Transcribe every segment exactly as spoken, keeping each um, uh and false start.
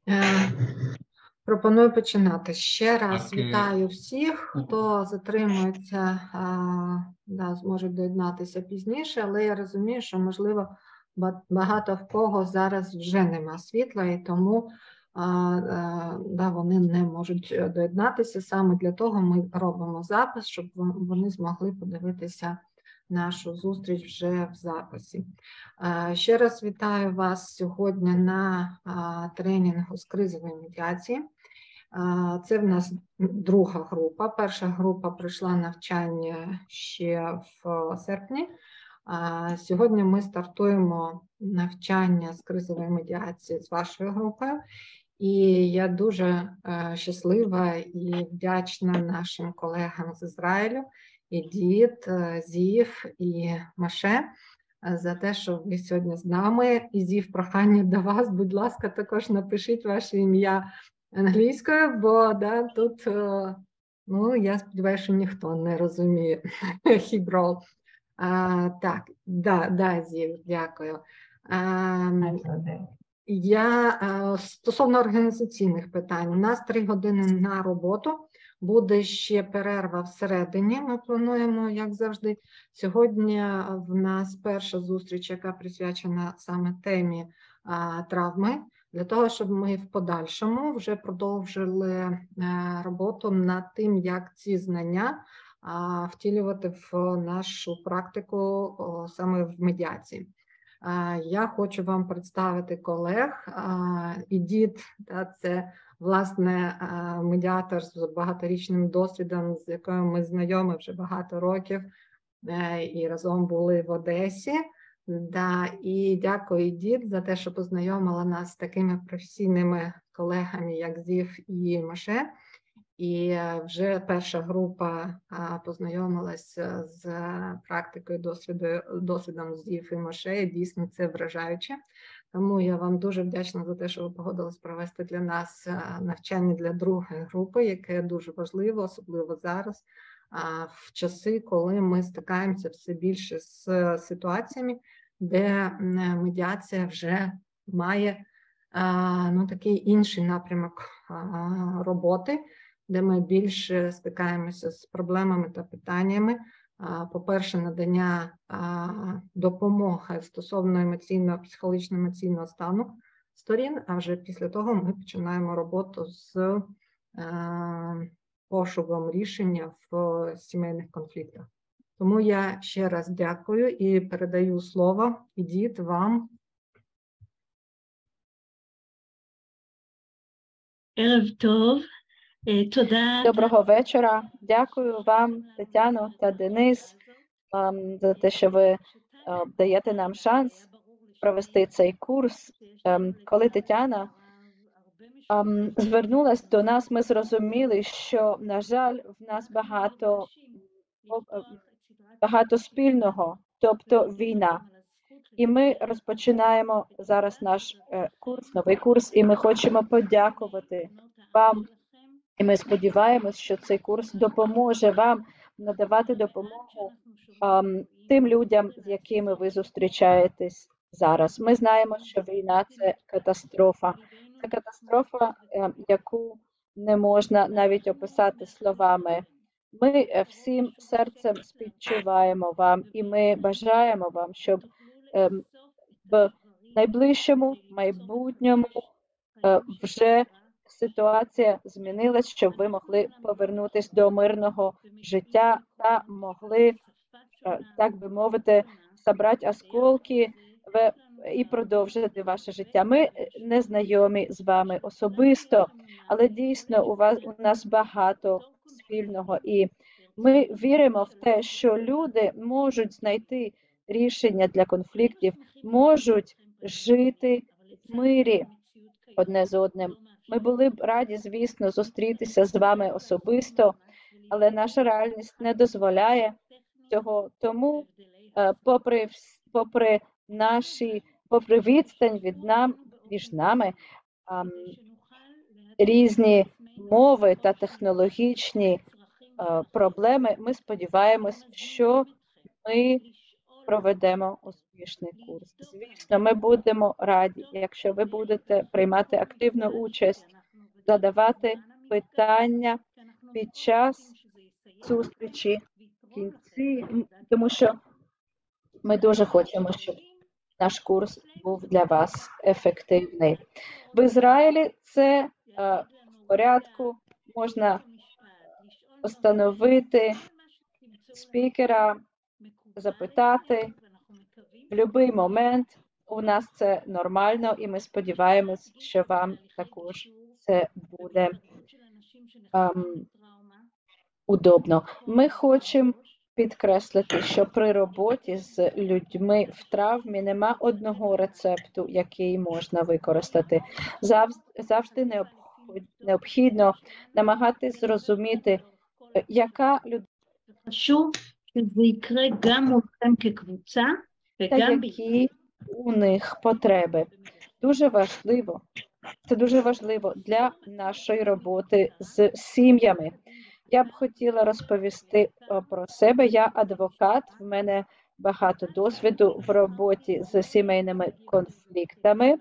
Е, Пропоную починати. Ще раз Так, вітаю всіх, хто затримується, а, да, зможуть доєднатися пізніше, але я розумію, що, можливо, багато в кого зараз вже нема світла, і тому а, а, да, вони не можуть доєднатися. Саме для того ми робимо запис, щоб вони змогли подивитися нашу зустріч вже в записі. Ще раз вітаю вас сьогодні на тренінгу з кризової медіації. Це в нас друга група. Перша група пройшла навчання ще в серпні. Сьогодні ми стартуємо навчання з кризової медіації з вашою групою. І я дуже щаслива і вдячна нашим колегам з Ізраїлю, Ідіт, Зів і Маше, за те, що ви сьогодні з нами. І Зів, прохання до вас, будь ласка, також напишіть ваше ім'я англійською, бо да, тут, ну, я сподіваюся, що ніхто не розуміє хіброл. А, так, да, да, Зів, дякую. А, я стосовно організаційних питань, у нас три години на роботу, буде ще перерва всередині, ми плануємо, як завжди. Сьогодні в нас перша зустріч, яка присвячена саме темі а, травми, для того, щоб ми в подальшому вже продовжили а, роботу над тим, як ці знання а, втілювати в нашу практику о, саме в медіації. Я хочу вам представити колег. Ідіт, це, власне, медіатор з багаторічним досвідом, з якою ми знайомі вже багато років і разом були в Одесі. Да, і дякую, Ідіт, за те, що познайомила нас з такими професійними колегами, як Зів і Маше. І вже перша група познайомилася з практикою, досвіду, досвідом Зів і Моше. Дійсно, це вражаюче. Тому я вам дуже вдячна за те, що ви погодились провести для нас навчання для другої групи, яке дуже важливо, особливо зараз, в часи, коли ми стикаємося все більше з ситуаціями, де медіація вже має ну, такий інший напрямок роботи, де ми більше стикаємося з проблемами та питаннями. По-перше, надання допомоги стосовно емоційного, психологічно-емоційного стану сторін, а вже після того ми починаємо роботу з пошуком рішення в сімейних конфліктах. Тому я ще раз дякую і передаю слово, Ідіть, вам. Ерев тов. Доброго вечора. Дякую вам, Тетяно та Денис, за те, що ви даєте нам шанс провести цей курс. Коли Тетяна звернулась до нас, ми зрозуміли, що, на жаль, в нас багато, багато спільного, тобто війна. І ми розпочинаємо зараз наш курс, новий курс, і ми хочемо подякувати вам. І ми сподіваємось, що цей курс допоможе вам надавати допомогу um, тим людям, з якими ви зустрічаєтесь зараз. Ми знаємо, що війна – це катастрофа. Це катастрофа, um, яку не можна навіть описати словами. Ми всім серцем співчуваємо вам, і ми бажаємо вам, щоб um, в найближчому майбутньому uh, вже ситуація змінилась, щоб ви могли повернутися до мирного життя та могли, так би мовити, зібрати осколки і продовжити ваше життя. Ми не знайомі з вами особисто, але дійсно у вас у нас багато спільного. І ми віримо в те, що люди можуть знайти рішення для конфліктів, можуть жити в мирі одне з одним. Ми були б раді, звісно, зустрітися з вами особисто, але наша реальність не дозволяє цього. Тому, попри, попри наші, попри відстань від нам, між нами, різні мови та технологічні проблеми, ми сподіваємось, що ми проведемо успішний курс. Звісно, ми будемо раді, якщо ви будете приймати активну участь, задавати питання під час зустрічі в кінці, м, тому що ми дуже хочемо, щоб наш курс був для вас ефективний. В Ізраїлі це е, в порядку, можна встановити спікера, запитати в будь-який момент. У нас це нормально, і ми сподіваємось, що вам також це буде ем, удобно. Ми хочемо підкреслити, що при роботі з людьми в травмі нема одного рецепту, який можна використати. Завжди, завжди необхідно намагатись зрозуміти, яка людина חשוב שזה יקרה גם מולכם כקבוצה та וגם які у них потреби. Дуже важливо, це дуже важливо для нашої роботи з сім'ями. Я б хотіла розповісти о, про себе. Я адвокат, в мене багато досвіду в роботі з сімейними конфліктами.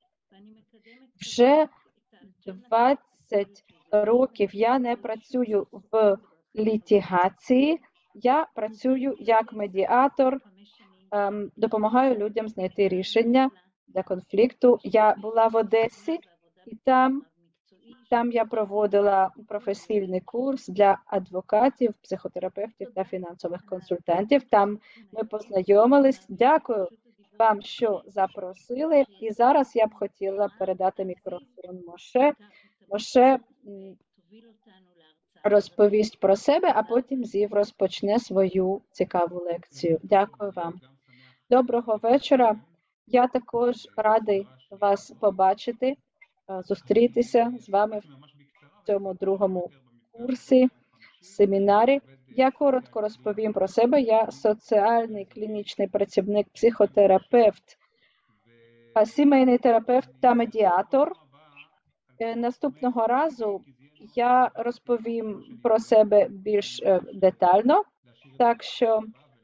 Вже двадцять років я не працюю в літігації, я працюю як медіатор, ем, допомагаю людям знайти рішення для конфлікту. Я була в Одесі, і там, там я проводила професійний курс для адвокатів, психотерапевтів та фінансових консультантів. Там ми познайомились. Дякую вам, що запросили. І зараз я б хотіла передати мікрофон Моше. Моше м, розповість про себе, а потім Зів розпочне свою цікаву лекцію. Дякую вам. Доброго вечора. Я також радий вас побачити, е, зустрітися з вами в цьому другому курсі, семінарі. Я коротко розповім про себе. Я соціальний клінічний працівник, психотерапевт, а сімейний терапевт та медіатор. Е, Наступного разу я розповім про себе більш е, детально, так що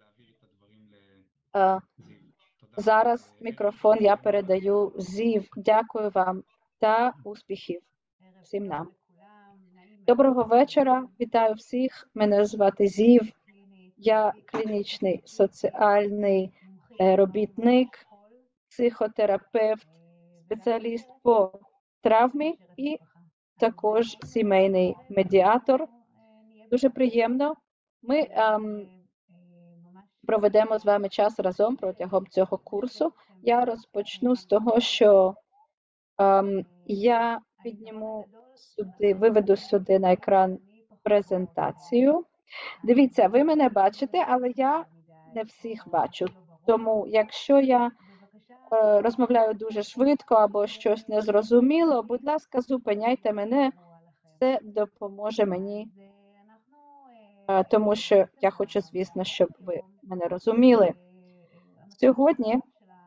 е, зараз мікрофон я передаю Зів. Дякую вам та успіхів всім нам. Доброго вечора, вітаю всіх. Мене звати Зів. Я клінічний соціальний е, робітник, психотерапевт, спеціаліст по травмі і також сімейний медіатор. Дуже приємно. Ми ем, проведемо з вами час разом протягом цього курсу. Я розпочну з того, що ем, я підніму сюди, виведу сюди на екран презентацію. Дивіться, ви мене бачите, але я не всіх бачу. Тому, якщо я е, розмовляю дуже швидко або щось незрозуміло, будь ласка, зупиняйте мене. Це допоможе мені, е, тому що я хочу, звісно, щоб ви мене розуміли. Сьогодні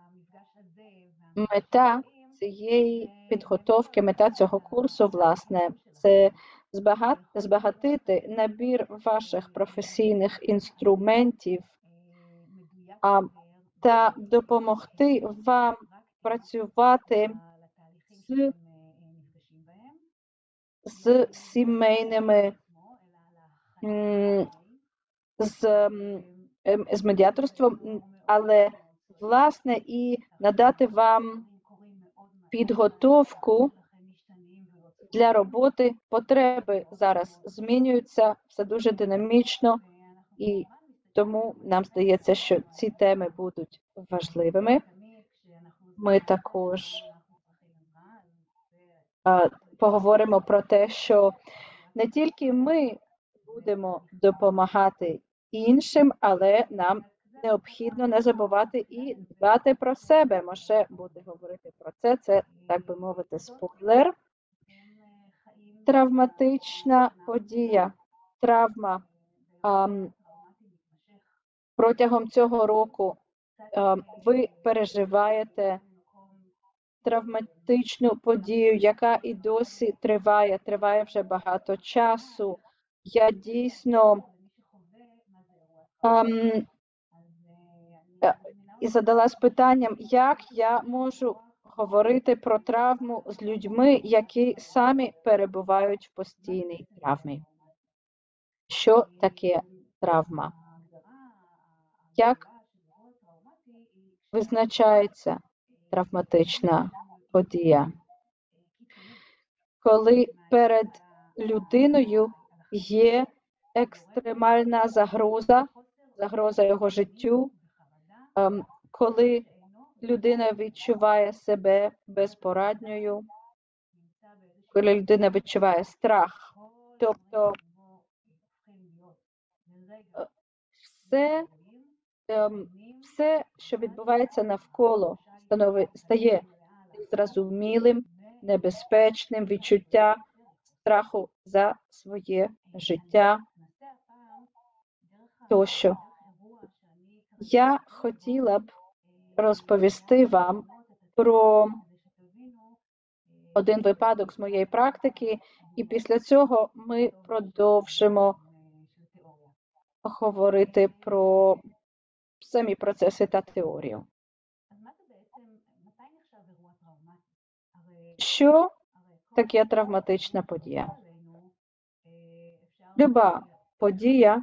мета цієї підготовки, мета цього курсу, власне, це збагат, збагатити набір ваших професійних інструментів а, та допомогти вам працювати з, з сімейними, м, з, м, з медіаторством, але, власне, і надати вам підготовку для роботи. Потреби зараз змінюються, все дуже динамічно, і тому нам здається, що ці теми будуть важливими. Ми також а, поговоримо про те, що не тільки ми будемо допомагати іншим, але нам необхідно не забувати і дбати про себе. Моше буде говорити про це. Це, так би мовити, спойлер. Травматична подія, травма. Ам, протягом цього року ам, ви переживаєте травматичну подію, яка і досі триває, триває вже багато часу. Я дійсно ам, і задалась питанням, як я можу говорити про травму з людьми, які самі перебувають в постійній травмі. Що таке травма? Як визначається травматична подія? Коли перед людиною є екстремальна загроза, загроза його життю, ем, коли людина відчуває себе безпорадньою, коли людина відчуває страх. Тобто все, ем, все, що відбувається навколо, станови- стає зрозумілим, небезпечним, відчуття страху за своє життя тощо. Я хотіла б розповісти вам про один випадок з моєї практики, і після цього ми продовжимо говорити про самі процеси та теорію. Що таке травматична подія? Люба подія,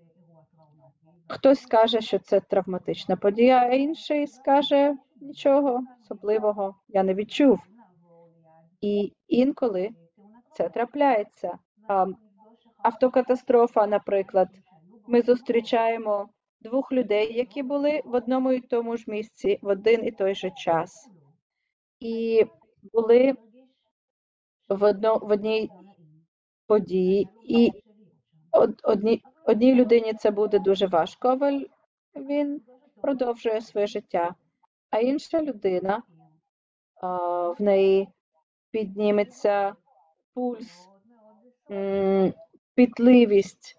хтось скаже, що це травматична подія, а інший скаже, нічого особливого я не відчув. І інколи це трапляється. А, Автокатастрофа, наприклад. Ми зустрічаємо двох людей, які були в одному і тому ж місці в один і той же час. І були в, одно, в одній події. І од, одні, одній людині це буде дуже важко, але він продовжує своє життя. А інша людина, а, в неї підніметься пульс, м, пітливість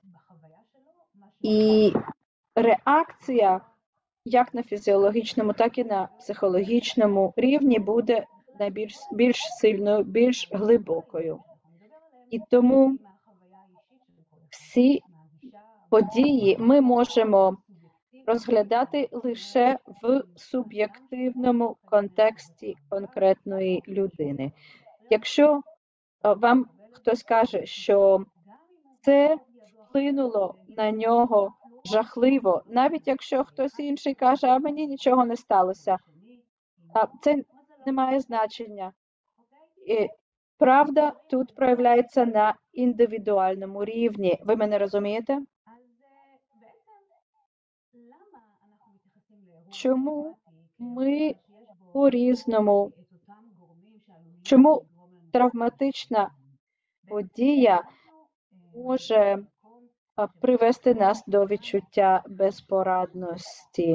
і реакція як на фізіологічному, так і на психологічному рівні буде найбільш більш сильною, більш глибокою. І тому всі події ми можемо розглядати лише в суб'єктивному контексті конкретної людини. Якщо вам хтось каже, що це вплинуло на нього жахливо, навіть якщо хтось інший каже, а мені нічого не сталося, це не має значення. І правда тут проявляється на індивідуальному рівні. Ви мене розумієте? Чому ми по-різному, чому травматична подія може привести нас до відчуття безпорадності?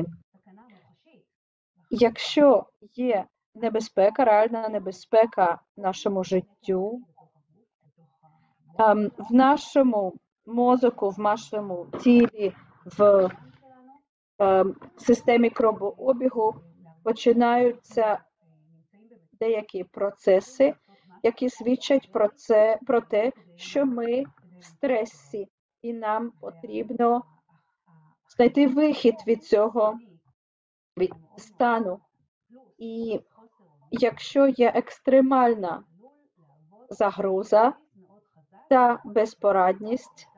Якщо є небезпека, реальна небезпека нашому життю, в нашому мозку, в нашому тілі, в системі кровообігу починаються деякі процеси, які свідчать про це, про те, що ми в стресі, і нам потрібно знайти вихід від цього від стану. І якщо є екстремальна загроза та безпорадність,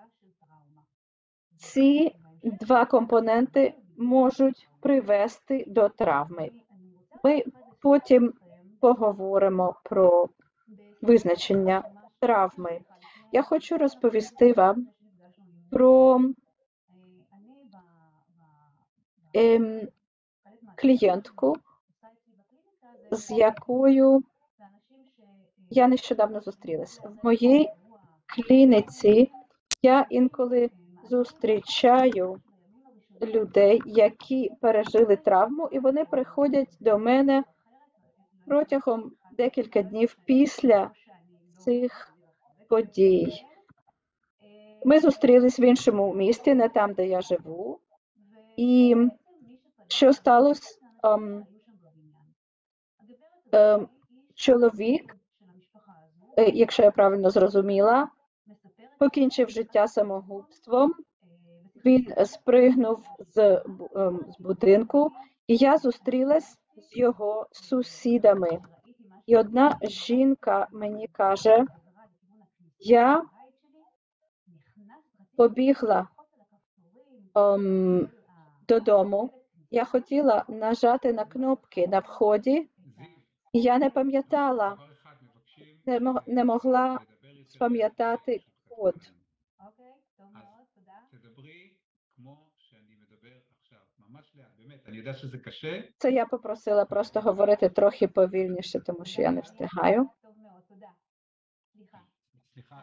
ці два компоненти можуть привести до травми. Ми потім поговоримо про визначення травми. Я хочу розповісти вам про ем, клієнтку, з якою я нещодавно зустрілася. В моїй клініці я інколи зустрічаю людей, які пережили травму, і вони приходять до мене протягом декілька днів після цих подій. Ми зустрілись в іншому місті, не там, де я живу. І що сталося? Ем, ем, чоловік, якщо я правильно зрозуміла, покінчив життя самогубством. Він спригнув з, ем, з будинку І я зустрілась з його сусідами. І одна жінка мені каже, я побігла ем, додому, я хотіла нажати на кнопки на вході, і я не пам'ятала, не, мо- не могла спам'ятати код. אני יודע שזה קשה. Це я попросила просто говорити трохи повільніше, тому що я не встигаю. סליחה,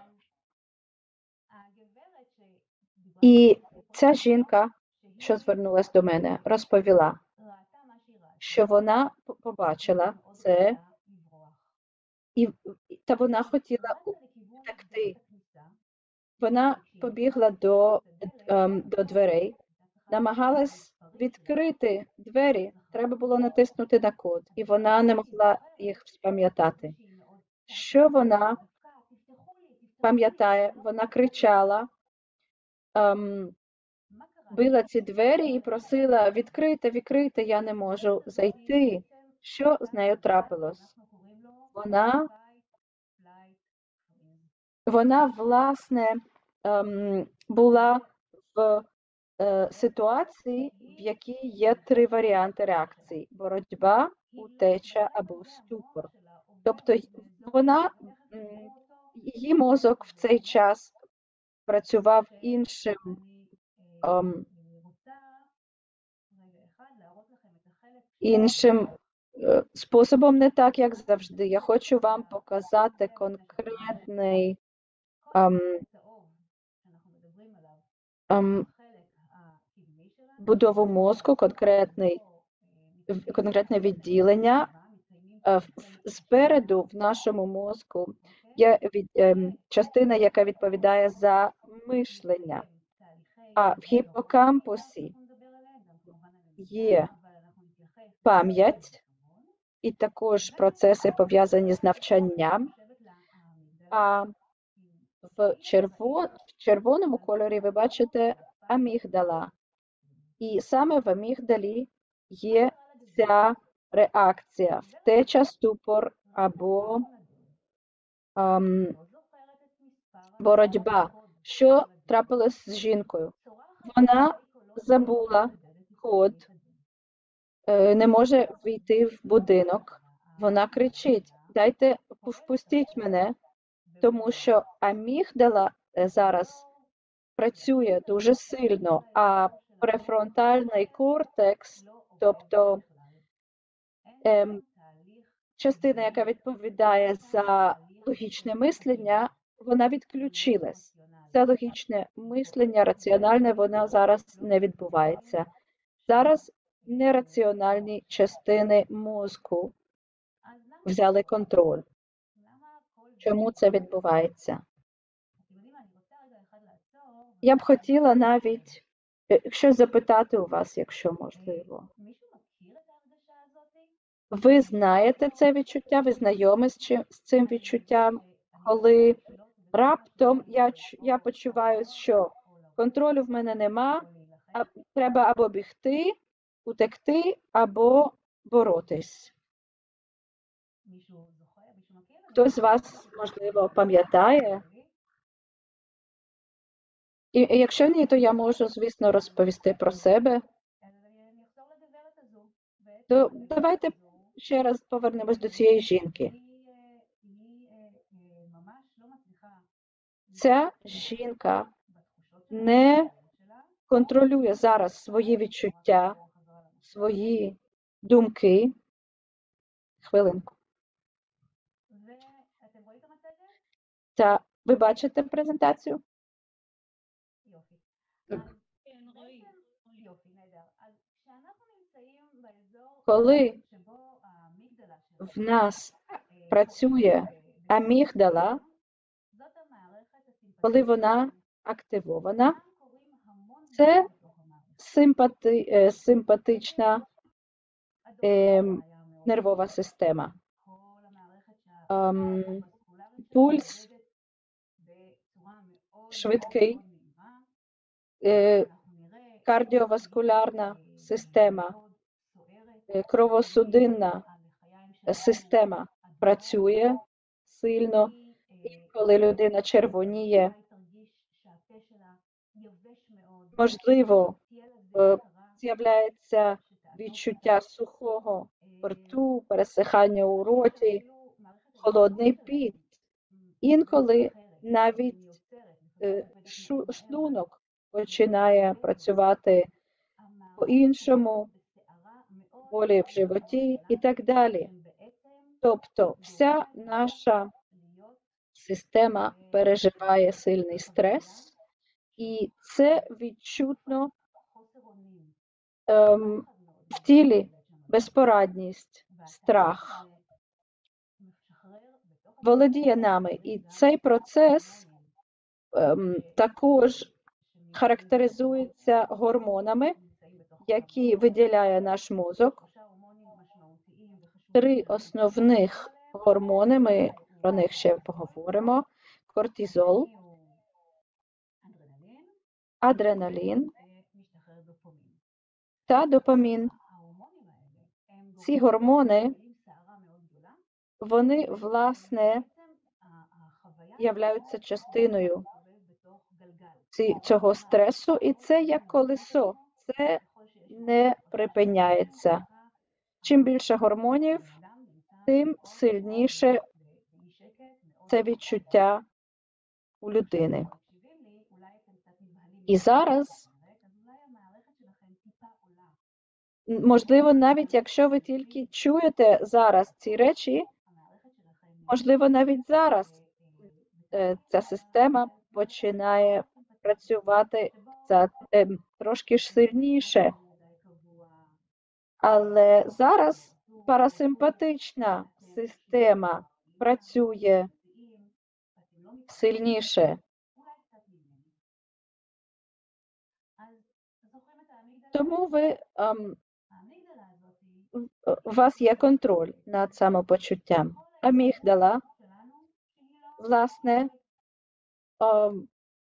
І ця жінка, що звернулась до мене, розповіла, що вона п- побачила це, і, та вона хотіла втекти. Вона побігла до, ем, до дверей, намагалась відкрити двері, треба було натиснути на код, і вона не могла їх спам'ятати. Що вона пам'ятає? Вона кричала, ем, била ці двері і просила відкрити, відкрити, я не можу зайти. Що з нею трапилось? Вона, вона власне, ем, була в е, ситуації, в якій є три варіанти реакції: боротьба, утеча або ступор. Тобто й- вона, м, її мозок в цей час працював іншим, ем, іншим е, способом, не так, як завжди. Я хочу вам показати конкретний ем, ем, будову мозку, конкретний, в- конкретне відділення. Е, в- в- Спереду в нашому мозку є від, ем, частина, яка відповідає за мишлення, а в гіпокампусі є пам'ять і також процеси, пов'язані з навчанням, а в, черво, в червоному кольорі ви бачите амігдала. І саме в амігдалі є ця реакція: втеча, ступор або ем, боротьба. Що трапилось з жінкою? Вона забула код, е, не може війти в будинок. Вона кричить: дайте, впустіть мене, тому що амігдала е, зараз працює дуже сильно, а префронтальний кортекс, тобто ем, частина, яка відповідає за логічне мислення, вона відключилась. Це логічне мислення, раціональне, воно зараз не відбувається. Зараз нераціональні частини мозку взяли контроль. Чому це відбувається? Я б хотіла навіть е, щось запитати у вас, якщо можливо. Ви знаєте це відчуття, ви знайомі з, чим, з цим відчуттям, коли раптом я, ч- я почуваю, що контролю в мене нема, а треба або бігти, утекти, або боротись. Хтось з вас, можливо, пам'ятає? І, і якщо ні, то я можу, звісно, розповісти про себе. То давайте ще раз повернемось до цієї жінки. Ця жінка не контролює зараз свої відчуття, свої думки. Хвилинку. Та ви бачите презентацію? כן, רואים. Коли в нас працює амігдала, коли вона активована, це симпати, е, симпатична е, нервова система. Ем, пульс швидкий, е, кардіоваскулярна система е, кровосудинна система працює сильно, і коли людина червоніє, можливо, е, з'являється відчуття сухого рту, пересихання у роті, холодний піт. Інколи навіть е, шу- шлунок починає працювати по-іншому, болі в животі і так далі. Тобто вся наша система переживає сильний стрес, і це відчутно ем, в тілі безпорадність, страх володіє нами. І цей процес ем, також характеризується гормонами, які виділяє наш мозок. Три основних гормони, ми про них ще поговоримо: кортизол, адреналін та допамін. Ці гормони, вони, власне, являються частиною ці- цього стресу, і це як колесо, це не припиняється. Чим більше гормонів, тим сильніше це відчуття у людини. І зараз, м, можливо, навіть якщо ви тільки чуєте зараз ці речі, можливо, навіть зараз е, ця система починає працювати ця, е, трошки ж сильніше. Але зараз парасимпатична система працює сильніше. Тому ви, ем, в- у вас є контроль над самопочуттям. Амігдала, власне, ем,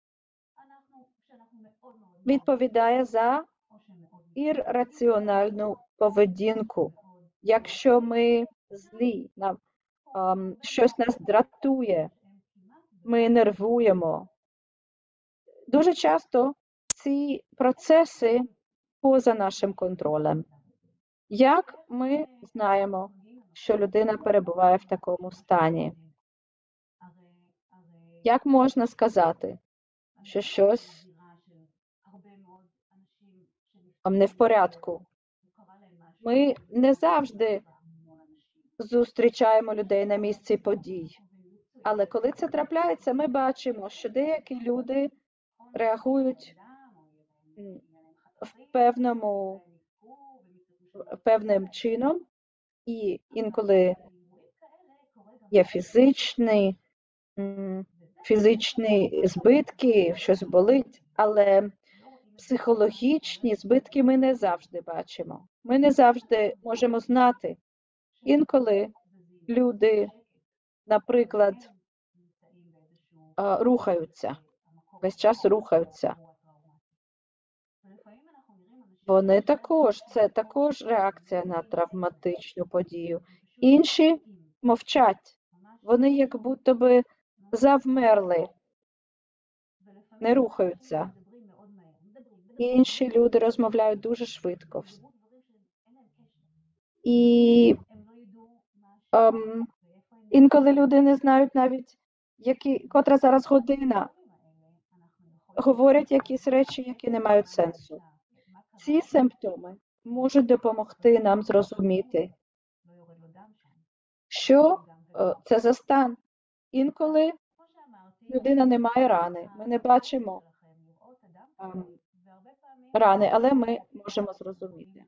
відповідає за ірраціональну поведінку. Якщо ми злі, нам, ем, щось нас дратує, ми нервуємо. Дуже часто ці процеси поза нашим контролем. Як ми знаємо, що людина перебуває в такому стані? Як можна сказати, що щось ам, не в порядку? Ми не завжди зустрічаємо людей на місці подій. Але коли це трапляється, ми бачимо, що деякі люди реагують м, в певному, певним чином, і інколи є фізичні, м, фізичні збитки, щось болить, але психологічні збитки ми не завжди бачимо. Ми не завжди можемо знати. Інколи люди, наприклад, а, рухаються, весь час рухаються. Вони також, це також реакція на травматичну подію. Інші мовчать. Вони як будто би завмерли, не рухаються. Інші люди розмовляють дуже швидко. І ем, інколи люди не знають навіть, які, котра зараз година. Говорять якісь речі, які не мають сенсу. Ці симптоми можуть допомогти нам зрозуміти, що е, це за стан. Інколи людина не має рани, ми не бачимо ем, рани, але ми можемо зрозуміти.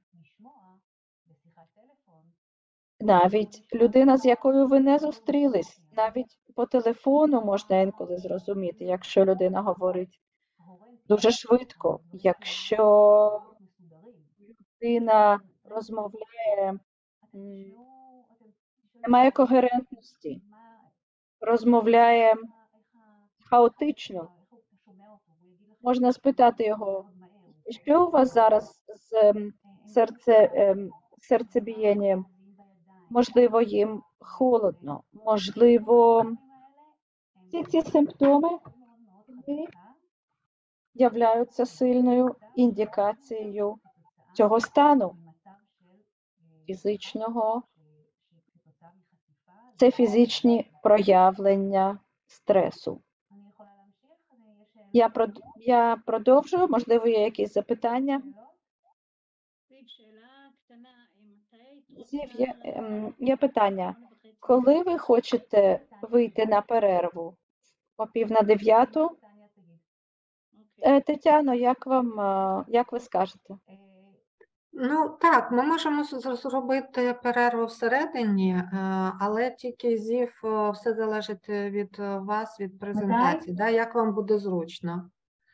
Навіть людина, з якою ви не зустрілись, навіть по телефону можна інколи зрозуміти, якщо людина говорить дуже швидко, якщо людина розмовляє, м, немає когерентності, розмовляє хаотично. Можна спитати його, що у вас зараз з ем, серце, ем, серцебієнням, можливо, їм холодно, можливо, всі ці симптоми вони являються сильною індикацією цього стану фізичного. Це фізичні проявлення стресу. Я, прод... Я продовжую, можливо, є якісь запитання? Зів, є, ем, є питання. Коли ви хочете вийти на перерву? О пів на дев'яту? Е, Тетяно, як вам, е, як ви скажете? Ну так, ми можемо з- зробити перерву всередині, е, але тільки зів е, все залежить від е, вас, від презентації, да? Як вам буде зручно.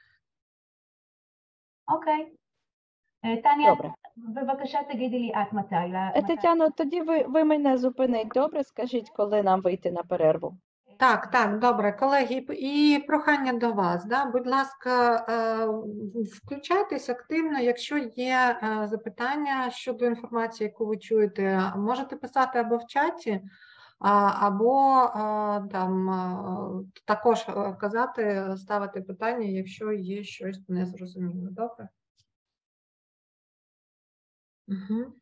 אוקיי. אה, טניה, Добре. בבקשה תגידי לי את מתי. ל- Е, מתי- Тетяно, тоді ви, ви мене зупинить. Добре, скажіть, коли нам вийти на перерву? Так, так, добре, колеги, і п- і прохання до вас, да? Будь ласка, е, в- включайтесь активно, якщо є е, запитання щодо інформації, яку ви чуєте, можете писати або в чаті, а, або е, там е, також е, казати, ставити питання, якщо є щось незрозуміло. Добре? Угу.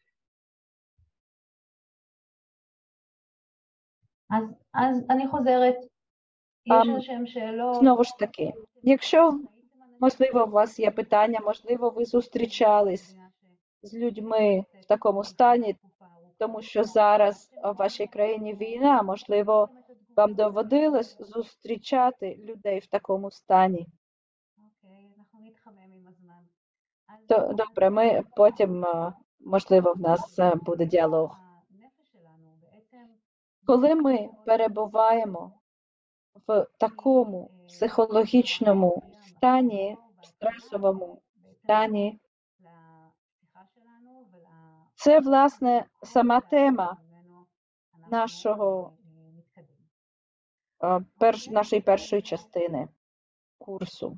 אז, אז אני חוזרת. יש אמ, איזשהם שאלות. Знову ж таки, якщо, можливо, у вас є питання, можливо, ви зустрічались з людьми в такому стані, тому що зараз в вашій країні війна, можливо, вам доводилось зустрічати людей в такому стані. אוקיי, אנחנו נתחמם עם הזמן. אז То, добре, ми потім, е, можливо, в нас е, буде діалог. הנפש שלנו בעצם Коли ми перебуваємо в такому психологічному стані, стресовому стані, לשיחה שלנו ול... це, власне, сама тема нашого, е, перш, нашої першої частини курсу.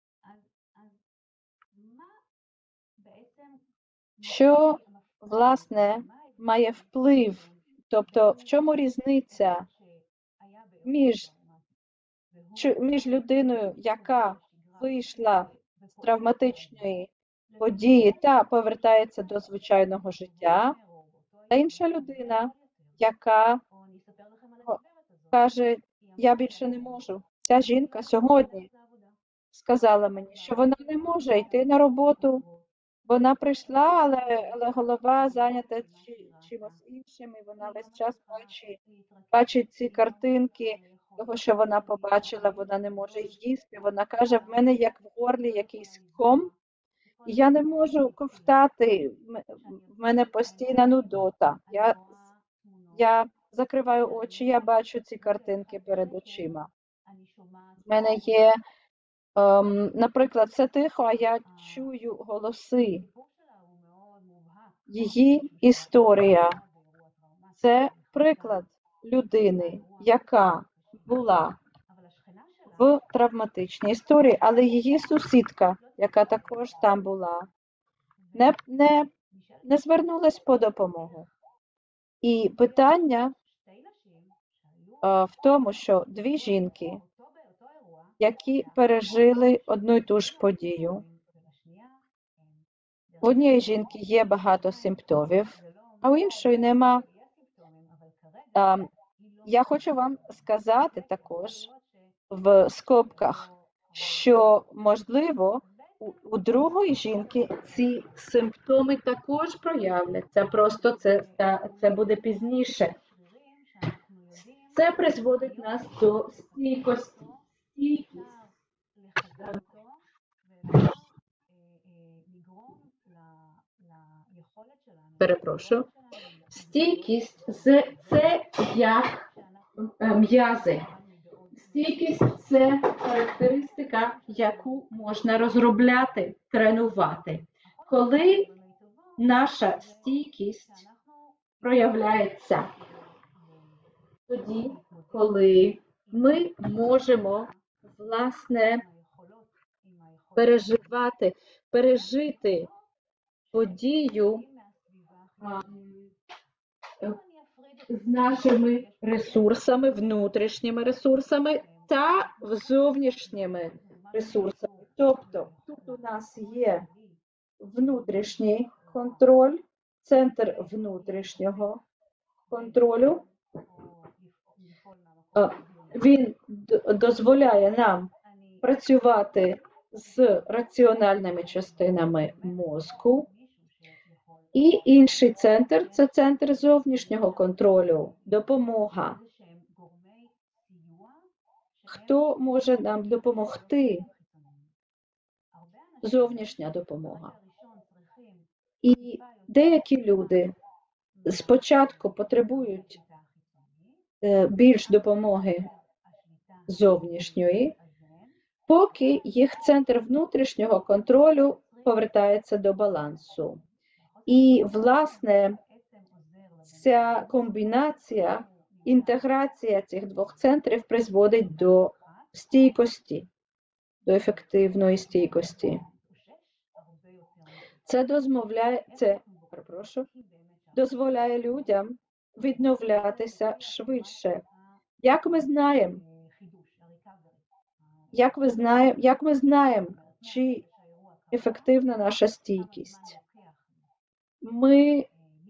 Що, власне, має вплив, тобто в чому різниця між, чи- між людиною, яка вийшла з травматичної події та повертається до звичайного життя, та інша людина, яка о, каже, я більше не можу. Ця жінка сьогодні сказала мені, що вона не може йти на роботу. Вона прийшла, але, але голова зайнята чи, чимось іншим, і вона весь час бачить, бачить ці картинки, того, що вона побачила, вона не може їсти. Вона каже, в мене як в горлі якийсь ком, і я не можу ковтати, м- в мене постійна нудота. Я, я закриваю очі, я бачу ці картинки перед очима. В мене є, ем, наприклад, все тихо, а я чую голоси. Її історія – це приклад людини, яка була в травматичній історії, але її сусідка, яка також там була, не, не, не звернулась по допомогу. І питання е, в тому, що дві жінки, які пережили одну й ту ж подію, в однієї жінки є багато симптомів, а у іншої нема. А, я хочу вам сказати також в скобках, що, можливо, у, у другої жінки ці симптоми також проявляться, просто це, це, це буде пізніше. Це призводить нас до стійкості. Стійкість. Перепрошую. Стійкість з- це як е, м'язи. Стійкість це характеристика, яку можна розробляти, тренувати. Коли наша стійкість проявляється тоді, коли ми можемо, власне, переживати, пережити подію а, з нашими ресурсами, внутрішніми ресурсами та зовнішніми ресурсами. Тобто тут у нас є внутрішній контроль, центр внутрішнього контролю. А, Він д- дозволяє нам працювати з раціональними частинами мозку. І інший центр – це центр зовнішнього контролю, допомога. Хто може нам допомогти? Зовнішня допомога. І деякі люди спочатку потребують е, більш допомоги зовнішньої, поки їх центр внутрішнього контролю повертається до балансу. І, власне, ця комбінація, інтеграція цих двох центрів призводить до стійкості, до ефективної стійкості. Це дозволяє, це, перепрошую, дозволяє людям відновлятися швидше. Як ми знаємо, як ви знаємо, як ми знаємо, чи ефективна наша стійкість? Ми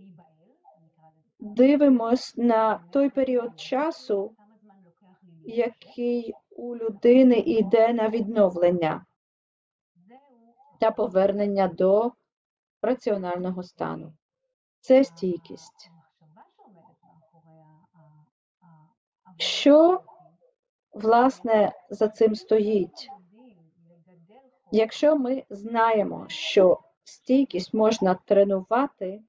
дивимось на той період часу, який у людини йде на відновлення та повернення до раціонального стану. Це стійкість. Що, власне, за цим стоїть? Якщо ми знаємо, що стійкість можна тренувати,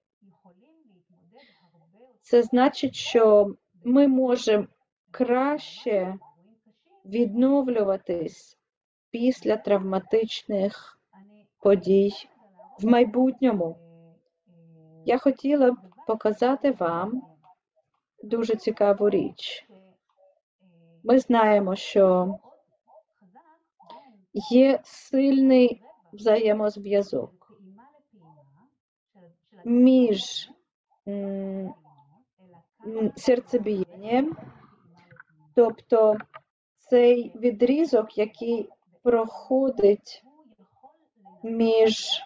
це значить, що ми можемо краще відновлюватись після травматичних подій в майбутньому. Я хотіла б показати вам дуже цікаву річ. Ми знаємо, що є сильний взаємозв'язок між м, м, серцебієнням, тобто цей відрізок, який проходить між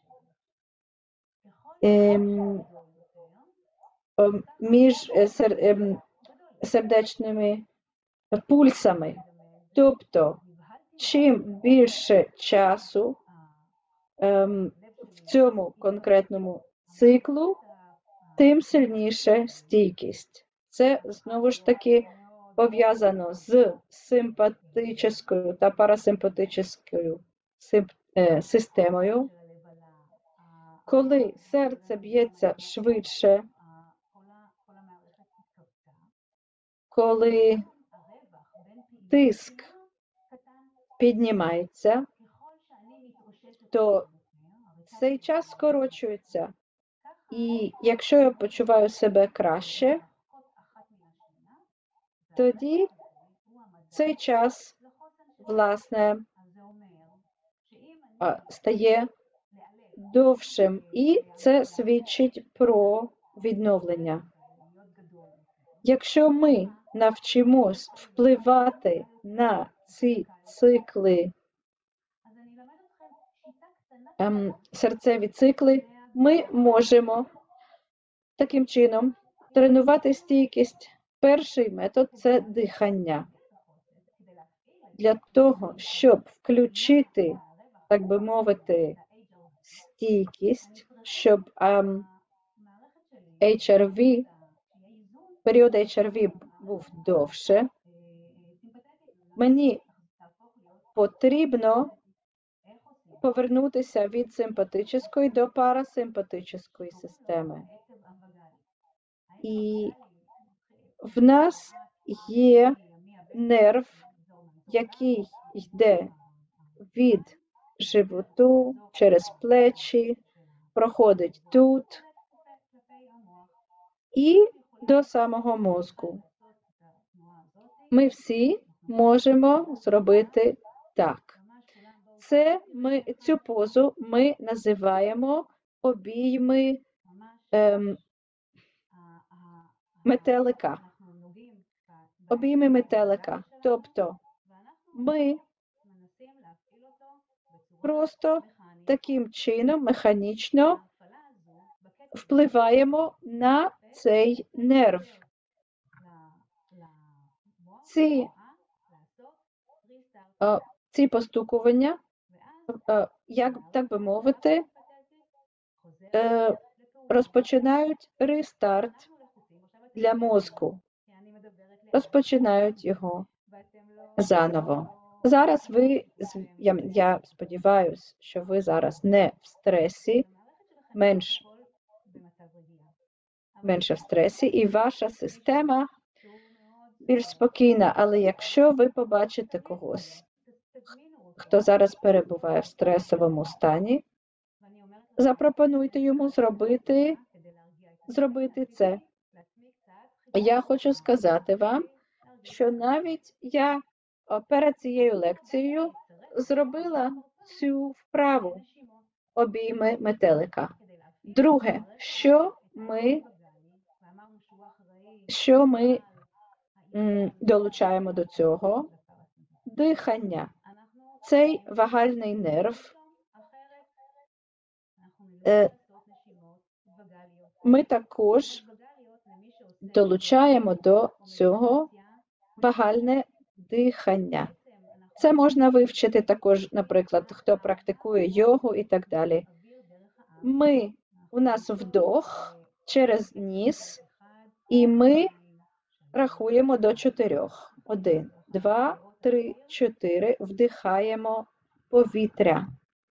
ем, ем, між е, сер, ем, сердечними пульсами. Тобто, чим більше часу ем, в цьому конкретному циклу, тим сильніше стійкість. Це, знову ж таки, пов'язано з симпатичною та парасимпатичною системою. Коли серце б'ється швидше, коли тиск піднімається, то цей час скорочується. І якщо я почуваю себе краще, тоді цей час, власне, стає довшим, і це свідчить про відновлення. Якщо ми навчимось впливати на ці цикли, ем, серцеві цикли, ми можемо таким чином тренувати стійкість. Перший метод – це дихання. Для того, щоб включити, так би мовити, стійкість, щоб ем, ейч ар ві, період ейч ар ві був довше, мені потрібно повернутися від симпатичної до парасимпатичної системи. І в нас є нерв, який йде від животу через плечі, проходить тут і до самого мозку. Ми всі можемо зробити так. Це ми, цю позу ми називаємо обійми ем, метелика, обійми метелика. Тобто ми просто таким чином механічно впливаємо на цей нерв. Ці, е, ці постукування, е, як так би мовити, е, розпочинають рестарт для мозку. Розпочинають його заново. Зараз ви, я, я сподіваюся, що ви зараз не в стресі, менш, менше в стресі, і ваша система більш спокійна. Але якщо ви побачите когось, хто зараз перебуває в стресовому стані, запропонуйте йому зробити, зробити це. Я хочу сказати вам, що навіть я перед цією лекцією зробила цю вправу обійми метелика. Друге, що ми, що ми м, долучаємо до цього? Дихання. Цей вагальний нерв, е, ми також долучаємо до цього вагальне дихання. Це можна вивчити також, наприклад, хто практикує йогу і так далі. Ми, у нас вдох через ніс, і ми рахуємо до чотирьох. Один, два, три, чотири. Вдихаємо повітря.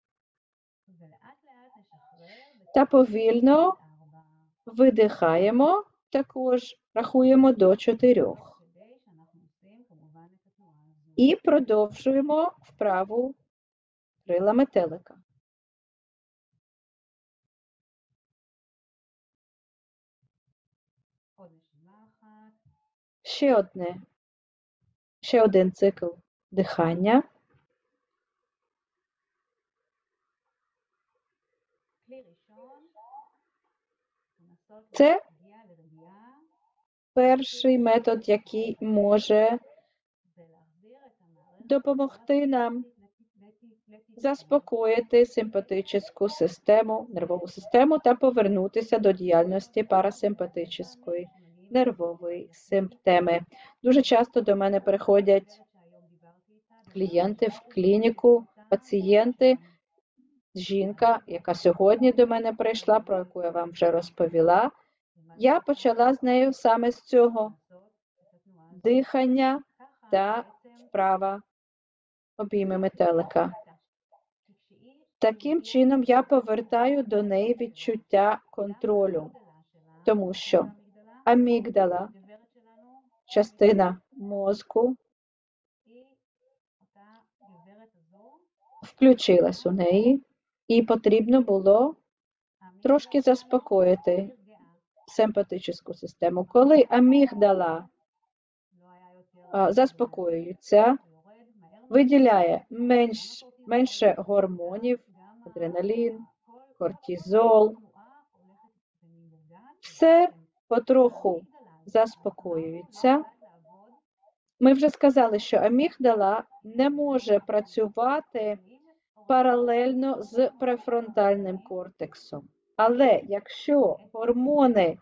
Та повільно видихаємо, також рахуємо до чотирьох. І продовжуємо вправу крила метелика. Ще одне, ще один цикл дихання. Це перший метод, який може допомогти нам заспокоїти симпатичну систему, нервову систему та повернутися до діяльності парасимпатичної нервової системи. Дуже часто до мене приходять клієнти в клініку, пацієнти, жінка, яка сьогодні до мене прийшла, про яку я вам вже розповіла. Я почала з нею саме з цього дихання та вправа обійми метелика. Таким чином я повертаю до неї відчуття контролю, тому що амігдала, частина мозку, включилась у неї, і потрібно було трошки заспокоїти симпатичну систему. Коли амігдала а, заспокоюється, виділяє менш, менше гормонів, адреналін, кортизол, все потроху заспокоюється. Ми вже сказали, що амігдала не може працювати паралельно з префронтальним кортексом. Але якщо гормони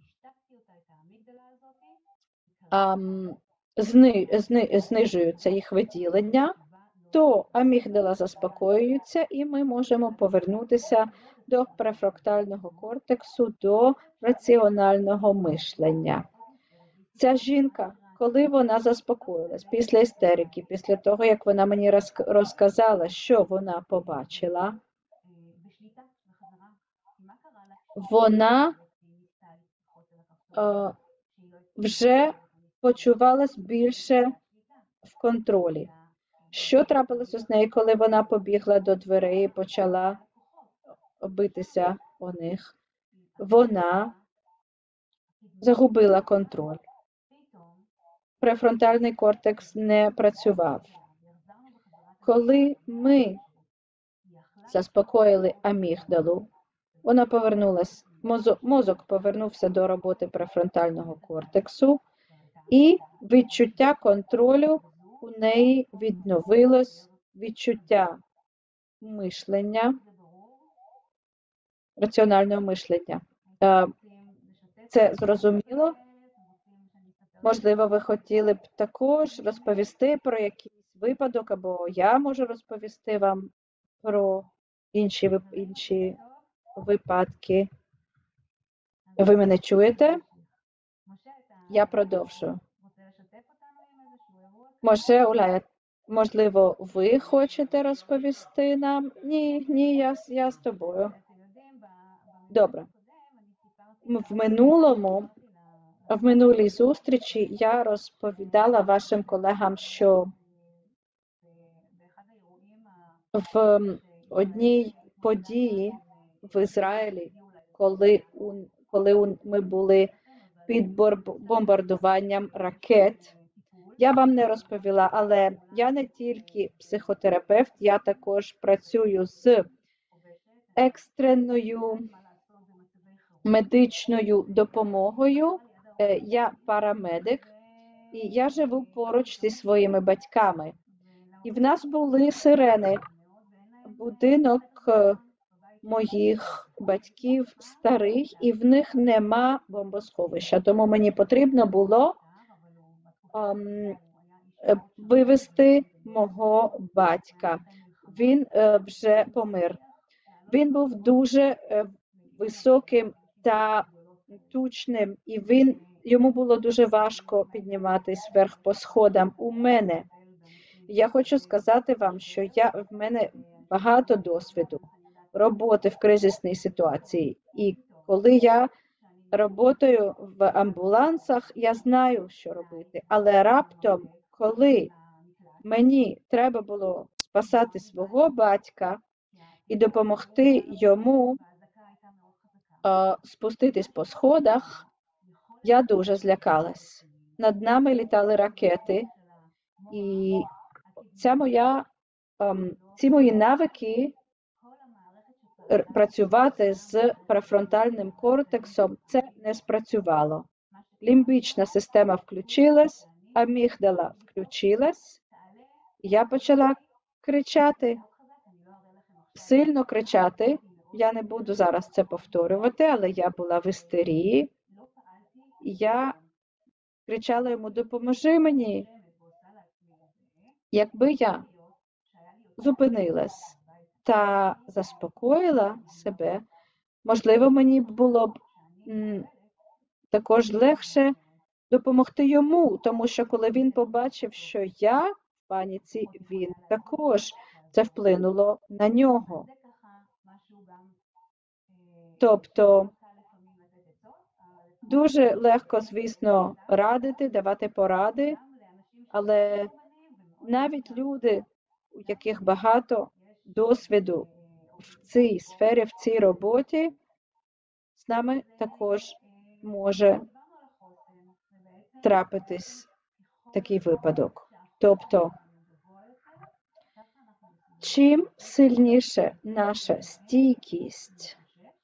ам, зни, зни, знижуються їх виділення, то амігдала заспокоюється, і ми можемо повернутися до префронтального кортексу, до раціонального мишлення. Ця жінка, коли вона заспокоїлась після істерики, після того, як вона мені розказала, що вона побачила, вона е, вже почувалась більше в контролі. Що трапилося з нею, коли вона побігла до дверей і почала битися у них? Вона загубила контроль. Префронтальний кортекс не працював. Коли ми заспокоїли амігдалу, вона повернулась мозок, мозок повернувся до роботи префронтального кортексу, і відчуття контролю у неї відновилось, відчуття мишлення, раціонального мишлення. Е, Це зрозуміло? Можливо, ви хотіли б також розповісти про якийсь випадок, або я можу розповісти вам про інші, вип- інші випадки. Ви мене чуєте? Я продовжую. Може, Оля, можливо, ви хочете розповісти нам? Ні, ні, я, з- я з тобою. Добре. М- В минулому, в минулій зустрічі я розповідала вашим колегам, що в м, одній події в Ізраїлі, коли, у, коли у- ми були під бор- бомбардуванням ракет, я вам не розповіла, але я не тільки психотерапевт, я також працюю з екстреною медичною допомогою. Е, Я парамедик, і я живу поруч зі своїми батьками. І в нас були сирени. Будинок е, моїх батьків старий, і в них нема бомбосховища. Тому мені потрібно було ем, е, вивезти мого батька. Він е, вже помер. Він був дуже е, високим та тучним, і він, йому було дуже важко підніматись вверх по сходам. У мене, я хочу сказати вам, що я, в мене багато досвіду роботи в кризисній ситуації. І коли я працюю в амбулансах, я знаю, що робити. Але раптом, коли мені треба було спасати свого батька і допомогти йому е, спуститись по сходах, я дуже злякалась. Над нами літали ракети, і ця моя, ем, ці мої навики р- працювати з префронтальним кортексом, це не спрацювало. Лімбічна система включилась, амігдала включилась, і я почала кричати, сильно кричати. Я не буду зараз це повторювати, але я була в істерії. І я кричала йому: допоможи мені. Якби я зупинилась та заспокоїла себе, можливо, мені б було б м, також легше допомогти йому, тому що коли він побачив, що я в паніці, він також, це вплинуло на нього. Тобто дуже легко, звісно, радити, давати поради, але навіть люди, у яких багато досвіду в цій сфері, в цій роботі, з нами також може трапитись такий випадок. Тобто, чим сильніше наша стійкість,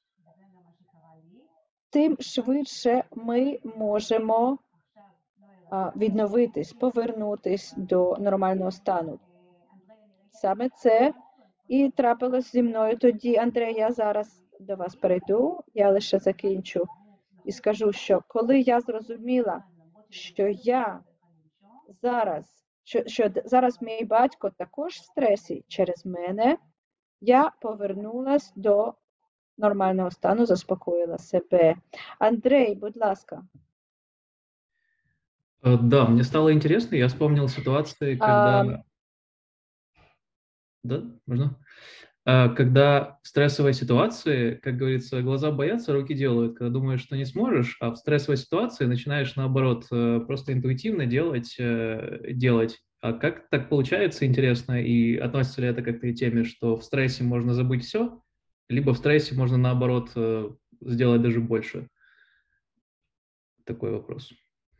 тим швидше ми можемо а, відновитись, повернутись до нормального стану. Саме це і трапилось зі мною тоді. Андрей, я зараз до вас перейду, я лише закінчу і скажу, що коли я зрозуміла, що я зараз, що, що зараз мій батько також в стресі через мене, я повернулась до нормального стану, заспокоїла себе. Андрей, будь ласка. Э, Да, мне стало интересно, я вспомнил ситуации, А, когда... Да, можно? А, Когда в стрессовой ситуации, как говорится, глаза боятся, руки делают, когда думаешь, что не сможешь, а в стрессовой ситуации начинаешь, наоборот, э, просто интуитивно делать, э, делать. А как так получается, интересно, и относится ли это к этой теме, что в стрессе можно забыть все, либо в стрессе можно, наоборот, э, сделать даже больше? Такой вопрос.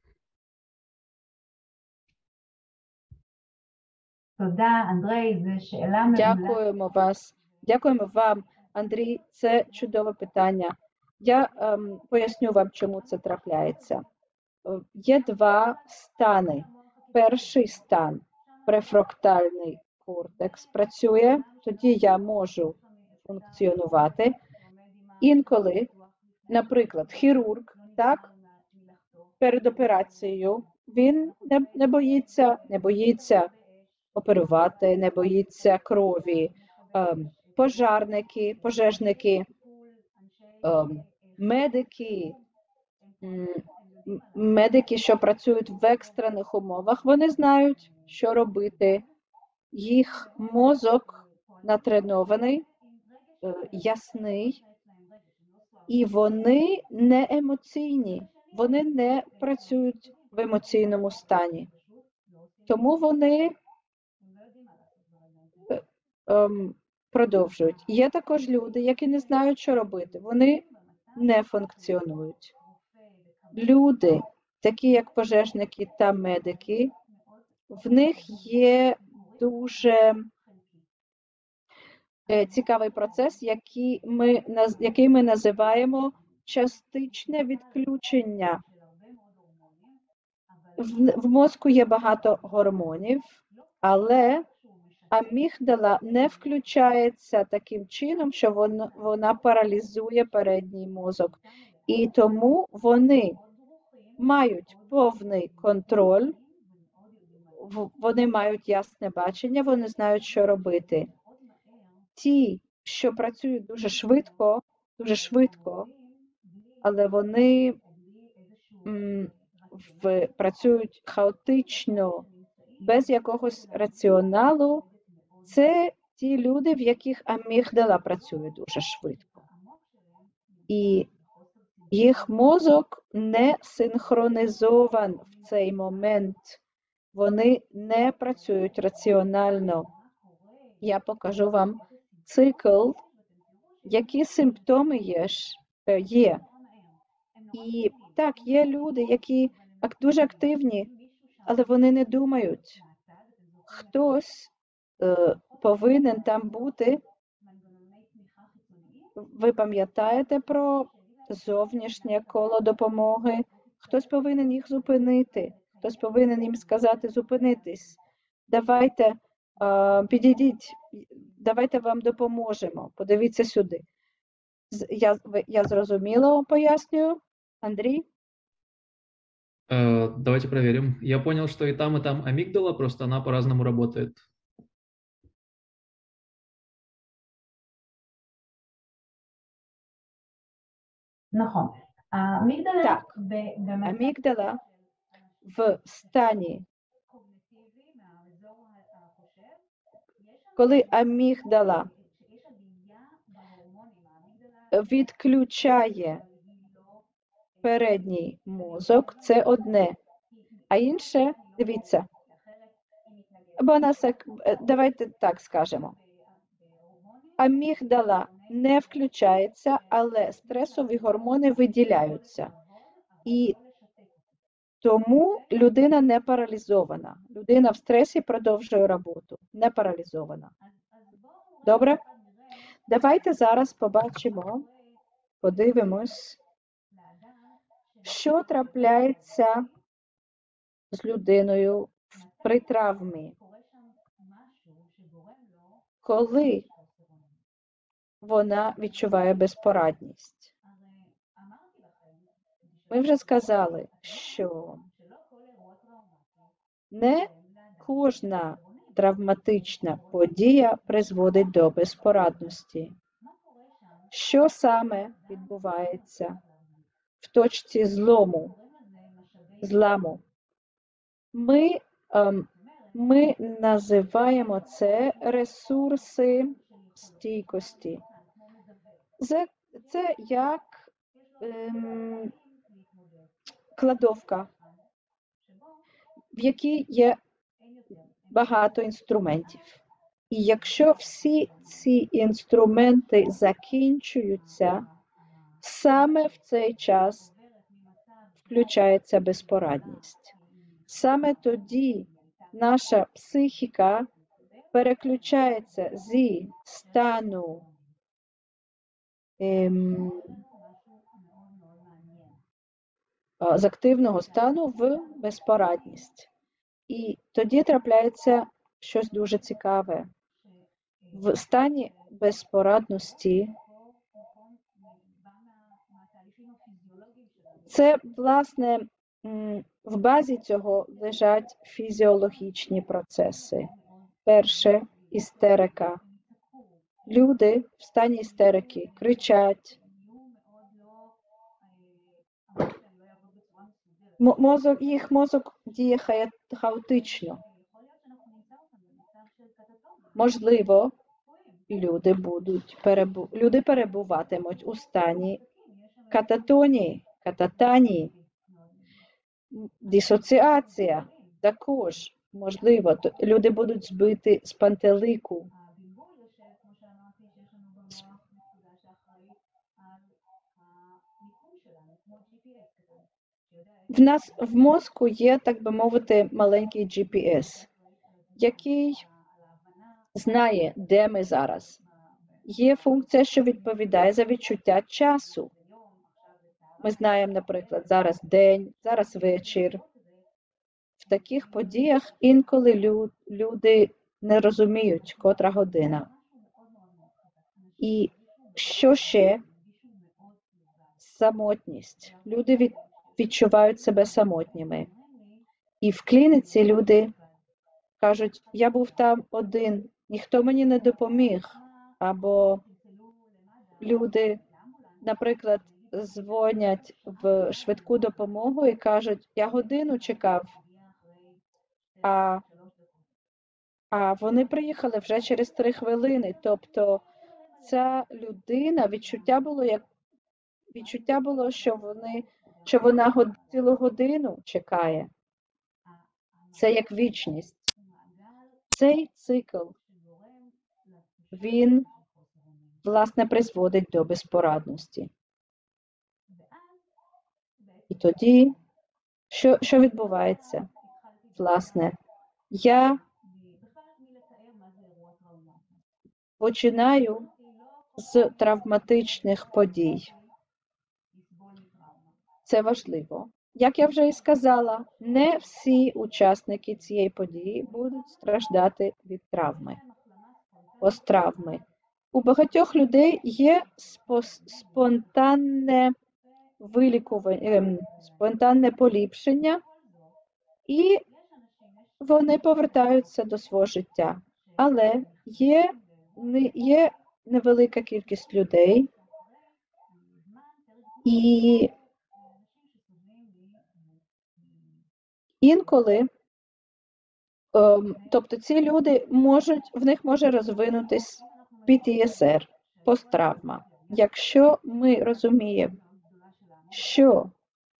תודה, אנדרי, זו שאלה מעולה. Дякуємо вас. Дякуємо вам, Андрій. Це чудове питання. Я ем, поясню вам, чому це трапляється. Е, Є два стани. Перший стан префронтальний кортекс працює, тоді я можу функціонувати. Інколи, наприклад, хірург, так, перед операцією він не, не боїться, не боїться оперувати, не боїться крові. Ем, пожарники, пожежники, ем, медики, м, м- медики, що працюють в екстрених умовах, вони знають, що робити. Їх мозок натренований, е, ясний, і вони не емоційні, вони не працюють в емоційному стані. Тому вони е, ем, продовжують. Є також люди, які не знають, що робити. Вони не функціонують. Люди, такі як пожежники та медики, в них є дуже е, цікавий процес, який ми, наз- який ми називаємо частичне відключення. В, в мозку є багато гормонів, але амігдала не включається таким чином, що вона, вона паралізує передній мозок. І тому вони мають повний контроль, в- вони мають ясне бачення, вони знають, що робити. Ті, що працюють дуже швидко, дуже швидко, але вони м, в, працюють хаотично, без якогось раціоналу, це ті люди, в яких амігдала працює дуже швидко. І їх мозок не синхронізован в цей момент. Вони не працюють раціонально. Я покажу вам цикл, які симптоми є. ж- е, є. І так, є люди, які ак- дуже активні, але вони не думають. Хтось е, повинен там бути. Ви пам'ятаєте про зовнішнє коло допомоги? Хтось повинен їх зупинити, хтось повинен їм сказати зупинитись. Давайте е, підійдіть, давайте вам допоможемо. Подивіться сюди. З- Я, ви- я зрозуміло пояснюю, Андрій? Э, Давайте проверим. Я понял, что и там, и там амигдала, просто она по-разному работает. נכון. המגדלה Так. ב- במצב Амігдала в стані, קוגניטיבי מהאזור החושב, יש שם коли амігдала שיש עלייה בהורמונים, האמיגדלה відключає передній мозок, це одне. А інше, дивіться, бо нас, як- е, давайте так скажемо. Амігдала не включається, але стресові гормони виділяються. І тому людина не паралізована. Людина в стресі продовжує роботу, не паралізована. Добре? Давайте зараз побачимо, подивимось, що трапляється з людиною при травмі, коли вона відчуває безпорадність. Ми вже сказали, що не кожна травматична подія призводить до безпорадності. Що саме відбувається в точці злому, зламу? Ми, ем, ми називаємо це ресурси стійкості. Це, це як ем, кладовка, в якій є багато інструментів. І якщо всі ці інструменти закінчуються, саме в цей час включається безпорадність. Саме тоді наша психіка переключається зі стану ем, а, з активного стану в безпорадність. І тоді трапляється щось дуже цікаве. В стані безпорадності це, власне, м, в базі цього лежать фізіологічні процеси. Перше – істерика. Люди в стані істерики кричать. М- Мозок, їх мозок діє хая- хаотично. Можливо, люди будуть перебу... люди перебуватимуть у стані кататонії, кататанії, М, дисоціація також можливо. Т- Люди будуть збиті з пантелику. В нас в мозку є, так би мовити, маленький джі пі ес, який знає, де ми зараз. Є функція, що відповідає за відчуття часу. Ми знаємо, наприклад, зараз день, зараз вечір. В таких подіях інколи лю- люди не розуміють, котра година. І що ще? Самотність. Люди від- відчувають себе самотніми. І в клініці люди кажуть, я був там один, ніхто мені не допоміг. Або люди, наприклад, дзвонять в швидку допомогу і кажуть, я годину чекав, а, а вони приїхали вже через три хвилини. Тобто ця людина, відчуття було, як відчуття було, що вони, що вона год- цілу годину чекає. Це як вічність. Цей цикл, він, власне, призводить до безпорадності. І тоді, що, що відбувається? Власне, я починаю з травматичних подій. Це важливо. Як я вже і сказала, не всі учасники цієї події будуть страждати від травми, посттравми. У багатьох людей є спос- спонтанне вилікування, ем, спонтанне поліпшення, і вони повертаються до свого життя. Але є, не- є невелика кількість людей, і інколи, ем, тобто ці люди можуть, в них може розвинутись пі ті ес ар, посттравма. Якщо ми розуміємо, що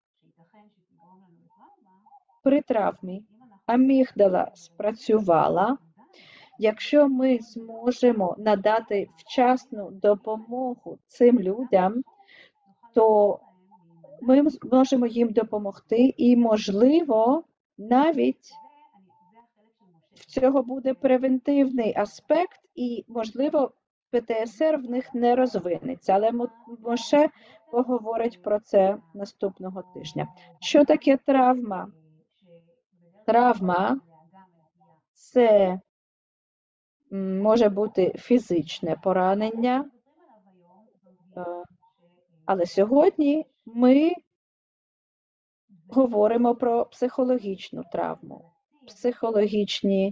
при травмі амігдала спрацювала, якщо ми зможемо надати вчасну допомогу цим людям, то ми можемо їм допомогти і, можливо, навіть в цього буде превентивний аспект і, можливо, пі ті ес ар в них не розвинеться. Але Мо- Моше поговорить про це наступного тижня. Що таке травма? Травма – це м, може бути фізичне поранення, е, але сьогодні ми говоримо про психологічну травму, психологічні,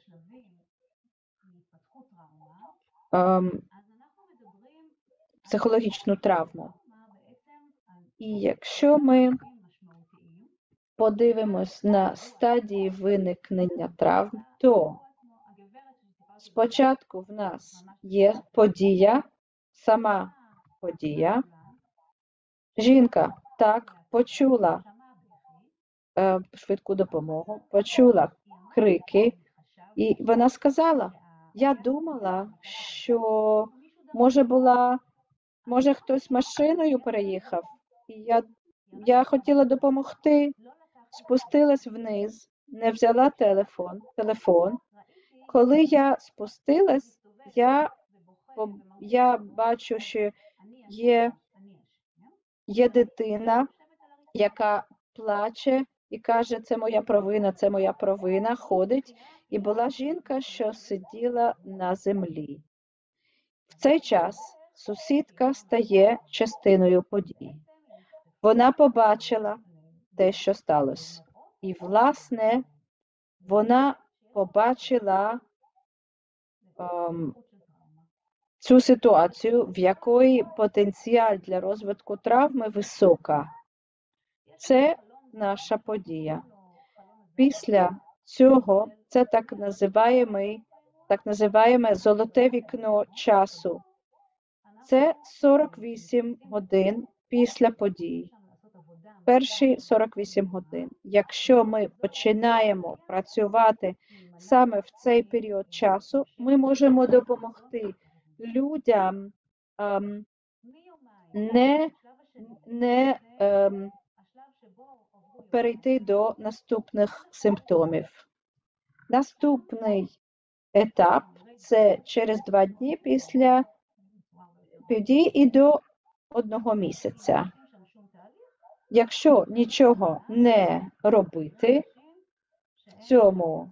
ем, психологічну травму. І якщо ми подивимось на стадії виникнення травм, то спочатку в нас є подія, сама подія. Жінка так почула е, швидку допомогу, почула крики, і вона сказала, я думала, що може була, може хтось машиною переїхав, і я, я хотіла допомогти, спустилась вниз, не взяла телефон, телефон. Коли я спустилась, я, поб- я бачу, що є, є дитина, яка плаче і каже, це моя провина, це моя провина, ходить. І була жінка, що сиділа на землі. В цей час сусідка стає частиною подій. Вона побачила те, що сталося. І, власне, вона побачила ем, цю ситуацію, в якої потенціал для розвитку травми висока. Це наша подія. Після цього це так називаємо, так називаємо золоте вікно часу. Це сорок вісім годин після подій. Перші сорок вісім годин. Якщо ми починаємо працювати саме в цей період часу, ми можемо допомогти людям ем, не, не ем, перейти до наступних симптомів. Наступний етап – це через два дні після подій і до одного місяця. Якщо нічого не робити в цьому,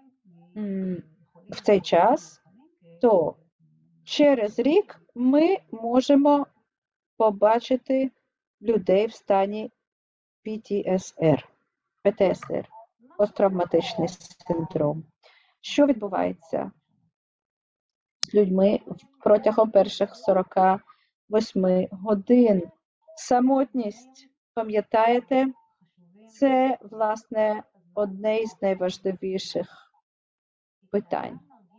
в цей час, то через рік ми можемо побачити людей в стані пі ті ес ар, пі ті ес ар, посттравматичний синдром. Що відбувається з людьми протягом перших сорока восьми годин? Самотність, пам'ятаєте, це, власне, одне із найважливіших питань.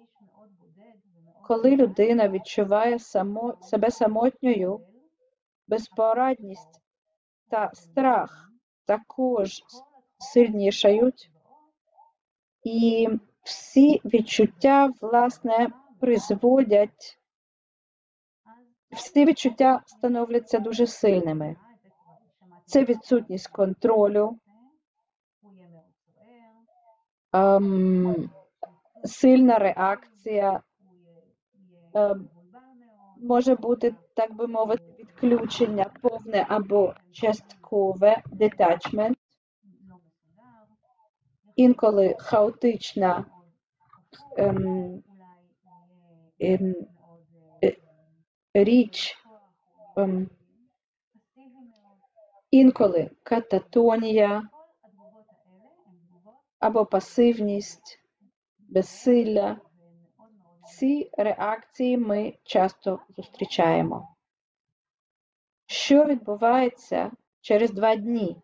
Коли людина відчуває само, себе самотньою, безпорадність та страх також сильнішають, і всі відчуття, власне, призводять, всі відчуття становляться дуже сильними. Це відсутність контролю, ем, сильна реакція, ем, може бути, так би мовити, відключення повне або часткове, детачмент, інколи хаотична ем, ем, е, річ, ем, інколи кататонія або пасивність, безсилля. Ці реакції ми часто зустрічаємо. Що відбувається через два дні?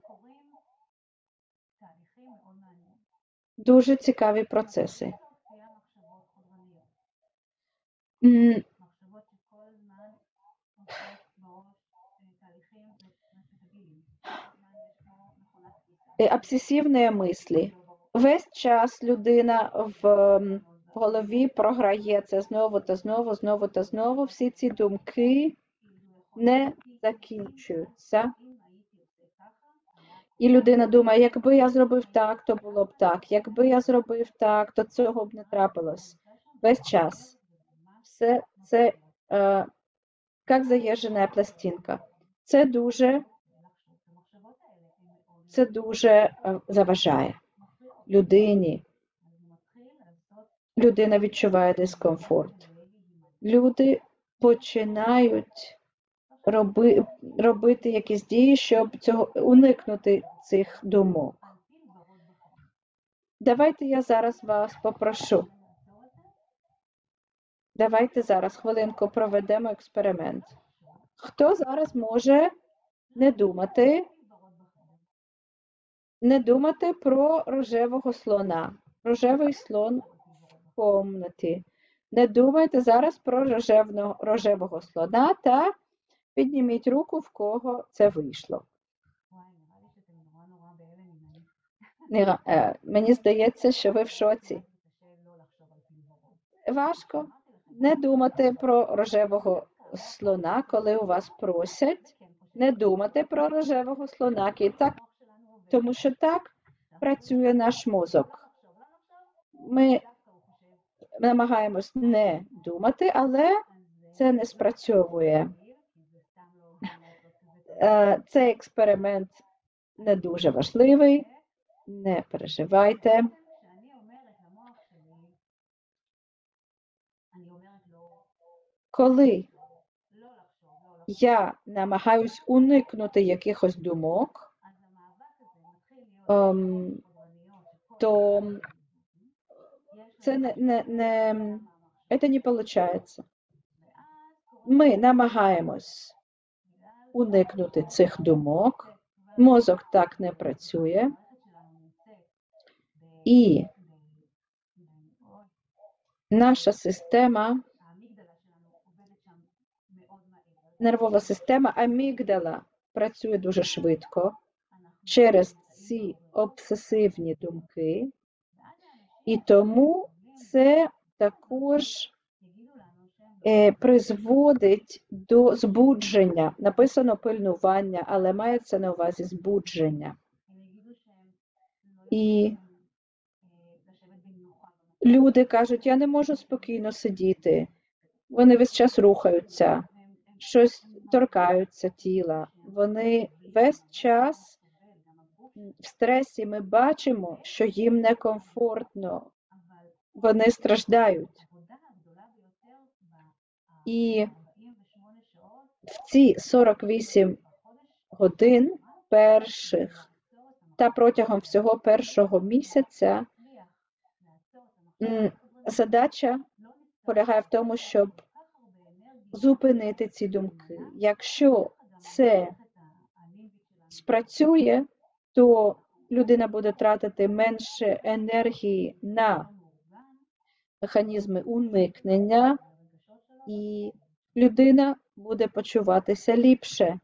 Дуже цікаві процеси. М, е, Обсесивні мислі. Весь час людина в м, голові програє це знову та знову, знову та знову. Всі ці думки не закінчуються. І людина думає, якби я зробив так, то було б так. Якби я зробив так, то цього б не трапилось. Весь час. Все це е, як заїжджена пластинка. Це дуже, це дуже е, заважає людині. Людина відчуває дискомфорт. Люди починають роби, робити якісь дії, щоб цього, уникнути цих думок. Давайте я зараз вас попрошу. Давайте зараз хвилинку проведемо експеримент. Хто зараз може не думати, не думати про рожевого слона? Рожевий слон в кімнаті. Не думайте зараз про рожевного, рожевого слона та підніміть руку, в кого це вийшло. Не, е, мені здається, що ви в шоці. Важко не думати про рожевого слона, коли у вас просять. Не думати про рожевого слона, і так, тому що так працює наш мозок. Ми намагаємось не думати, але це не спрацьовує. Цей експеримент не дуже важливий, не переживайте. כשאני אומרת למוח שלי, אני אומרת לו, Коли לא לחשוב, לא לחשוב, я намагаюсь уникнути якихось думок, אז המאבק הזה מתחיל להיות ем, חודרניות, שכל то יש це לנו не, не, не, מהמחשב, це не виходить. ואז קורה Ми намагаємось уникнути цих думок, мозок так не працює, המערכת שלנו נמצאת і ב- ב- наша система, האמיגדלה שלנו עובדת שם מאוד מהר. нервова система амігдала працює дуже швидко אנחנו через ці обсесивні думки, ואז האנשים і тому це також יגידו לנו שהם е, призводить до збудження. Написано пильнування, але мається на увазі збудження. הם יגידו שהם לא І יכולים אה, לשבת במנוחה במקום. люди кажуть, я не можу спокійно сидіти. Вони весь час рухаються, הם- הם- щось торкаються тіла. Вони весь час в стресі. Ми бачимо, що їм некомфортно, אבל вони страждають. העבודה הגדולה ביותר ב- І ב-ארבעים ושמונה שעות в ці сорок вісім годин перших та протягом всього першого місяця להצליח לעצור את המחשבה м, задача полягає в тому, щоб כל כך הרבה אנרגיה зупинити ці думки. Якщо це הלימבית שלנו спрацює, то людина буде тратити менше енергії на מאורגן, механізми уникнення, הרגשות שלו, і людина буде почуватися ліпше.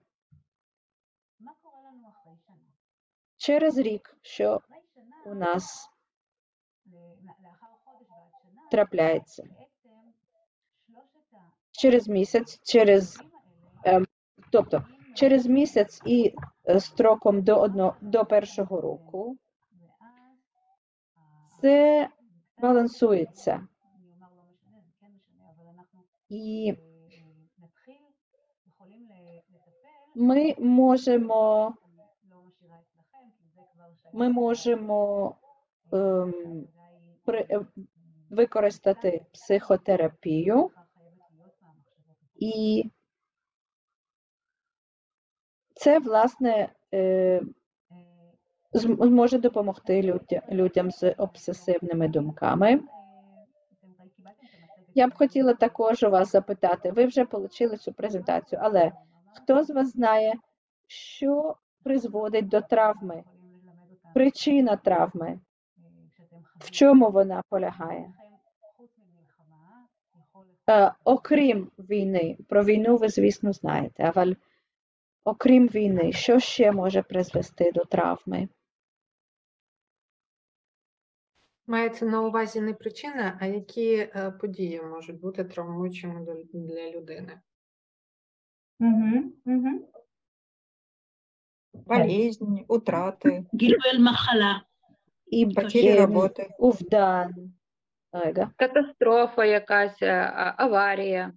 מה קורה לנו אחרי שנה? Через рік, що אחרי שנה, у нас ל- לאחר חודש ועד שנה, трапляється. בעצם שלושת Через місяць, через, האלה ем, тобто, через місяць і е, строком до, одно, до першого року ואז це балансується. אני אומר לא משנה, זה כן משנה, אבל אנחנו І אה, אה, נתחיל, יכולים ל- לטפל, ми можемо, אני לא משאירה אצלכם, כי זה כבר שייך ми можемо ем, לעבודה היא при, е, використати психотерапію, ככה חייבת להיות מהמחשבות. і це, власне, е, אה, зм- зможе допомогти людя- людям з обсесивними думками. אה, אתם ראי- קיבלתם את המצגת Я б של хотіла הוידאו? також у вас запитати, ви вже отримали цю презентацію, але хто з вас знає, що призводить до травми? יכולים ללמד אותנו, Причина травми, אה, כשאתם в חווים чому вона полягає? לכם, חוץ ממלחמה, יכול Е, окрім війни, про війну ви, звісно, знаєте, але окрім війни, що ще може призвести до травми? Мається на увазі не причина, а які е, події можуть бути травмуючими до- для людини. Мгм, мгм. Болезнь, утраты, גילוי מחלה. І потери є работы. увдан. Ольга. Катастрофа якась, е, а- аварія.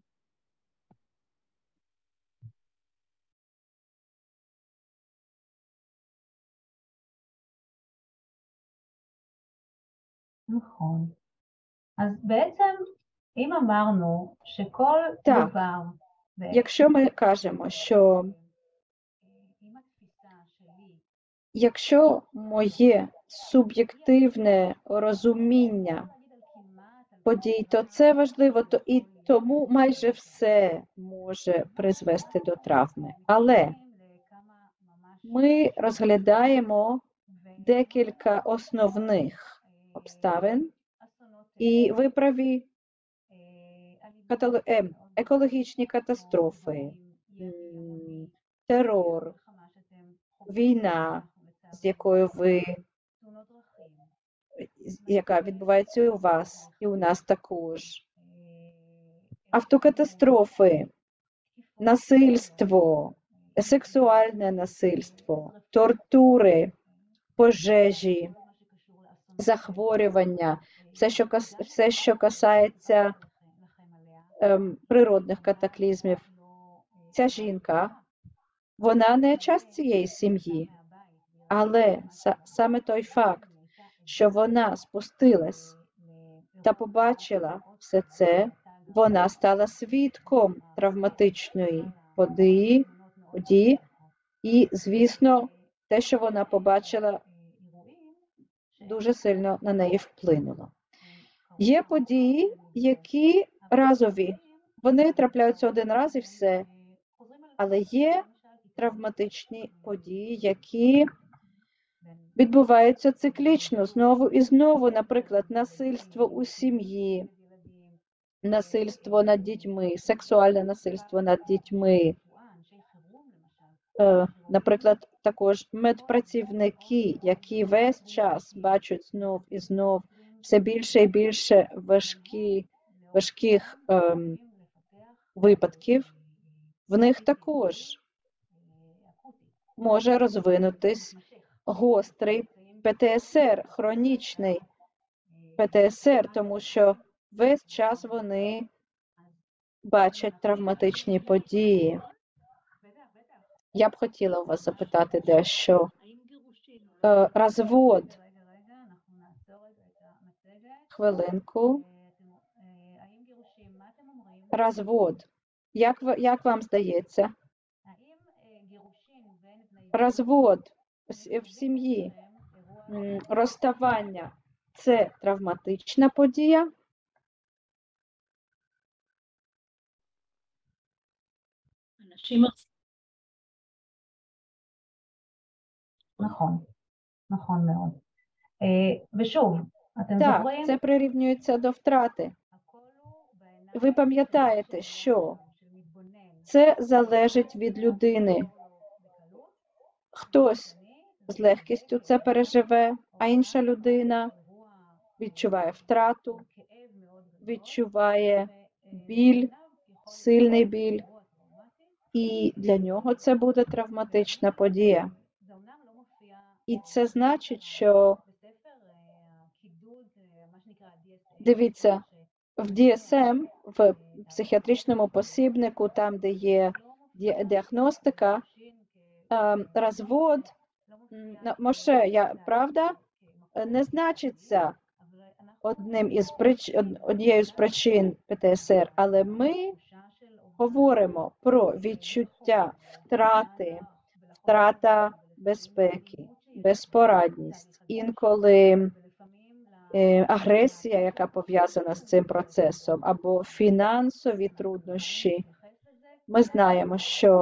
נכון. אז בעצם, אם אמרנו שכל Так. דבר, בעצם, Якщо ми кажемо, що עם התפיסה שלי, якщо моє суб'єктивне розуміння להגיד על כמעט, על подій, то це важливо, то і тому майже все може призвести до травми. Але לכמה ממש ми розглядаємо декілька основних обставин, אסונות, і ви праві, אה, אלימות, катало- е, מאוד екологічні катастрофи, גבוהים, אי הביטחון, м, терор, מלחמה שאתם חווים, війна, אנחנו з якою ви, תאונות דרכים, з- яка відбувається і у вас, і у нас також. אה, Автокатастрофи, תקיפות, насильство, сексуальне насильство, тортури, пожежі, כל מה שקשור לאסונות, захворювання, אה, все, що, кас- все, що касається לכם עליה, ем, природних катаклізмів. לא, אה, Ця жінка, вона не часть цієї сім'ї. מהבית, והיא Але са- саме той факт, що вона спустилась та побачила все це, вона стала свідком травматичної події, події, і, звісно, те, що вона побачила, дуже сильно на неї вплинуло. Є події, які разові, вони трапляються один раз і все, але є травматичні події, які відбуваються циклічно, знову і знову, наприклад, насильство у сім'ї, насильство над дітьми, сексуальне насильство над дітьми. Е, Наприклад, також медпрацівники, які весь час бачать знов і знов все більше і більше важкі, важких ем, випадків, в них також може розвинутись гострий Пе Те Ес Ер, хронічний Пе Те Ес Ер, тому що весь час вони бачать травматичні події. Я б хотіла у вас запитати дещо. Е, Розвод. Хвилинку. Розвод. Як, ви- як вам здається? Розвод в с- в сім'ї, м, розставання – це травматична подія? אנשים נכון, נכון מאוד. אה, ושוב, אתם Так, זוכרים? це прирівнюється до втрати. Ви пам'ятаєте, що це залежить від людини. Хтось з легкістю це переживе, а інша людина відчуває втрату, відчуває біль, сильний біль, і для нього це буде травматична подія. І це значить, що, дивіться, в Ді Ес Ем, в психіатричному посібнику, там, де є ді- діагностика, ем, розвод, м, на- Моше, я, правда, е, не значиться одним із прич... од- однією з причин Пе Те Ес Ер, але ми говоримо про відчуття втрати, втрата безпеки, безпорадність, інколи е, агресія, яка пов'язана з цим процесом, або фінансові труднощі. Ми знаємо, що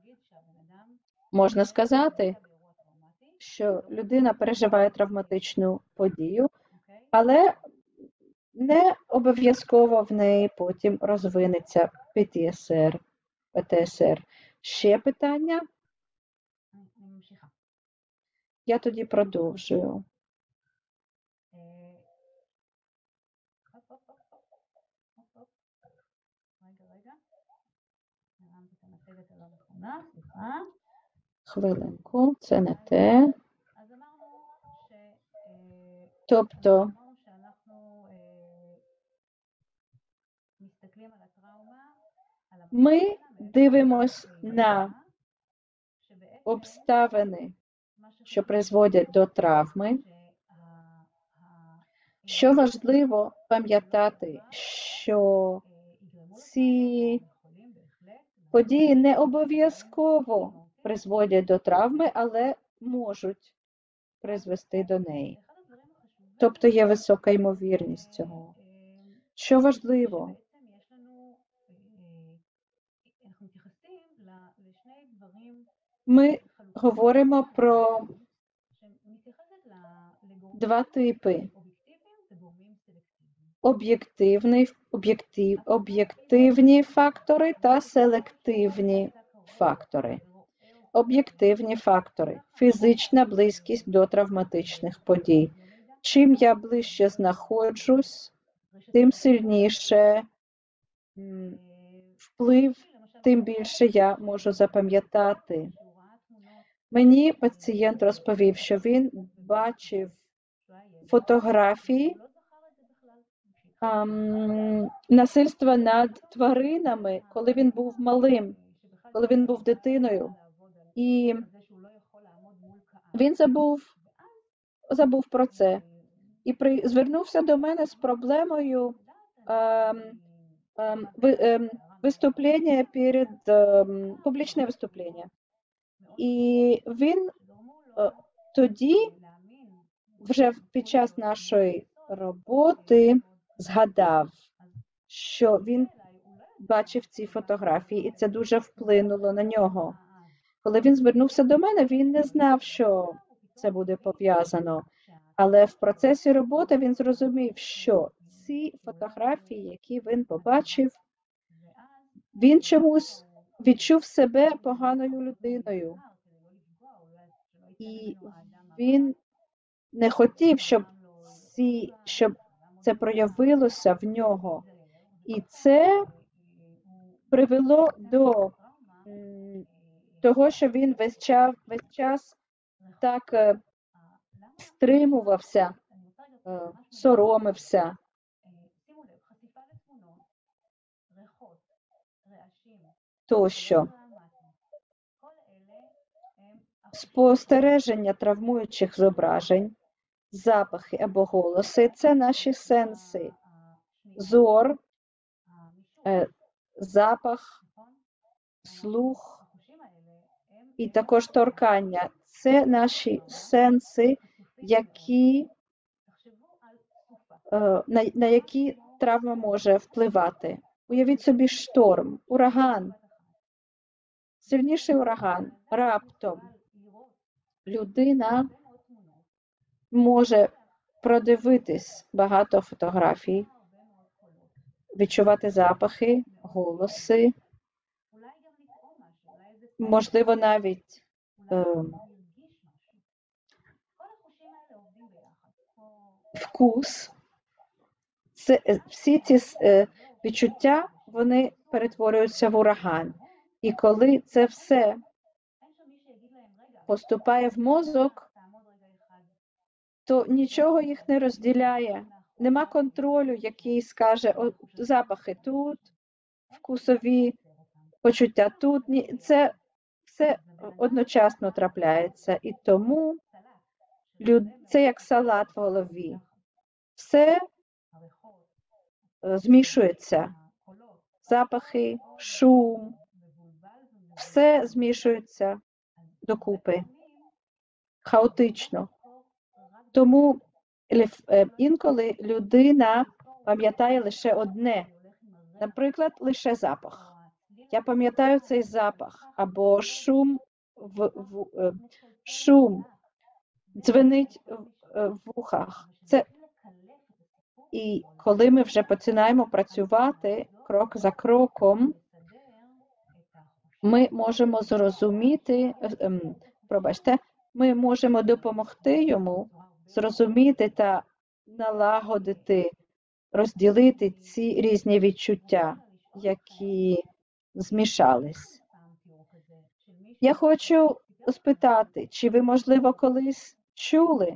можна сказати, що людина переживає травматичну подію, але не обов'язково в неї потім розвинеться Пе Ті Ес Ер. Пе Те Ес Ер. Ще питання? אני אני ממשיכה. Я тоді продовжую. אה, הופ, הופ, הופ, הופ, הופ, הופ. רגע, רגע. הרמתי את המצגת הלא נכונה, סליחה. Хвилинку, це не те. אז אמרנו ש... אה, Тобто, אמרנו שאנחנו אה, מסתכלים על הטראומה, על ми המקום дивимось на שבעצם обставини, מה שחשוב що призводять до травми. שה- ה- Що важливо пам'ятати, що ці події не обов'язково призводять до травми, але можуть призвести до неї. Тобто є висока ймовірність цього. Що важливо? Ми говоримо про два типи. Об'єктивний, об'єктив, об'єктивні фактори та селективні фактори. Об'єктивні фактори. Фізична близькість до травматичних подій. Чим я ближче знаходжусь, тим сильніше м, вплив, тим більше я можу запам'ятати. Мені пацієнт розповів, що він бачив фотографії ам, насильства над тваринами, коли він був малим, коли він був дитиною. І Він забув, забув про це і при, звернувся до мене з проблемою ем, ем, ви, ем, виступлення перед ем, публічне виступлення. І він е, тоді, вже під час нашої роботи, згадав, що він бачив ці фотографії, і це дуже вплинуло на нього. Коли він звернувся до мене, він не знав, що це буде пов'язано. Але в процесі роботи він зрозумів, що ці фотографії, які він побачив, він чомусь відчув себе поганою людиною. І він не хотів, щоб, ці, щоб це проявилося в нього. І це привело до м, того, що він весь час, весь час так е, стримувався, е, соромився. Тощо. Спостереження травмуючих зображень, запахи або голоси – це наші сенси. Зор, е, запах, слух і також торкання – це наші сенси, які, е, на, на які травма може впливати. Уявіть собі шторм, ураган, сильніший ураган, раптом людина може продивитись багато фотографій, відчувати запахи, голоси, можливо, навіть е, вкус. Це, всі ці е, відчуття, вони перетворюються в ураган. І коли це все поступає в мозок, то нічого їх не розділяє. Нема контролю, який скаже, о, запахи тут, вкусові почуття тут. Ні, це все одночасно трапляється. І тому люд, це як салат в голові. Все е, змішується. Запахи, шум, все змішується докупи. Хаотично. Тому інколи людина пам'ятає лише одне. Наприклад, лише запах. Я пам'ятаю цей запах. Або шум, в, в, шум дзвенить в, в вухах. Це... І коли ми вже починаємо працювати крок за кроком, ми можемо зрозуміти, ем, пробачте, ми можемо допомогти йому зрозуміти та налагодити, розділити ці різні відчуття, які змішались. Я хочу спитати, чи ви, можливо, колись чули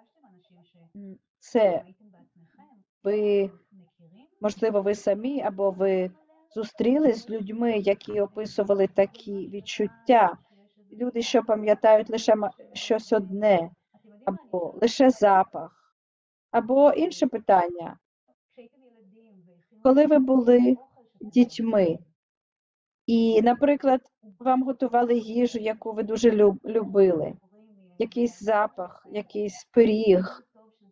це? Ви, можливо, ви самі або ви зустрілись з людьми, які описували такі відчуття. Люди, що пам'ятають лише щось одне, або лише запах, або інше питання. Коли ви були дітьми, і, наприклад, вам готували їжу, яку ви дуже любили, якийсь запах, якийсь пиріг,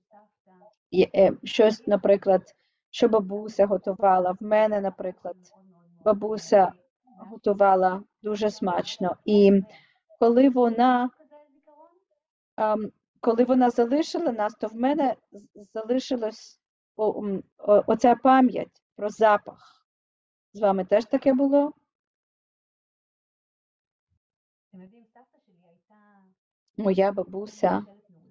щось, наприклад, що бабуся готувала. В мене, наприклад, бабуся готувала дуже смачно. І коли вона, коли вона залишила нас, то в мене залишилась оця пам'ять про запах. З вами теж таке було? Моя бабуся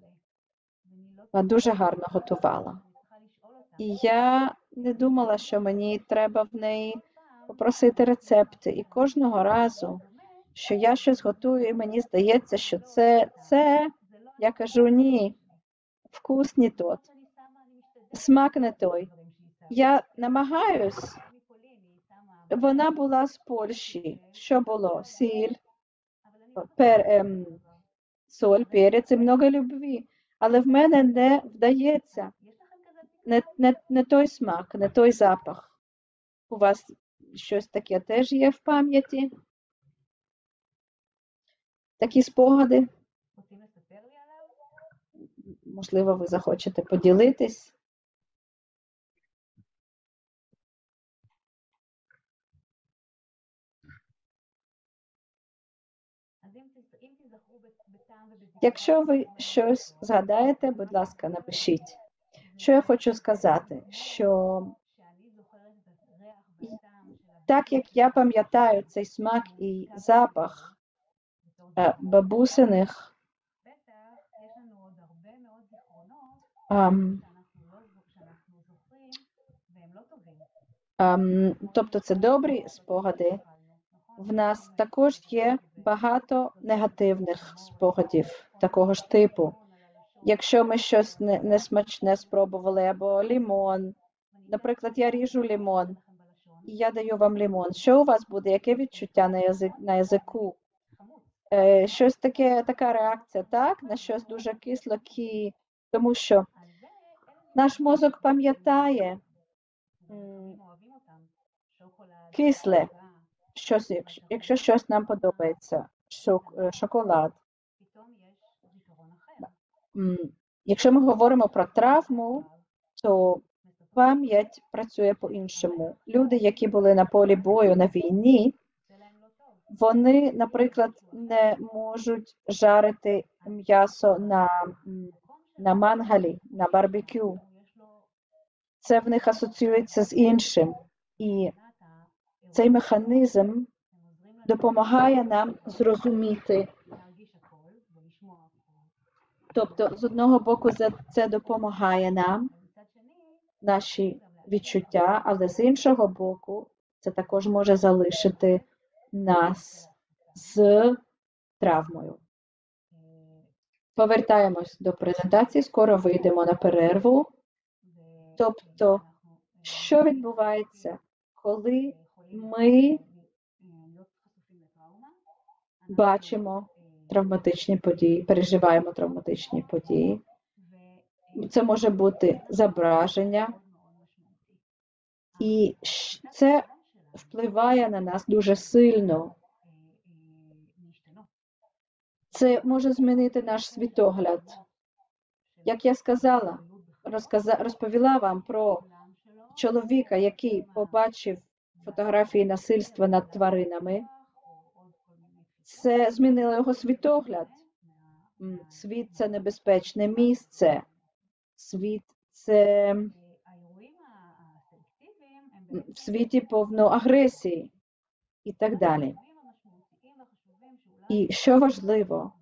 дуже гарно готувала. І я не думала, що мені треба в неї попросити рецепти. І кожного разу, що я щось готую, і мені здається, що це, це, я кажу, ні, вкус не тот, смак не той. Я намагаюсь. Вона була з Польщі. Що було? Сіль, пер, ем, соль, перець і много любві. Але в мене не вдається. Не, не, не той смак, не той запах. У вас щось таке теж є в пам'яті? Такі спогади? Можливо, ви захочете поділитись? Якщо ви щось згадаєте, будь ласка, напишіть. Що я хочу сказати? Що так як я пам'ятаю цей смак і запах е, бабусиних, ем, ем, тобто це добрі спогади, в нас також є багато негативних спогадів такого ж типу. Якщо ми щось не- несмачне спробували, або лімон, наприклад, я ріжу лімон, і я даю вам лимон. Що у вас буде? Яке відчуття на, язик, на язику? Е, щось таке, така реакція, так? На щось дуже кисло-кі, тому що наш мозок пам'ятає м, кисле, щось, якщо, якщо щось нам подобається, шок, е, шоколад. М, Якщо ми говоримо про травму, то пам'ять працює по-іншому. Люди, які були на полі бою на війні, вони, наприклад, не можуть жарити м'ясо на, м, на мангалі, на барбекю. Це в них асоціюється з іншим. І цей механізм допомагає нам зрозуміти. Тобто, з одного боку, це- це допомагає нам, наші відчуття, але з іншого боку, це також може залишити нас з травмою. Повертаємось до презентації, скоро вийдемо на перерву. Тобто, що відбувається, коли ми бачимо травматичні події, переживаємо травматичні події? Це може бути зображення, і щ- це впливає на нас дуже сильно. Це може змінити наш світогляд. Як я сказала, розказа, розповіла вам про чоловіка, який побачив фотографії насильства над тваринами. Це змінило його світогляд. М, Світ – це небезпечне місце. Світ – це м, в світі повно агресії і так далі. І що важливо,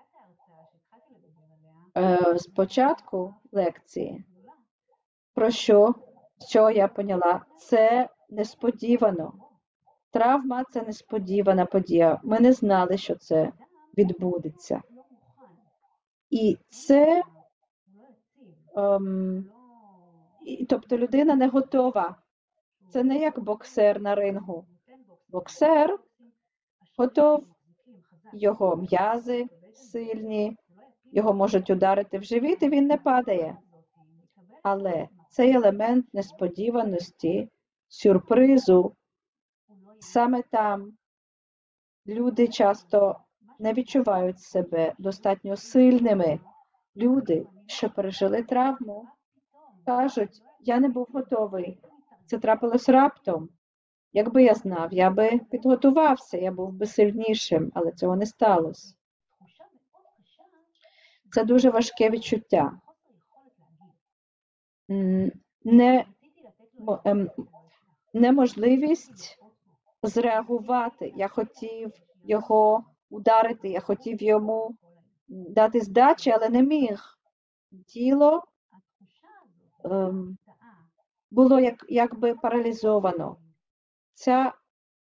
е, спочатку лекції, про що, що я поняла, це несподівано. Травма – це несподівана подія. Ми не знали, що це відбудеться. І це, ем, і, тобто людина не готова. Це не як боксер на рингу. Боксер готов, його м'язи сильні, його можуть ударити в живіт, і він не падає. Але цей елемент несподіваності, сюрпризу, саме там люди часто не відчувають себе достатньо сильними. Люди, що пережили травму, кажуть, я не був готовий. Це трапилось раптом. Якби я знав, я би підготувався, я був би сильнішим, але цього не сталося. Це дуже важке відчуття. М, Не, мо- ем, неможливість зреагувати. Я хотів його ударити, я хотів йому дати здачі, але не міг. Тіло ем, було як, якби паралізовано. Ця,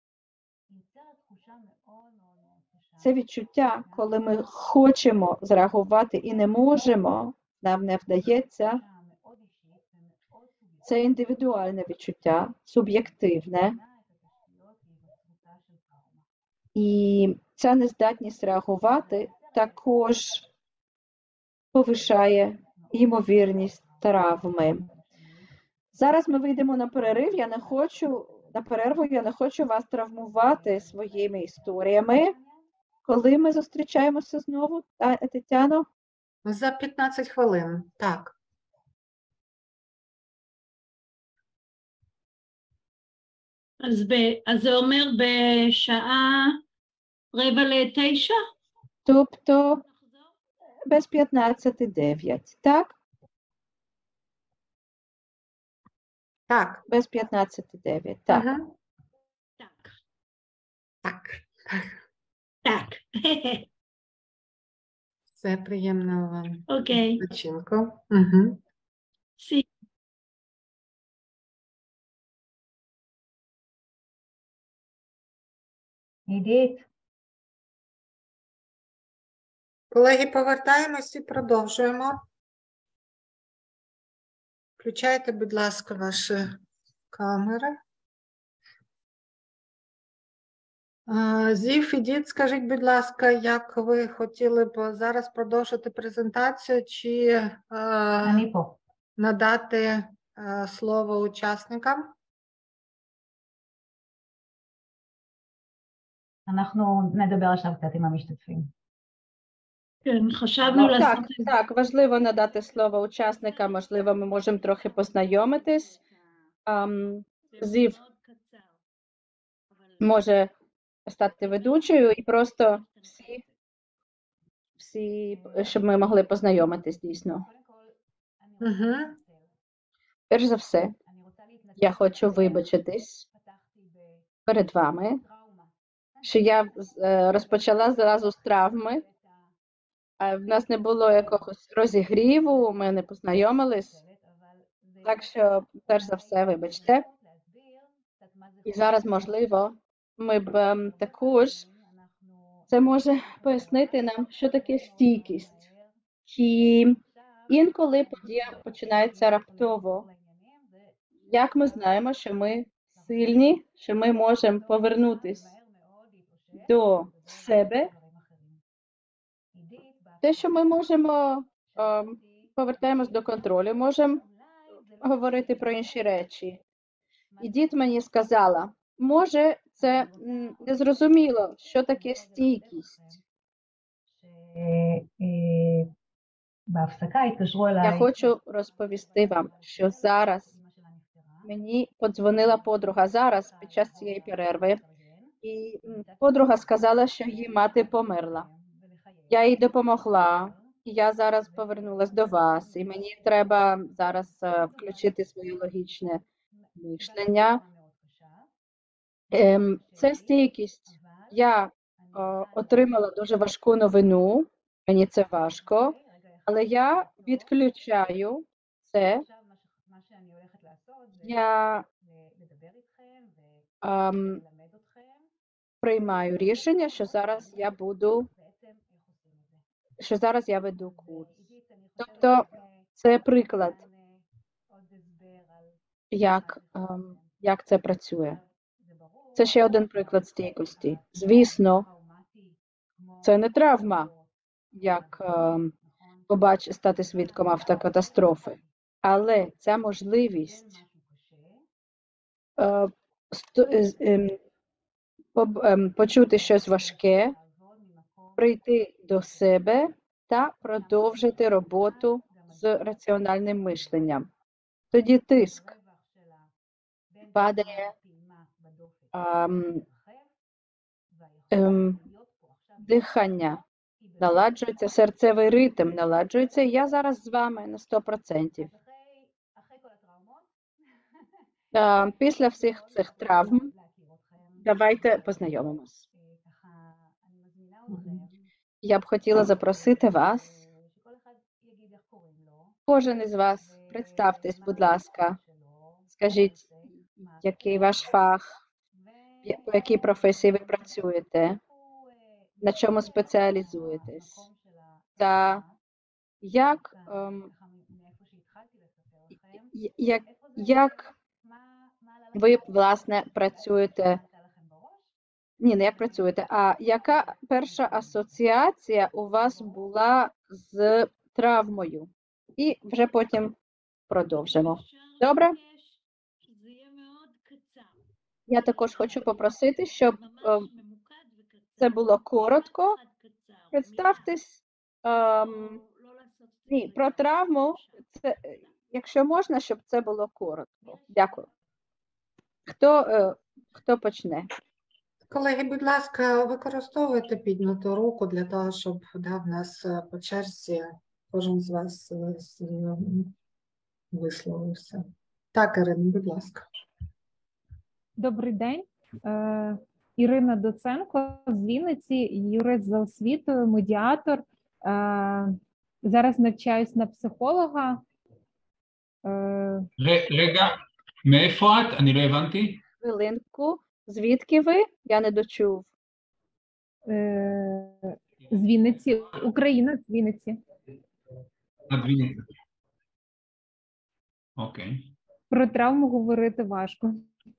це відчуття, коли ми хочемо зреагувати і не можемо, нам не вдається, це індивідуальне відчуття, суб'єктивне. І ця нездатність реагувати також повишає ймовірність травми. Зараз ми вийдемо на перерив. Я не хочу на перерву. Я не хочу вас травмувати своїми історіями. Коли ми зустрічаємося знову, Та- Тетяно? За п'ятнадцять хвилин, так. אז, ב, אז זה אומר בשעה רבע לתשע? Тобто без п'ятнадцяти дев'ять, так? Так. Без п'ятнадцяти дев'ять, так. Мгм. Так. Так. Так. Все приємного вам Окей. відпочинку. Угу. Сі. עידית, Колеги, повертаємось і продовжуємо. Включайте, будь ласка, ваші камери. А, Зів, ідіть, скажіть, будь ласка, як ви хотіли б зараз продовжити презентацію чи е, אני פה. надати е, слово учасникам? אנחנו נדבר עכשיו קצת עם המשתתפים. כן, חשבנו לא, Так, לעשות את זה. так, важливо надати слово учасникам, можливо, ми можемо трохи познайомитись. Ам, Зів מאוד קצר. אבל- може стати ведучою і просто всі, всі, щоб ми могли познайомитись дійсно. Угу. Перш за все, я хочу вибачитись перед вами, що я е, розпочала зразу з травми, а в нас не було якогось розігріву, ми не познайомились, так що, перш за все, вибачте. І зараз, можливо, ми б ем, також, це може пояснити нам, що таке стійкість. І інколи подія починається раптово. Як ми знаємо, що ми сильні, що ми можемо повернутися до себе, те, що ми можемо, ем, повертаємось до контролю, можемо говорити про інші речі. І дід мені сказала, може, це м, незрозуміло, що таке стійкість. אה, בהפסקה התקשרו Я אליי. хочу розповісти вам, що зараз мені подзвонила подруга зараз під час цієї перерви, і м, подруга сказала, що її мати померла. Я їй допомогла, і я зараз повернулася до вас, і мені треба зараз е, включити своє логічне мишлення. Ем, Це стійкість. Я е, отримала дуже важку новину, мені це важко, але я відключаю це. Я ем, приймаю рішення, що зараз я буду, що зараз я веду курс. Тобто це приклад, як, ем, як це працює. Це ще один приклад стійкості. Звісно, це не травма, як ем, побач, стати свідком автокатастрофи, але ця можливість е, сто, е, ем, поб, ем, почути щось важке, прийти до себе та продовжити роботу з раціональним мишленням. Тоді тиск падає, ем, ем, дихання наладжується, серцевий ритм наладжується. Я зараз з вами на сто відсотків. Е, Після всіх цих травм давайте познайомимось. Я б хотіла запросити вас, кожен із вас, представтесь, будь ласка, скажіть, який ваш фах, я- по якій професії ви працюєте, на чому спеціалізуєтесь, та як, ем, і- як, як ви, власне, працюєте ні, не як працюєте, а яка перша асоціація у вас була з травмою? І вже потім продовжимо. Добре? Я також хочу попросити, щоб е, це було коротко. Представтесь, ем, ні, про травму, це, якщо можна, щоб це було коротко. Дякую. Хто, е, хто почне? Колеги, будь ласка, використовуйте підняту руку для того, щоб да, в нас е, по черзі кожен з вас е, з- е, висловився. Так, Ірина, будь ласка. Добрий день. Е, Ірина Доценко з Вінниці, юрист за освітою, медіатор. Е, Зараз навчаюсь на психолога. Е, ר- רגע, מאיפה את? אני לא הבנתי. Хвилинку. Звідки ви? Я не дочув. е, З Вінниці, Україна, з Вінниці. את וינצה. אוקיי. Про травму говорити важко.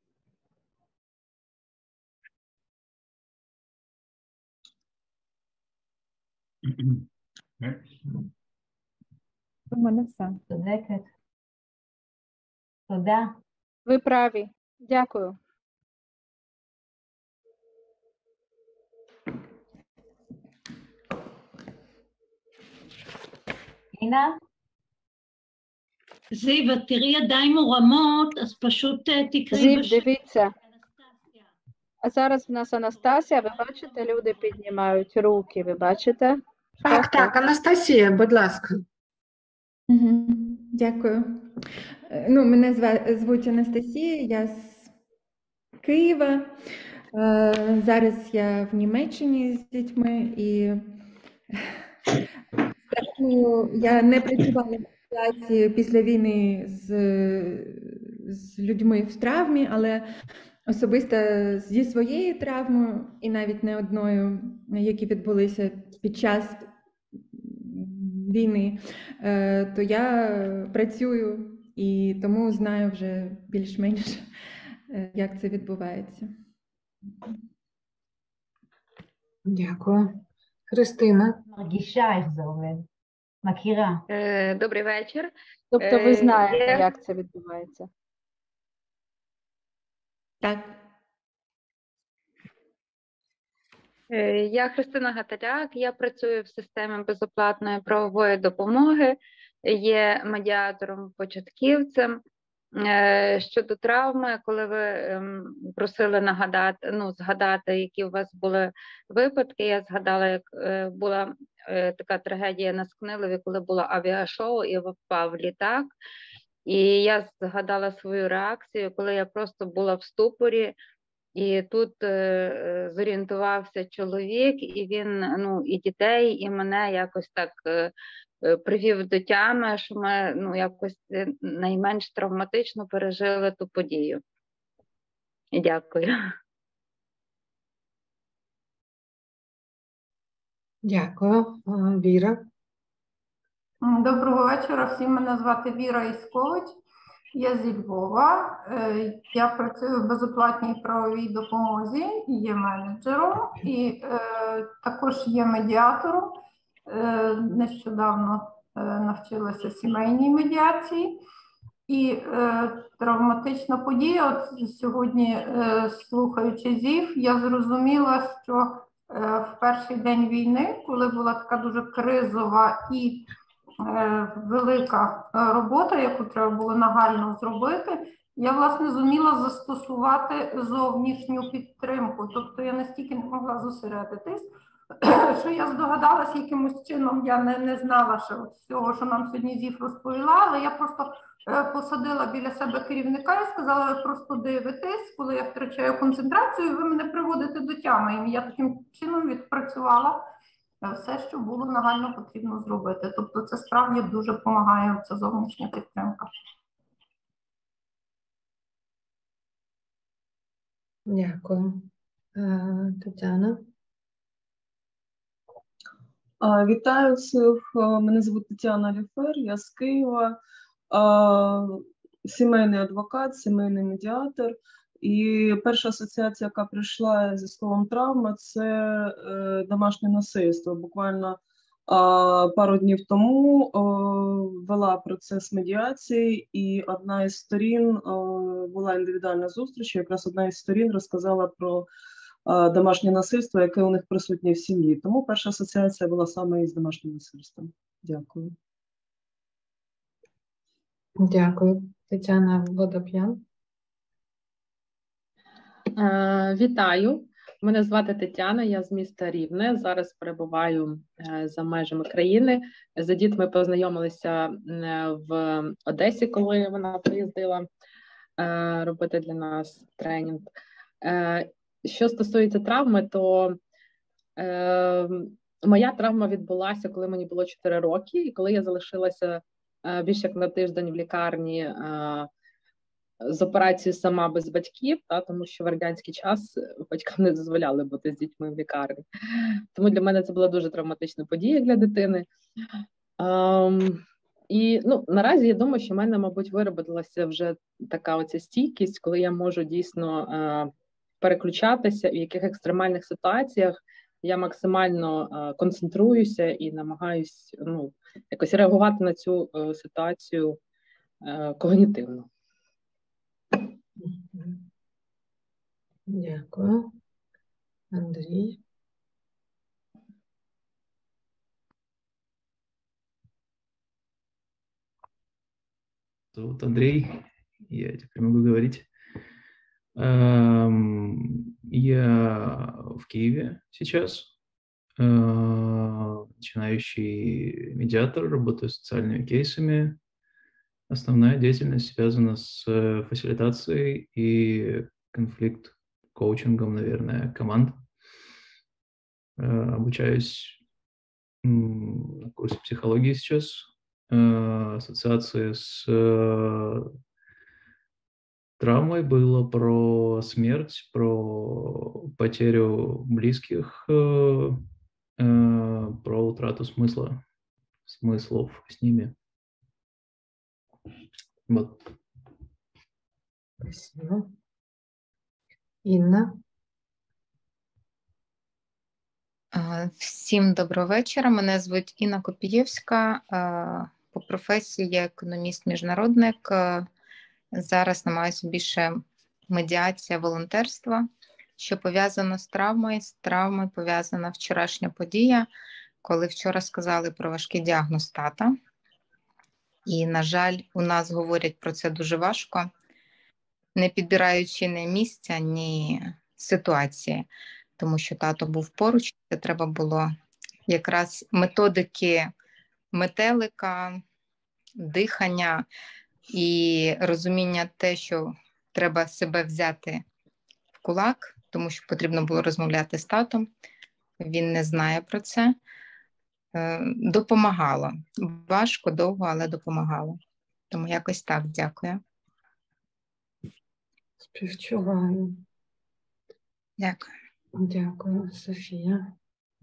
У мене все. צודקת. תודה. Ви праві. Дякую. אינה? זיו, את תראי ידיים מורמות, אז פשוט אה, תקראי Зів, בשם. дивіться. А зараз в нас Анастасія, ви бачите, люди піднімають руки, ви бачите? Так, так, Анастасія, будь ласка. Мгм. Дякую. Е, Ну, мене зва- звуть Анастасія, я з Києва. Е, Зараз я в Німеччині з дітьми і спочатку я не працювала в ситуації після війни з, з людьми в травмі, але особисто зі своєю травмою, і навіть не одною, які відбулися під час війни, е, то я працюю і тому знаю вже більш-менш, е, як це відбувається. Дякую. Христина. מרגישה איך זה עובד. מכירה. Е, Добрий вечір. Тобто ви Е, знаєте, я- як це відбувається. Так. Е, Я Христина Гаталяк, я працюю в системі безоплатної правової допомоги, є медіатором-початківцем. Е, Щодо травми, коли ви ем, просили нагадати, ну, згадати, які у вас були випадки, я згадала, як е, була е, така трагедія на Скнилові, коли було авіашоу і впав літак. І я згадала свою реакцію, коли я просто була в ступорі, і тут е, е, зорієнтувався чоловік, і він, ну, і дітей, і мене якось так е, е, привів до тями, що ми, ну, якось е, найменш травматично пережили ту подію. І дякую. Дякую. А, Віра. Доброго вечора. Всім мене звати Віра Іскович. Я зі Львова. Е, Я працюю в безоплатній правовій допомозі, є менеджером і е, також є медіатором. Е, Нещодавно е, навчилася сімейній медіації. І е, травматична подія, от сьогодні, е, слухаючи ЗІВ, я зрозуміла, що е, в перший день війни, коли була така дуже кризова і е, велика е, робота, яку треба було нагально зробити, я, власне, зуміла застосувати зовнішню підтримку. Тобто я настільки не могла зосередитись, що я здогадалась якимось чином, я не, не знала ще от всього, що нам сьогодні ЗІФ розповіла, але я просто е, посадила біля себе керівника і сказала, ви просто дивитесь, коли я втрачаю концентрацію, ви мене приводите до тями. І я таким чином відпрацювала е, все, що було нагально потрібно зробити. Тобто це справді дуже допомагає, ця зовнішня підтримка. Дякую. Е, Тетяна. А, Вітаю всіх. А, Мене звуть Тетяна Ліфер, я з Києва, а, сімейний адвокат, сімейний медіатор. І перша асоціація, яка прийшла зі словом травма, це е, домашнє насильство. Буквально а, пару днів тому о, вела процес медіації, і одна із сторін о, була індивідуальна зустріч, і якраз одна із сторін розказала про а, домашнє насильство, яке у них присутнє в сім'ї. Тому перша асоціація була саме із домашнім насильством. Дякую. Дякую. Тетяна Водоп'ян. Е, Вітаю, мене звати Тетяна, я з міста Рівне, зараз перебуваю е, за межами країни. За дітьми познайомилися е, в Одесі, коли вона приїздила е, робити для нас тренінг. Е, Що стосується травми, то е, моя травма відбулася, коли мені було чотири роки, і коли я залишилася е, більше як на тиждень в лікарні е, з операцією сама без батьків, та, тому що в радянський час батькам не дозволяли бути з дітьми в лікарні. Тому для мене це була дуже травматична подія для дитини. Um, і ну, наразі я думаю, що в мене, мабуть, виробилася вже така оця стійкість, коли я можу дійсно uh, переключатися, в яких екстремальних ситуаціях я максимально uh, концентруюся і намагаюсь ну, якось реагувати на цю uh, ситуацію uh, когнітивно. Дякую. Андрій. Зовут Андрей, я теперь могу говорить. Эм, Я в Киеве сейчас, э, начинающий медиатор, работаю с социальными кейсами. Основная деятельность связана с э, фасилитацией и конфликт-коучингом, наверное, команд. Э, Обучаюсь м, на курсе психологии сейчас, э, ассоциации с э, травмой было про смерть, про потерю близких, э, э, про утрату смысла, смыслов с ними. Вот. Спасибо. Інна. Е, Всім доброго вечора. Мене звуть Інна Копієвська. Е, По професії я економіст-міжнародник. Е, Зараз намагаюся більше медіація, волонтерства. Що пов'язано з травмою? З травмою пов'язана вчорашня подія, коли вчора сказали про важкий діагноз тата. І, на жаль, у нас говорять про це дуже важко, не підбираючи ні місця, ні ситуації. Тому що тато був поруч, це треба було якраз методики метелика, дихання і розуміння те, що треба себе взяти в кулак, тому що потрібно було розмовляти з татом. Він не знає про це. Допомагало. Важко, довго, але допомагало. Тому якось так, дякую. Співчуваю. Дякую. Дякую, Софія.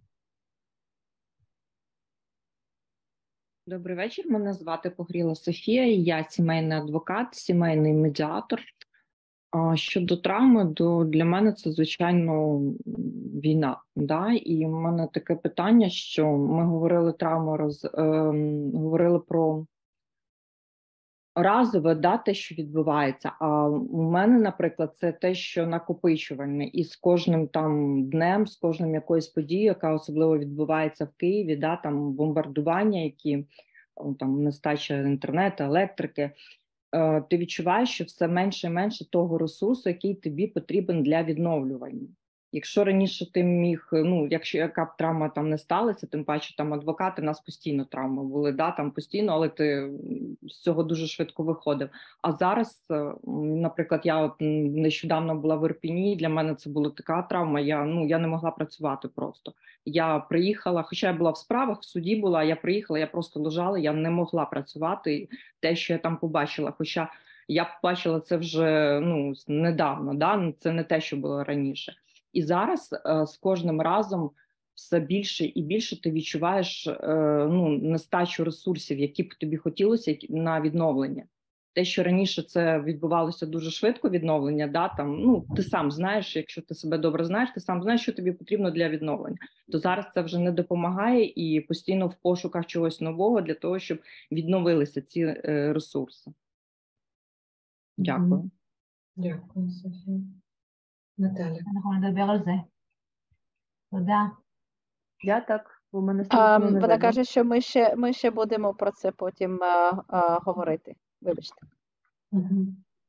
Добрий вечір. Мене звати Погріла Софія. Я сімейний адвокат, сімейний медіатор. Щодо травми, то для мене це, звичайно, війна. Да? І в мене таке питання, що ми говорили травму, роз, е, говорили про разове, да, те, що відбувається. А у мене, наприклад, це те, що накопичувальне. І з кожним там днем, з кожним якоюсь подією, яка особливо відбувається в Києві, да, там бомбардування, які там нестача інтернету, електрики, ти відчуваєш, що все менше і менше того ресурсу, який тобі потрібен для відновлювання. Якщо раніше ти міг, ну, якщо яка б травма там не сталася, тим паче там адвокати, у нас постійно травми були, да, там постійно, але ти з цього дуже швидко виходив. А зараз, наприклад, я от нещодавно була в Ірпіні, для мене це була така травма, я, ну, я не могла працювати просто. Я приїхала, хоча я була в справах, в суді була, я приїхала, я просто лежала, я не могла працювати, те, що я там побачила, хоча я побачила це вже, ну, недавно, да, це не те, що було раніше. І зараз е, з кожним разом все більше і більше ти відчуваєш е, ну, нестачу ресурсів, які б тобі хотілося на відновлення. те, що раніше це відбувалося дуже швидко, відновлення, да, там, ну, ти сам знаєш, якщо ти себе добре знаєш, ти сам знаєш, що тобі потрібно для відновлення. То зараз це вже не допомагає і постійно в пошуках чогось нового для того, щоб відновилися ці е, ресурси. Дякую. Дякую, Софія. Наталя. אנחנו נדבר על זה. תודה. Я так, у мене А, не вона видно. каже, що ми ще, ми ще будемо про це потім а, а, говорити. Вибачте. Угу.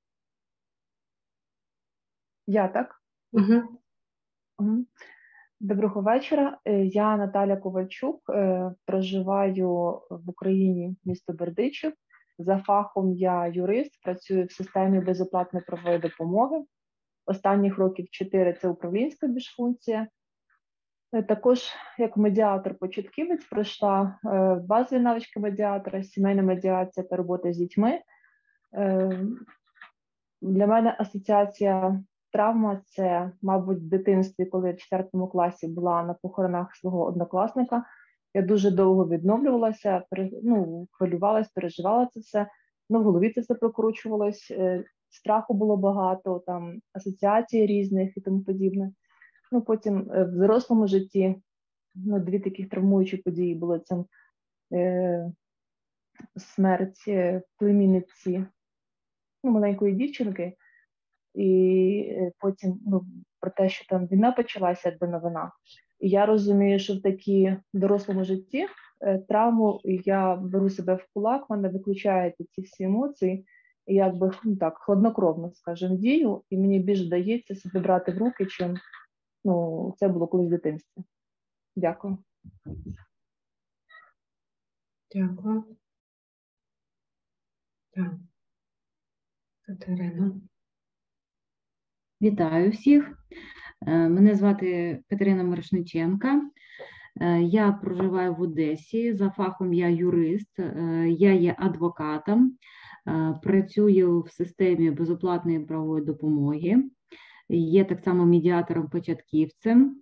Я так? Угу. Мгм. Доброго вечора. Е, Я Наталя Ковальчук, е, проживаю в Україні, місто Бердичів. За фахом я юрист, працюю в системі безоплатної правової допомоги. Останніх років чотири це управлінська більшфункція. Е, Також як медіатор-початківець пройшла е, базові навички медіатора, сімейна медіація та робота з дітьми. Е, Для мене асоціація травма – це, мабуть, в дитинстві, коли я в четвертому класі була на похоронах свого однокласника. Я дуже довго відновлювалася, пере- ну, хвилювалась, переживала це все. Ну, в голові це все прокручувалось, е, страху було багато, там, асоціацій різних і тому подібне. Ну, потім е, в дорослому житті, ну, дві таких травмуючі події були. Це е, смерть е, племінниці, ну, маленької дівчинки, і е, потім, ну, про те, що там війна почалася, якби новина. І я розумію, що в такій дорослому житті е, травму я беру себе в кулак, в мене виключають ці всі емоції, і якби, ну, так, хладнокровно, скажімо, дію, і мені більш вдається себе брати в руки, чим, ну, це було колись в дитинстві. Дякую. Дякую. Так. Катерина. Вітаю всіх. Е, Мене звати Катерина Мирошниченка. Е, Я проживаю в Одесі. За фахом я юрист, е, я є адвокатом, е, працюю в системі безоплатної правової допомоги, є так само медіатором-початківцем.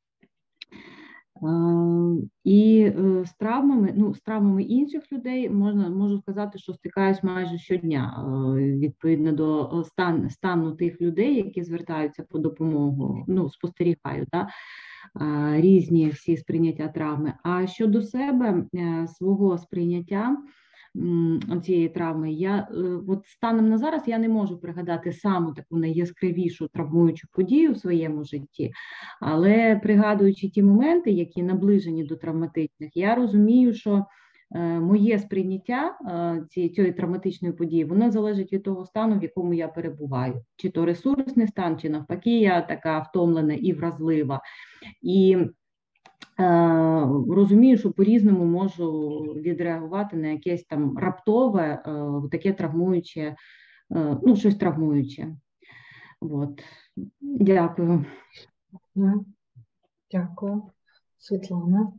Е, І е, з травмами, ну, з травмами інших людей можна, можу сказати, що стикаюсь майже щодня, е, відповідно до стан, стану тих людей, які звертаються по допомогу, ну, спостерігаю, да, е, різні всі сприйняття травми. А щодо себе, е, свого сприйняття м, цієї травми, я е, от станом на зараз я не можу пригадати саму таку найяскравішу травмуючу подію в своєму житті, але пригадуючи ті моменти, які наближені до травматичних, я розумію, що е, моє сприйняття е, цієї, цієї травматичної події, воно залежить від того стану, в якому я перебуваю. Чи то ресурсний стан, чи навпаки, я така втомлена і вразлива. І е, розумію, що по-різному можу відреагувати на якесь там раптове, е, таке травмуюче, е, ну, щось травмуюче. От. Дякую. Мгм. Дякую. Світлана.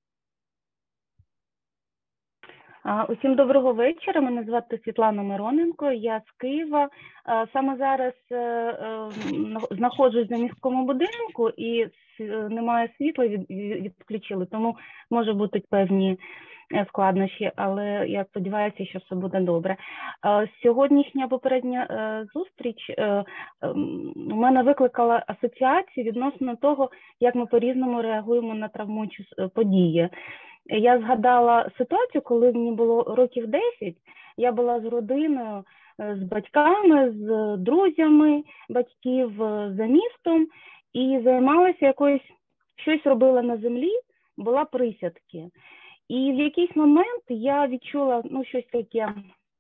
А, Усім доброго вечора. Мене звати Світлана Мироненко. Я з Києва. А, Саме зараз е, е, на- знаходжусь на міському будинку і с- немає світла, від- від- відключили, тому може бути певні е, складнощі, але я сподіваюся, що все буде добре. А, Сьогоднішня попередня е, зустріч е, ем, у мене викликала асоціацію відносно того, як ми по-різному реагуємо на травмуючі е, події. Я згадала ситуацію, коли мені було років десять, я була з родиною, е, з батьками, з друзями батьків е, за містом і займалася якоюсь, щось робила на землі, була присядки. І в якийсь момент я відчула, ну, щось таке,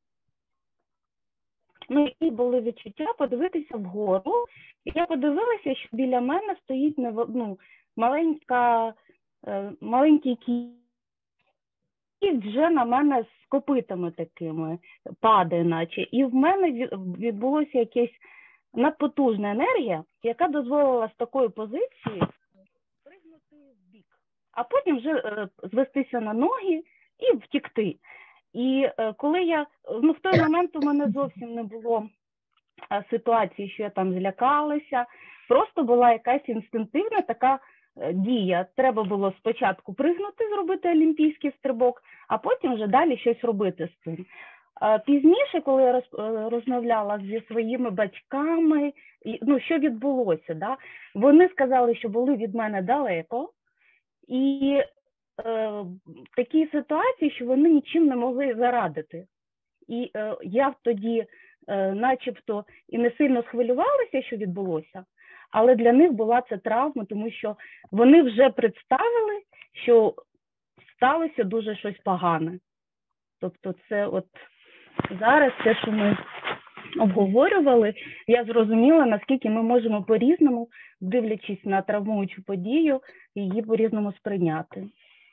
ну, які були відчуття подивитися вгору. І я подивилася, що біля мене стоїть нев- ну, маленька, е, маленький кіт. І вже на мене з копитами такими падає, наче. І в мене ві- відбулося якась надпотужна енергія, яка дозволила з такої позиції пригнути в бік, а потім вже е, звестися на ноги і втікти. І е, коли я, ну, в той момент у мене зовсім не було е, ситуації, що я там злякалася, просто була якась інстинктивна така е, дія. Треба було спочатку пригнути, зробити олімпійський стрибок, а потім вже далі щось робити з цим. Е, Пізніше, коли я роз- е, розмовляла зі своїми батьками, і, ну, що відбулося, да? Вони сказали, що були від мене далеко, і е, в такій ситуації, що вони нічим не могли зарадити. І е, я тоді е, начебто і не сильно схвилювалася, що відбулося, але для них була це травма, тому що вони вже представили, що сталося дуже щось погане. Тобто це от зараз те, що ми обговорювали, я зрозуміла, наскільки ми можемо по-різному, дивлячись на травмуючу подію, її по-різному сприйняти.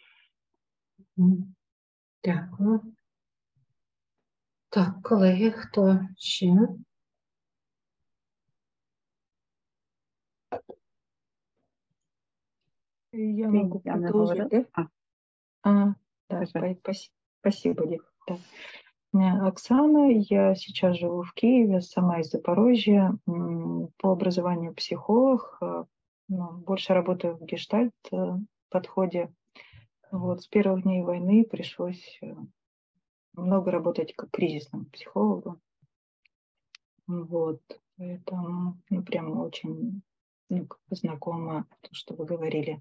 Дякую. Так, колеги, хто ще? Я могу Я не продолжить, говорила. да? А, А, да, скажи. спа- пас- спасибо, Дик. Да. Э, Оксана, я сейчас живу в Киеве, сама из Запорожья, м, по образованию психолог, э, ну, больше работаю в гештальт э, подходе. Вот, с первых дней войны пришлось э, много работать как кризисному психологу. Вот, поэтому, ну, прям очень, ну, как бы знакомо то, что вы говорили.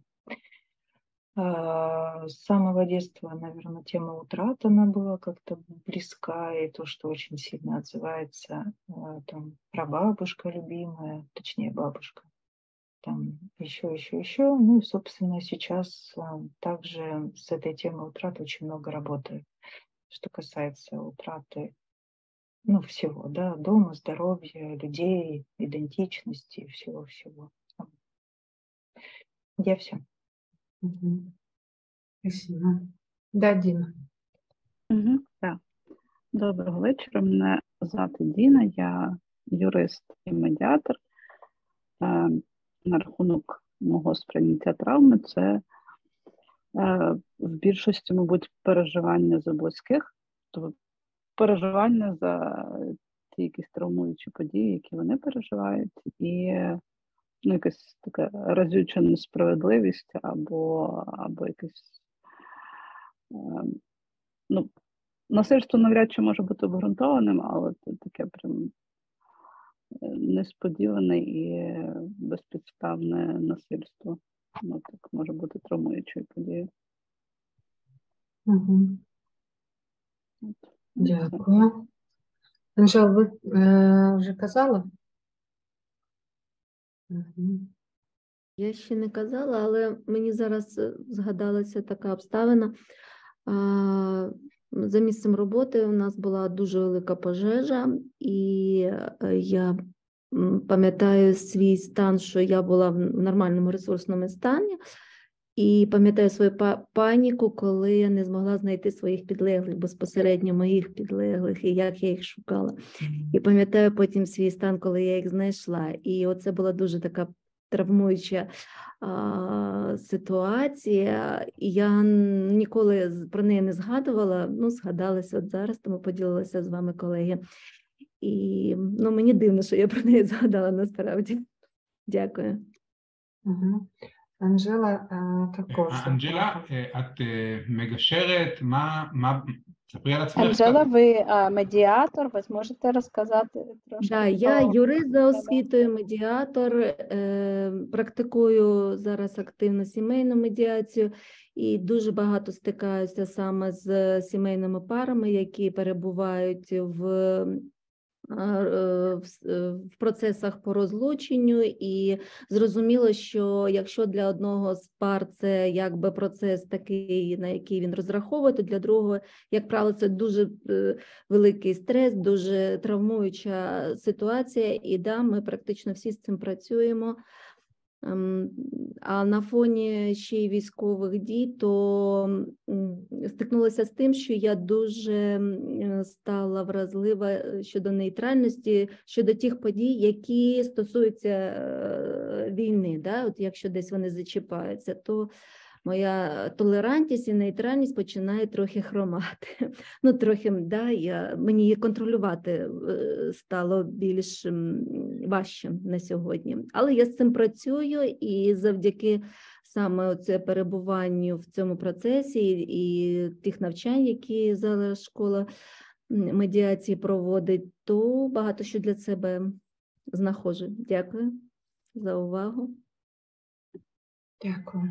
А, С самого детства, наверное, тема утрат, она была как-то близка, и то, что очень сильно отзывается, а, там, прабабушка любимая, точнее, бабушка, там, еще, еще, еще. Ну, и, собственно, сейчас а, также с этой темой утрат очень много работаю, что касается утраты, ну, всего, да, дома, здоровья, людей, идентичности, всего-всего. Я все. Мгм. Спасибо. Да, Діна. Угу, так. Доброго вечора. Мене звати Діна, я юрист і медіатор. Е, на рахунок мого сприйняття травми це е, в більшості, мабуть, переживання за близьких, тобто переживання за ті якісь травмуючі події, які вони переживають, і ну, якась така разюча несправедливість або, або якась е, ну, насильство навряд чи може бути обґрунтованим, але це таке прям несподіване і безпідставне насильство. Ну, так може бути травмуючою подією. Угу. Дякую. Анжел, ви е, вже казали? Угу. Я ще не казала, але мені зараз е, згадалася така обставина. А, За місцем роботи у нас була дуже велика пожежа, і е, я м, пам'ятаю свій стан, що я була в нормальному ресурсному стані, і пам'ятаю свою па- паніку, коли я не змогла знайти своїх підлеглих, безпосередньо моїх підлеглих, і як я їх шукала. І пам'ятаю потім свій стан, коли я їх знайшла. І оце була дуже така травмуюча а, ситуація, і я н- ніколи з- про неї не згадувала, ну, згадалася от зараз, тому поділилася з вами, колеги. І ну, мені дивно, що я про неї згадала насправді. Дякую. Угу. Анжела е, також. אנג'לה, אה, את אה, מגשרת, מה, מה, ספרי על עצמך. Анжела, ви а, медіатор, ви зможете розказати трошки? Да, я про юрист за себе? освітою, медіатор, е, практикую зараз активно сімейну медіацію і дуже багато стикаюся саме з сімейними парами, які перебувають в, е, в, с- е, в процесах по розлученню. І зрозуміло, що якщо для одного з пар це якби процес такий, на який він розраховує, то для другого, як правило, це дуже е, великий стрес, дуже травмуюча ситуація, і да, ми практично всі з цим працюємо. Ем, А на фоні ще й військових дій, то м, стикнулася з тим, що я дуже м, стала вразлива е, щодо нейтральності, щодо тих подій, які стосуються е, війни. Да? От якщо десь вони зачіпаються, то моя толерантність і нейтральність починає трохи хромати. Ну, трохи, да, я, мені її контролювати е, стало більш м, важче на сьогодні. Але я з цим працюю, і завдяки саме оце перебуванню в цьому процесі і, і тих навчань, які зараз школа медіації проводить, то багато що для себе знаходжу. Дякую за увагу. Дякую.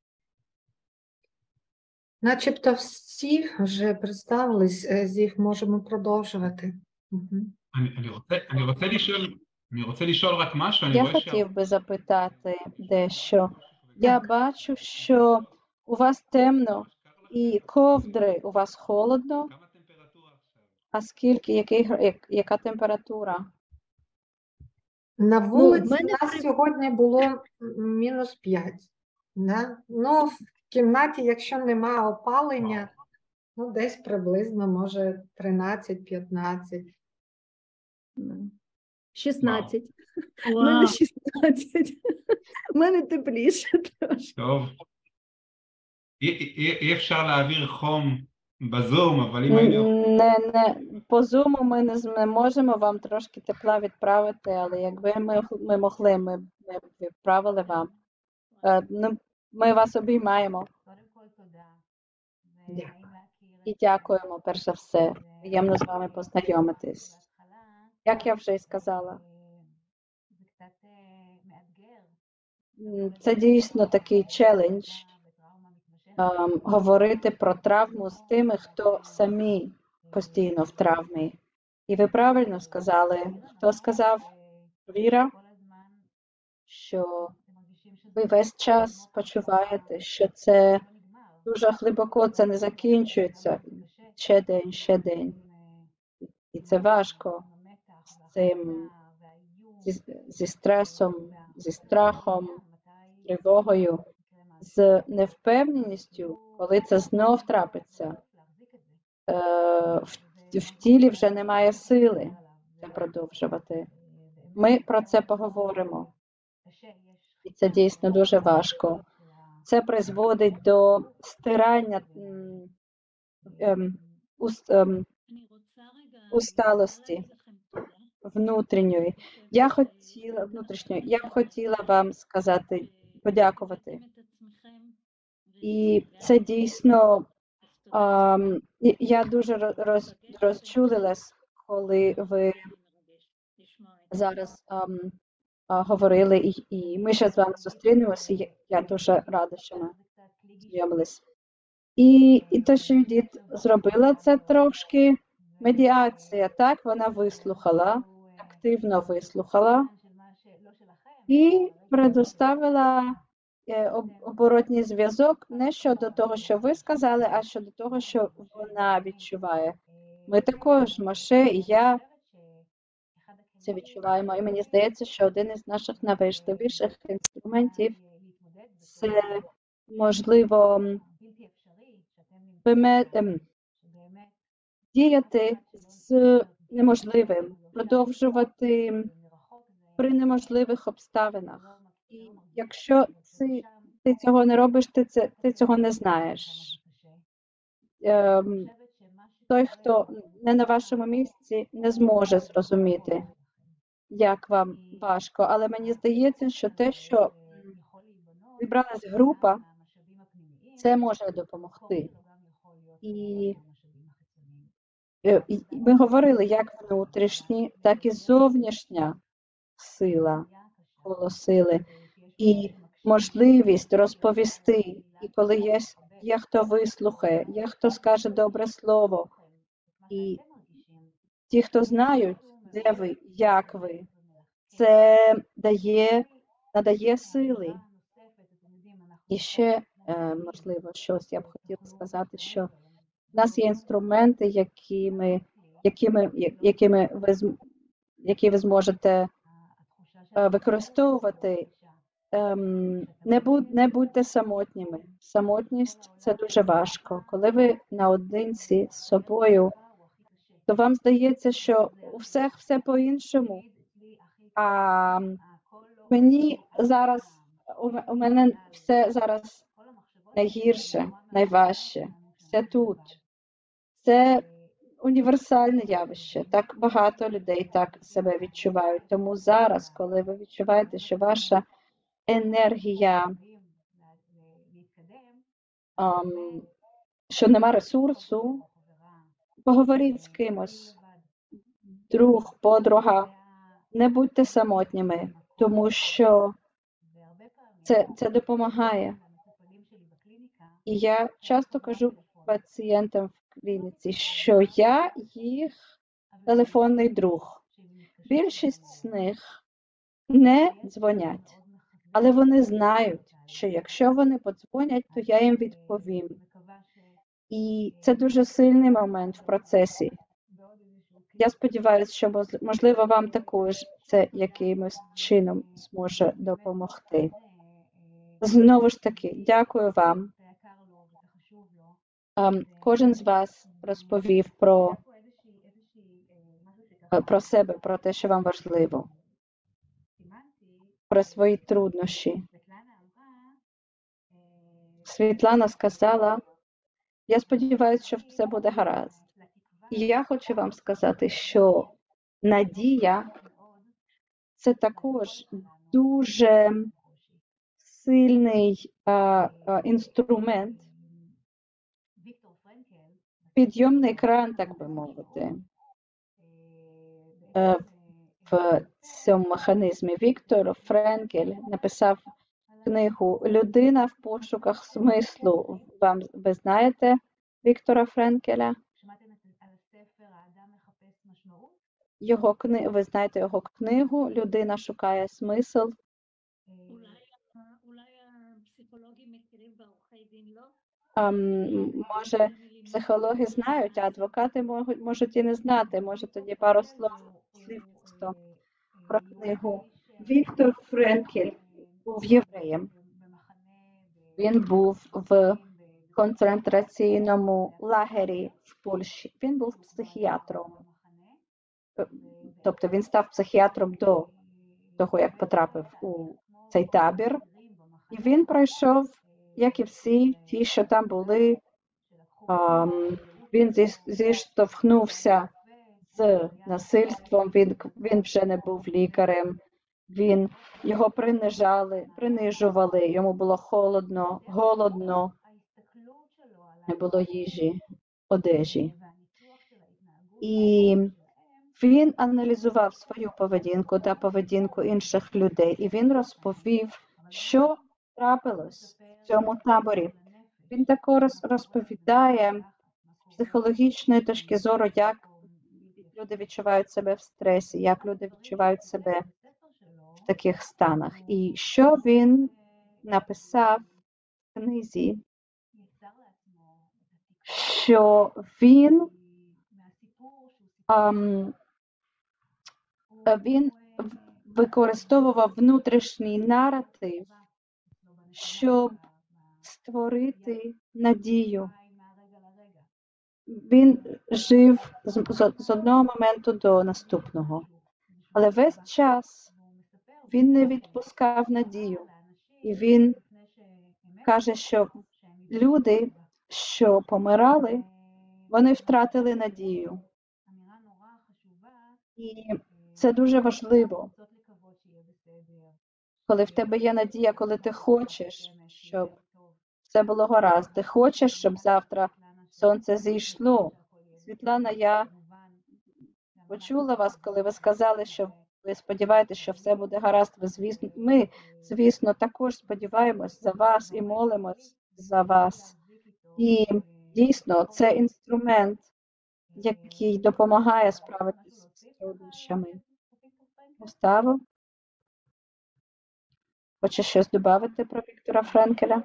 Начебто всі вже представились, е, Зів, можемо продовжувати. Угу. אני, אני רוצה, אני רוצה לשאול, אני רוצה לשאול רק משהו, אני Я רואה שה... хотів би запитати дещо. Я бачу, що у вас темно і ковдри у вас холодно. А скільки, який, гра- як, яка температура? На Ну, в вулиці мене у нас при- сьогодні було м, мінус п'ять. Да? Ну, в кімнаті, якщо нема опалення, ну, десь приблизно, може, тринадцять-п'ятнадцять. шістнадцять. У Вау. мене шістнадцять. У мене тепліше трошки. טוב. אי, אי, אי אפשר להעביר חום בזום, אבל אם היינו... Не, не, по зуму ми не, з- не можемо вам трошки тепла відправити, але якби ми, ми могли, ми, ми б відправили вам. Е, ну, ми вас обіймаємо і дякуємо, перш за все. Приємно з вами познайомитись. Як я вже й сказала, м, це дійсно такий челендж ем, говорити про травму з тими, хто самі постійно в травмі. І ви правильно сказали, хто сказав? Віра, що ви весь час почуваєте, що це дуже глибоко, це не закінчується. Ще день, ще день. І це важко з цим, зі, зі стресом, зі страхом, тривогою, з невпевненістю, коли це знов трапиться. Е, в, в тілі вже немає сили це продовжувати. Ми про це поговоримо. І це дійсно дуже важко. Це призводить до стирання м, ем, уст, ем, усталості внутрішньої. Я хотіла внутрішньої, я б хотіла вам сказати, подякувати. І це дійсно, ем, і- я дуже роз, розчулилась, коли ви зараз ем, а, говорили, і, і ми ще з вами зустрінемося, і я- я дуже рада, що ми знайомились. І, і те, що Юдіт зробила, це трошки медіація, так? Вона вислухала, активно вислухала і предоставила е, об- оборотній зв'язок не щодо того, що ви сказали, а щодо того, що вона відчуває. Ми також, Моше і я, це відчуваємо. І мені здається, що один із наших найважливіших інструментів це, можливо, виме- ем, діяти з неможливим, продовжувати при неможливих обставинах. І якщо ти, ти цього не робиш, ти, це, ти цього не знаєш. Ем, той, хто не на вашому місці, не зможе зрозуміти, як вам важко. Але мені здається, що те, що зібралась група, це може допомогти. І е, і ми говорили, як внутрішні, так і зовнішня сила, коло сили. І можливість розповісти. І коли є, є хто вислухає, є хто скаже добре слово. І ті, хто знають, де ви, як ви, це дає, надає сили. І ще, е, можливо, щось я б хотіла сказати, що в нас є інструменти, які ми, які ми, які ми ви, зм- які ви зможете е, використовувати. Ем, не, будь, не будьте самотніми. Самотність – це дуже важко. Коли ви наодинці з собою, то вам здається, що у всіх все по-іншому. А мені зараз, у м- у мене все зараз найгірше, найважче. Все тут. Це універсальне явище. Так багато людей так себе відчувають. Тому зараз, коли ви відчуваєте, що ваша енергія, ам, що нема ресурсу, Поговоріть з кимось, друг, подруга, не будьте самотніми, тому що це, це допомагає. І я часто кажу пацієнтам в клініці, що я їх телефонний друг. Більшість з них не дзвонять, але вони знають, що якщо вони подзвонять, то я їм відповім. І це дуже сильний момент в процесі. Я сподіваюся, що, можливо, вам також це якимось чином зможе допомогти. Знову ж таки, дякую вам. Um, кожен з вас розповів про, про себе, про те, що вам важливо, про свої труднощі. Світлана сказала, я сподіваюся, що все буде гаразд. І я хочу вам сказати, що надія – це також дуже сильний а, а, інструмент, підйомний кран, так би мовити, в цьому механізмі. Віктор Френкель написав книгу «Людина в пошуках смислу». Вам, ви знаєте Віктора Френкеля? Його кни... Ви знаєте його книгу «Людина шукає смисл». Um, може, психологи знають, а адвокати можуть, можуть і не знати. Може, тоді пару слов, слів просто про книгу. Віктор Френкель був євреєм. Він був в концентраційному лагері в Польщі. Він був психіатром. Тобто він став психіатром до того, як потрапив у цей табір. І він пройшов, як і всі ті, що там були, um, він зіштовхнувся з насильством, він, він вже не був лікарем, він, його принижали, принижували, йому було холодно, голодно, не було їжі, одежі. І він аналізував свою поведінку та поведінку інших людей, і він розповів, що трапилось в цьому таборі. Він також розповідає з психологічної точки зору, як люди відчувають себе в стресі, як люди відчувають себе в таких станах. І що він написав в книзі, що він, um, він використовував внутрішній наратив, щоб створити надію. Він жив з, з, з одного моменту до наступного. Але весь час він не відпускав надію. І він каже, що люди, що помирали, вони втратили надію. І це дуже важливо. Коли в тебе є надія, коли ти хочеш, щоб все було гаразд. Ти хочеш, щоб завтра сонце зійшло. Світлана, я почула вас, коли ви сказали, що ви сподіваєтеся, що все буде гаразд. Ви, звісно, ми, звісно, також сподіваємось за вас і молимось за вас. І дійсно, це інструмент, який допомагає справитися з труднощами. Густаво? Хочеш щось додати про Віктора Френкеля?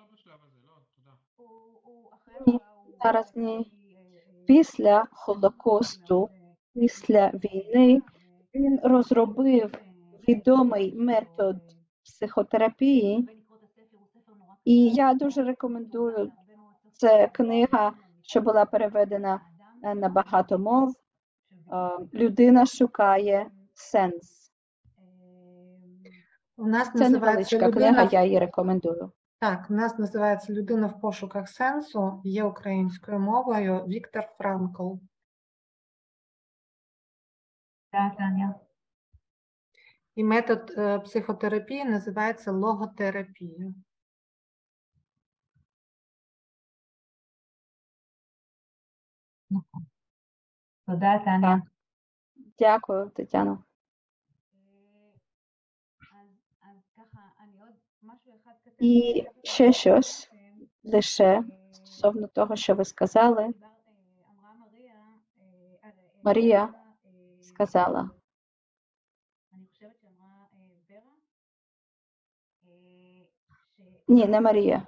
Ні, зараз ні. Після Холокосту, після війни, він розробив відомий метод психотерапії. І я дуже рекомендую, це книга, що була переведена на багато мов. «Людина шукає сенс». У нас Це називається невеличка людина... книга, я її рекомендую. Так, у нас називається «Людина в пошуках сенсу», є українською мовою, Віктор Франкл. Так, Таня. І метод е, психотерапії називається логотерапія. תודה, טניה. Так. Дякую, Тетяно. І ще щось лише стосовно того, що ви сказали. Марія сказала. Ні, не Марія.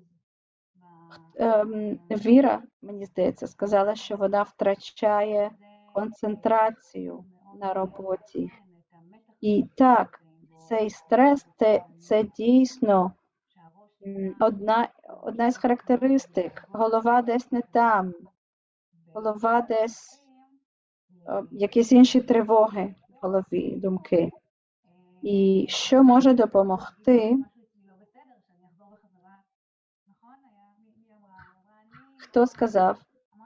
Ем, Віра, мені здається, сказала, що вона втрачає концентрацію на роботі. І так, цей стрес це, це дійсно м, одна, одна з характеристик. Голова десь не там, голова десь е, якісь інші тривоги в голові, думки. І що може допомогти? Хто сказав?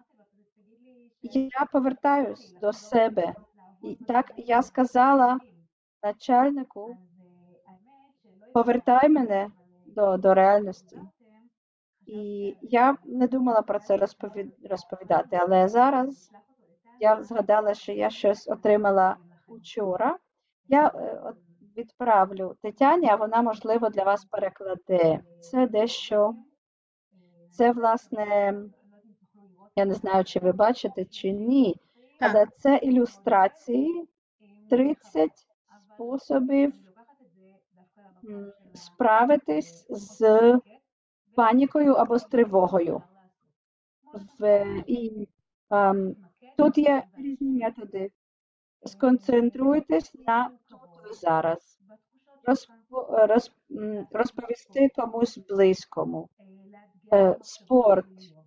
Я повертаюсь до себе. І так я сказала начальнику, повертай мене до, до реальності. І я не думала про це розпові- розповідати, але зараз я згадала, що я щось отримала учора. Я е, от відправлю Тетяні, а вона, можливо, для вас перекладе. Це дещо, це, власне, я не знаю, чи ви бачите, чи ні, але це ілюстрації тридцять способів м, справитись з панікою або з тривогою. В, і, ем, тут є різні методи. Сконцентруйтесь на тут і зараз. Розп- роз- м, розповісти комусь близькому. Е, Спорт.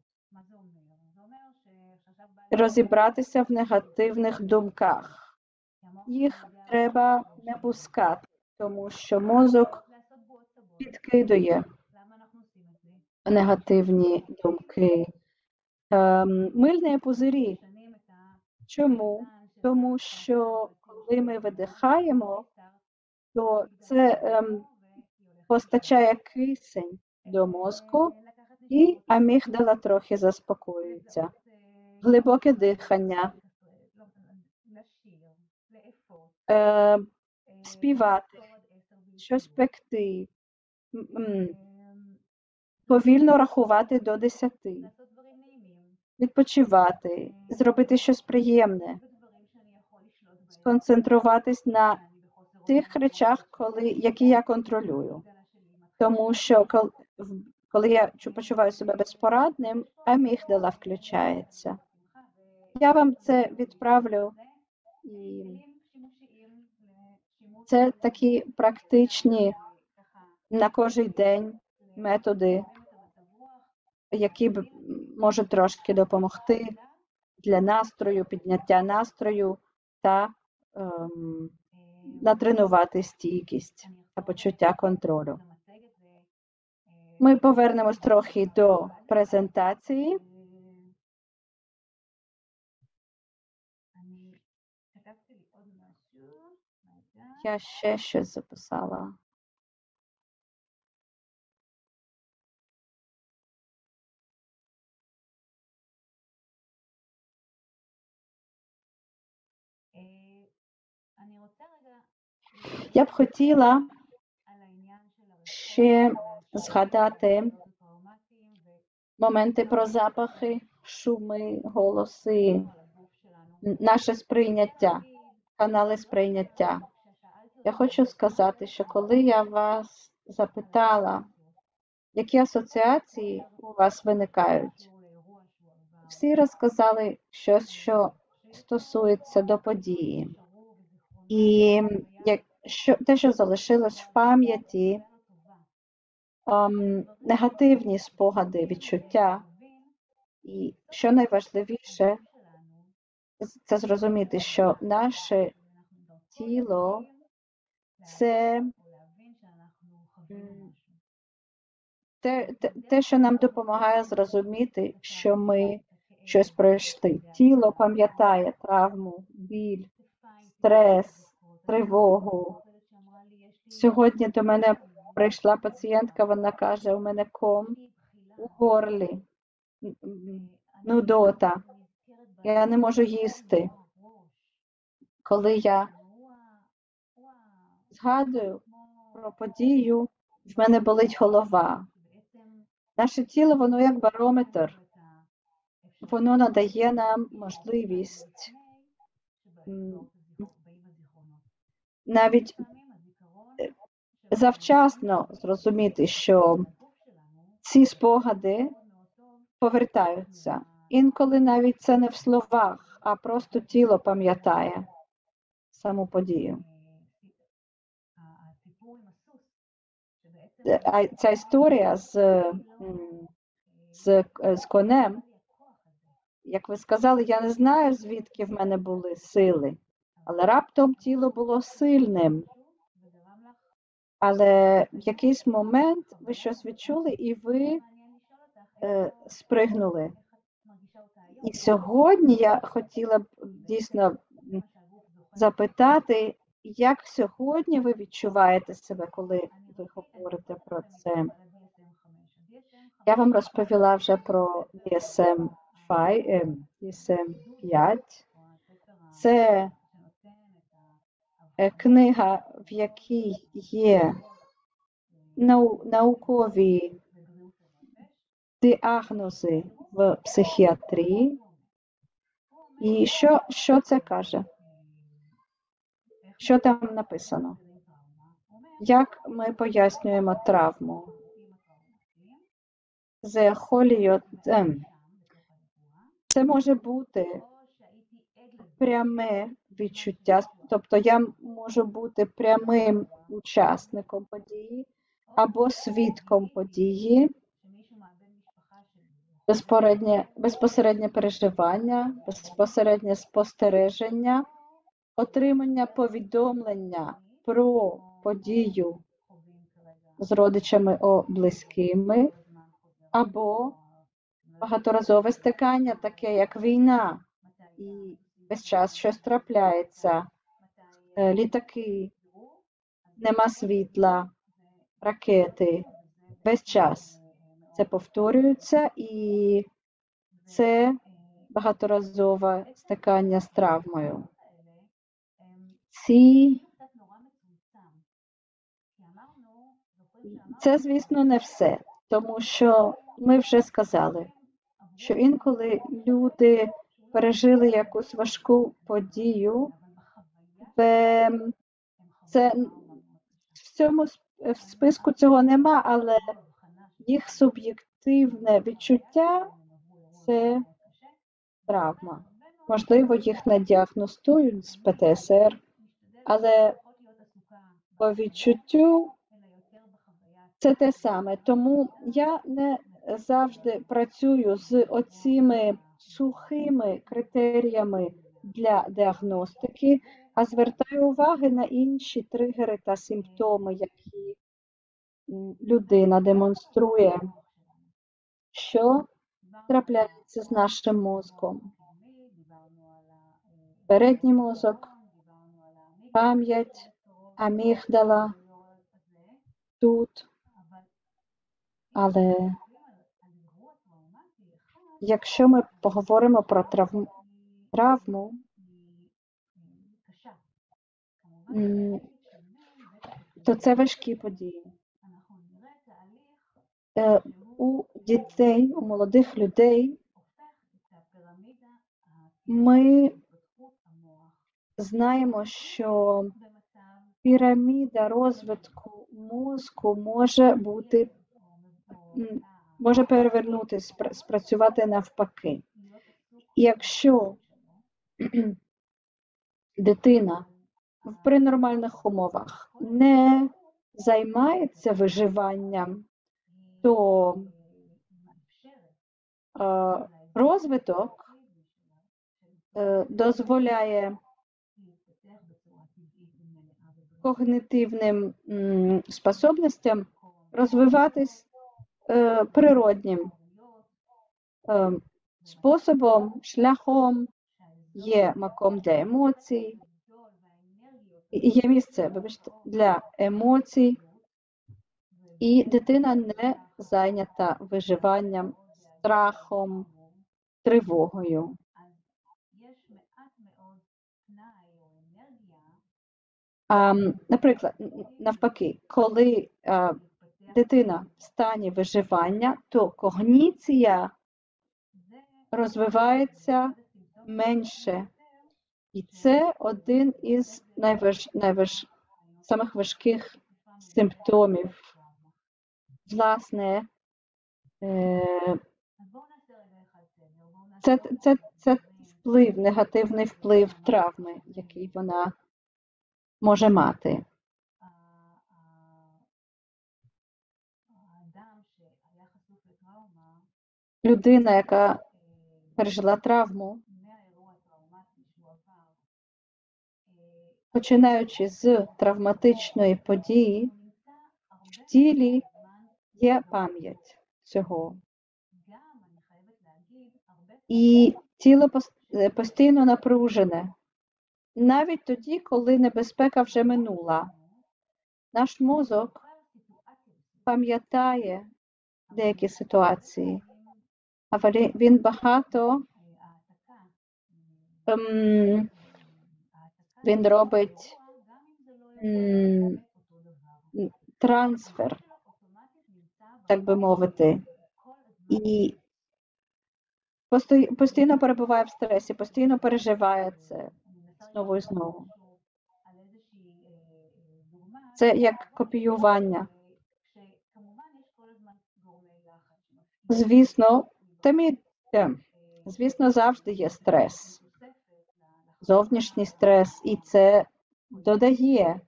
Розібратися в негативних думках. Їх треба не пускати, тому що мозок підкидує негативні думки. Ем, Мильні пузирі. Чому? Тому що коли ми видихаємо, то це ем, постачає кисень до мозку, і амігдала трохи заспокоюється. Глибоке дихання. Е, співати, щось пекти, м, м, повільно рахувати до десяти, відпочивати, зробити щось приємне, сконцентруватись на тих речах, коли, які я контролюю. Тому що коли, коли я чу- почуваю себе безпорадним, амігдала включається. Я вам це відправлю. І це такі практичні на кожен день методи, які б можуть трошки допомогти для настрою, підняття настрою та ем, натренувати стійкість та почуття контролю. Ми повернемось трохи до презентації. Я ще щось записала. Я б хотіла ще згадати моменти про запахи, шуми, голоси, наше сприйняття, канали сприйняття. Я хочу сказати, що коли я вас запитала, які асоціації у вас виникають, всі розказали щось, що стосується до події. І як, що, те, що залишилось в пам'яті, ем, негативні спогади, відчуття. І що найважливіше, це зрозуміти, що наше тіло – це м, те, те, те, що нам допомагає зрозуміти, що ми щось пройшли. Тіло пам'ятає травму, біль, стрес, тривогу. Сьогодні до мене прийшла пацієнтка, вона каже, у мене ком у горлі, н- н- нудота. Я не можу їсти. Коли я згадую про подію, в мене болить голова. Наше тіло, воно як барометр. Воно надає нам можливість м, навіть е, завчасно зрозуміти, що ці спогади повертаються. Інколи навіть це не в словах, а просто тіло пам'ятає саму подію. Е, А ця історія з, м, з, к- з конем, як ви сказали, я не знаю, звідки в мене були сили, але раптом тіло було сильним. Але в якийсь момент ви щось відчули і ви е, спригнули. І сьогодні я хотіла б дійсно м, запитати, як сьогодні ви відчуваєте себе, коли ви говорите про це? Я вам розповіла вже про ді ес ем п'ять. Це е, книга, в якій є нау- наукові діагнози в психіатрії. І що, що це каже? Що там написано? Як ми пояснюємо травму? Це יכול להיות, ем, це може бути пряме відчуття, тобто я можу бути прямим учасником події або свідком події, безпосереднє, безпосереднє переживання, безпосереднє спостереження, отримання повідомлення про подію з родичами о близькими, або багаторазове стикання, таке як війна, і весь час щось трапляється, е, літаки, нема світла, ракети, весь час це повторюється, і це багаторазове стикання з травмою. Ці... Це, звісно, не все, тому що ми вже сказали, що інколи люди пережили якусь важку подію, в- це в цьому сп- в списку цього нема, але їх суб'єктивне відчуття – це травма. Можливо, їх не діагностують з пе те ес ер, але по відчуттю це те саме. Тому я не завжди працюю з оціми сухими критеріями для діагностики, а звертаю увагу на інші тригери та симптоми, які м, людина демонструє, що трапляється з нашим мозком. Передній мозок, пам'ять, амігдала, тут. Але якщо ми поговоримо про травм, травму, м, то це важкі події. Е, У дітей, у молодих людей ми знаємо, що піраміда розвитку мозку може бути, м, може перевернутися, спра- спрацювати навпаки. І якщо дитина при нормальних умовах не займається виживанням, то е, розвиток е, дозволяє когнитивним м, способностям розвиватись е, природнім е, способом, шляхом, є маком для емоцій, і є місце, вибачте, для емоцій, і дитина не зайнята виживанням, страхом, тривогою. А, наприклад, н- навпаки, коли а, дитина в стані виживання, то когніція розвивається менше. І це один із найваж, найваж, самих важких симптомів. Власне, е, це, це, це вплив, негативний вплив травми, який вона може мати. Людина, яка пережила травму, починаючи з травматичної події, в тілі є пам'ять цього. І тіло пос- постійно напружене. Навіть тоді, коли небезпека вже минула, наш мозок пам'ятає деякі ситуації, а валі- він багато ем, він робить м, трансфер, так би мовити, і посто- постійно перебуває в стресі, постійно переживає це знову і знову. Це як копіювання. Звісно, тамі, е, звісно, завжди є стрес, зовнішній стрес, і це додає,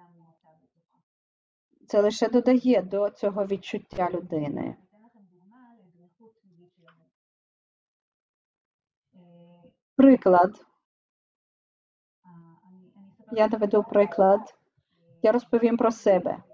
це лише додає до цього відчуття людини. Приклад. Я наведу приклад. Я розповім про себе.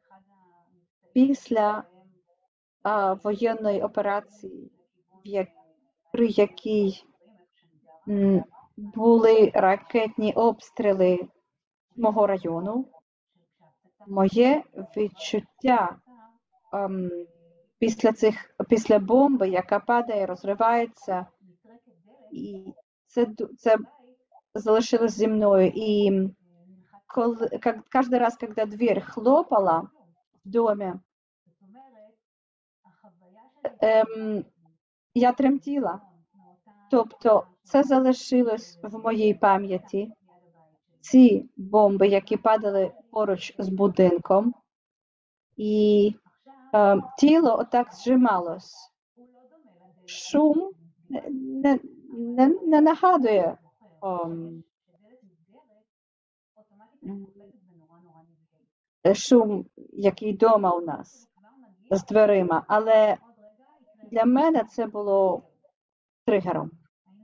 Після а, воєнної операції, в я- при якій м, були ракетні обстріли мого району, моє відчуття ем, після цих після бомби, яка падає, розривається, і це ду- це залишилось зі мною. І коли как, кожен раз, коли двір хлопала в домі, ем, я тремтіла. Тобто це залишилось в моїй пам'яті. Ці бомби, які падали поруч з будинком, і е, тіло отак зжималось. Шум не, не, не, не нагадує ем, шум, який вдома у нас з дверима, але для мене це було тригером.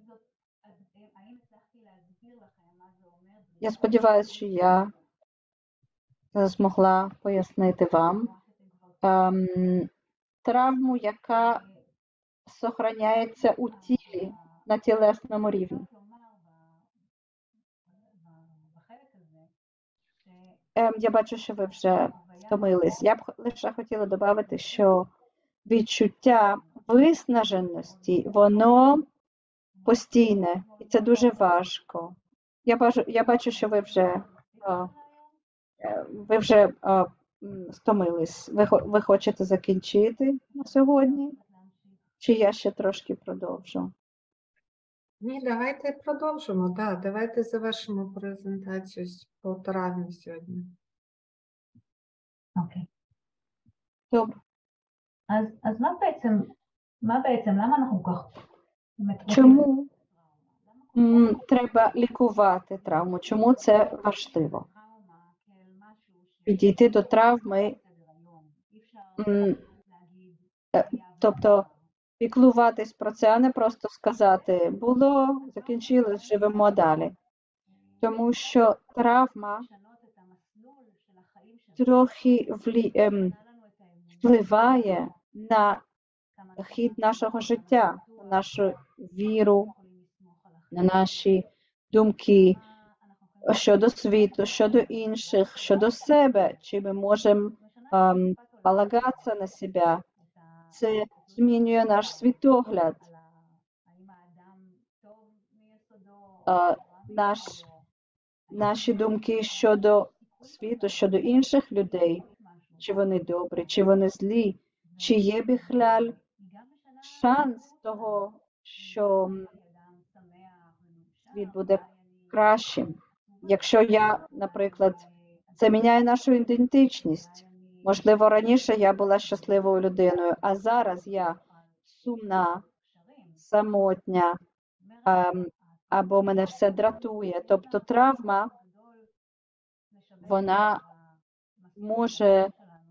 Я сподіваюся, що я змогла пояснити вам ем, травму, яка зберігається у тілі на тілесному рівні. Ем, я бачу, що ви вже втомились. Я б х- лише хотіла додати, що відчуття виснаженості, воно постійне, і це дуже важко. Я бачу, я бачу, що ви вже, а, е, ви вже а, м, стомились. Ви, хо- ви хочете закінчити на сьогодні? Чи я ще трошки продовжу? Ні, давайте продовжимо. Да, давайте завершимо презентацію з- по травмі сьогодні. אוקיי. טוב. אז, אז מה בעצם, מה בעצם, למה אנחנו כל כך באמת רוצים- Чому м, треба лікувати травму? Чому це важливо? Підійти до травми, м, е, тобто піклуватись про це, а не просто сказати «було, закінчилось, живемо далі». Тому що травма трохи влі, ем, впливає на хід нашого життя, на нашу віру, на наші думки щодо світу, щодо інших, щодо себе, чи ми можемо ем, полагатися на себе. Це змінює наш світогляд, е, наш, наші думки щодо світу щодо інших людей, чи вони добрі, чи вони злі, чи є біхляль шанс того, що світ буде кращим. Якщо я, наприклад, це міняє нашу ідентичність. Можливо, раніше я була щасливою людиною, а зараз я сумна, самотня, ем, або мене все дратує. Тобто травма, вона може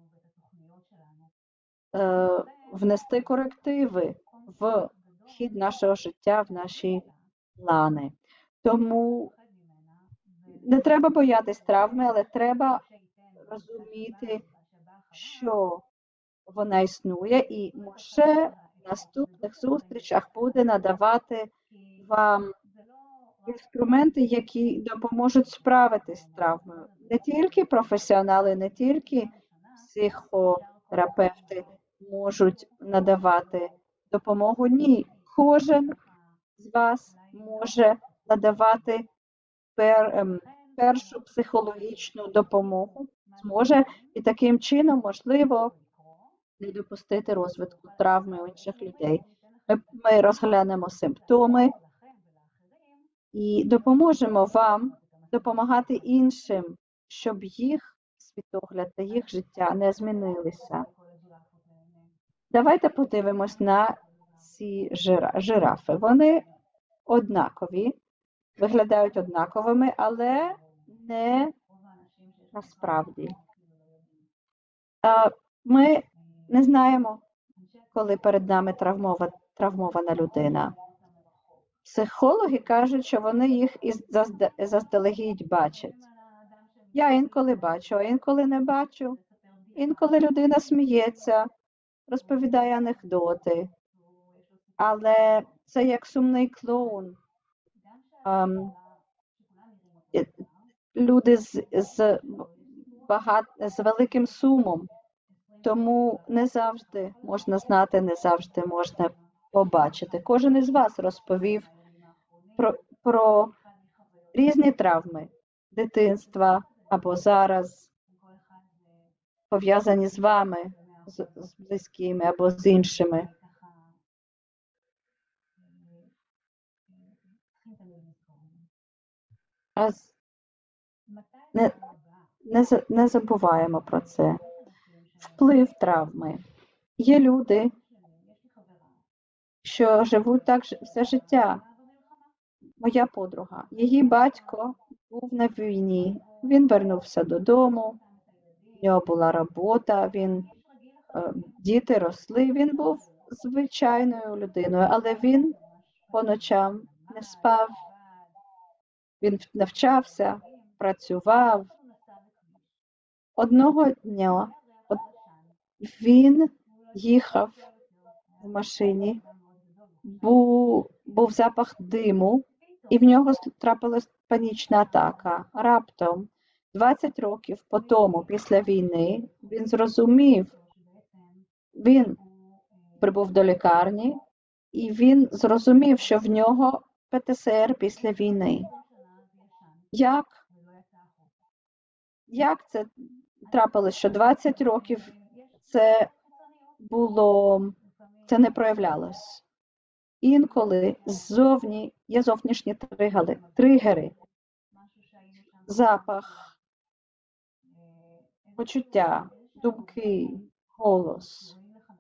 е, внести корективи в хід нашого життя, в наші плани. Тому не треба боятись травми, але треба розуміти, що вона існує, і може в наступних зустрічах буде надавати вам інструменти, які допоможуть справитись з травмою. Не тільки професіонали, не тільки психотерапевти можуть надавати допомогу. Ні, кожен з вас може надавати пер, ем, першу психологічну допомогу, зможе і таким чином, можливо, не допустити розвитку травми у інших людей. Ми, ми розглянемо симптоми і допоможемо вам допомагати іншим, щоб їх світогляд та їх життя не змінилися. Давайте подивимось на ці жира, жирафи. Вони однакові, виглядають однаковими, але не насправді. Ми не знаємо, коли перед нами травмова, травмована людина. Психологи кажуть, що вони їх із заздалегідь бачать. Я інколи бачу, а інколи не бачу. Інколи людина сміється, розповідає анекдоти. Але це як сумний клоун. Um, люди з, з, багат, з великим сумом. Тому не завжди можна знати, не завжди можна побачити. Кожен із вас розповів про, про різні травми дитинства або зараз, пов'язані з вами, з, з близькими або з іншими. А не, не, не забуваємо про це. Вплив травми. Є люди, що живуть так все життя. Моя подруга, її батько був на війні, він вернувся додому, в нього була робота, він, діти росли, він був звичайною людиною, але він по ночам не спав, він навчався, працював. Одного дня він їхав в машині, був, був запах диму, і в нього трапилась панічна атака. Раптом, двадцять років по тому, після війни, він зрозумів, він прибув до лікарні, і він зрозумів, що в нього пе те ес ер після війни. Як, як це трапилось, що двадцять років це було, це не проявлялось? Інколи ззовні є зовнішні тригери, тригери, запах, почуття, думки, голос.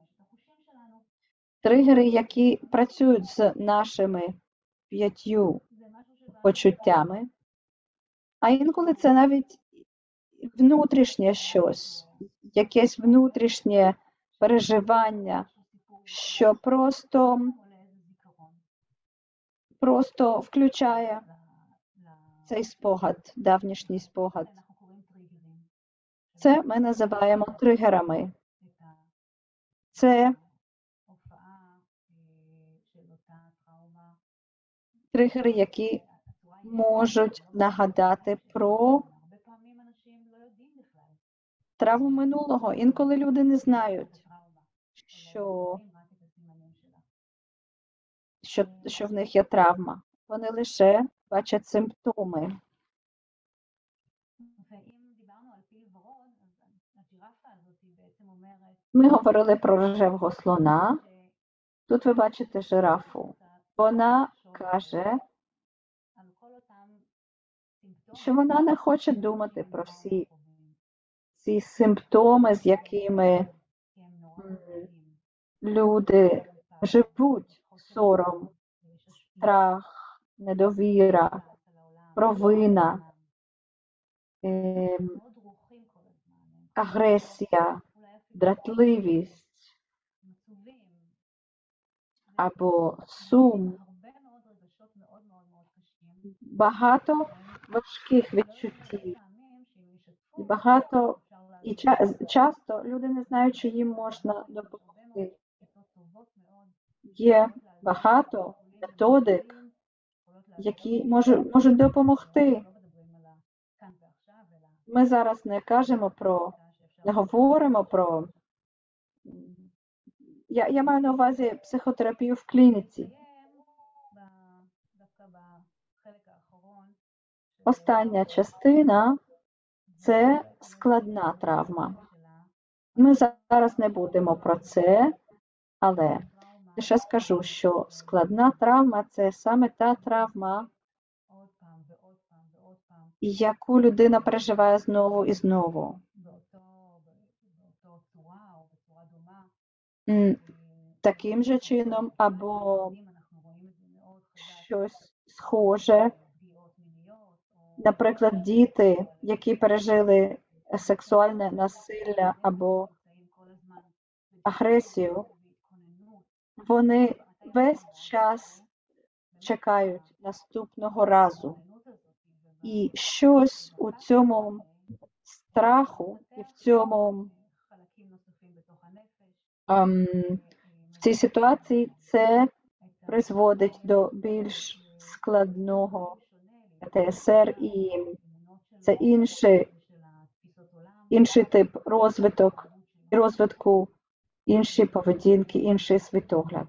Тригери, які працюють з нашими п'ятью почуттями, а інколи це навіть внутрішнє щось, якесь внутрішнє переживання, що просто, просто включає цей спогад, давнішній спогад. Це ми називаємо тригерами. Це тригери, які можуть нагадати про травму минулого. Інколи люди не знають, що, що, що в них є травма. Вони лише бачать симптоми. Ми говорили про рожевого слона. Тут ви бачите жирафу. Вона каже, що вона не хоче думати про всі ці симптоми, з якими люди живуть: сором, страх, недовіра, провина, е, агресія, дратливість або сум. Багато важких відчуттів. І багато і ча, часто люди не знають, що їм можна допомогти. Є багато методик, які можуть, можуть допомогти. Ми зараз не кажемо про, не говоримо про, я, я маю на увазі психотерапію в клініці. Остання частина – це складна травма. Ми зараз не будемо про це, але ще скажу, що складна травма – це саме та травма, яку людина переживає знову і знову. Таким же чином або щось схоже. Наприклад, діти, які пережили сексуальне насилля або агресію, вони весь час чекають наступного разу. І щось у цьому страху і в цьому ем, в цій ситуації це призводить до більш складного Пе Те Ес Ер, і це інший, інший тип розвиток, розвитку, інші поведінки, інший світогляд.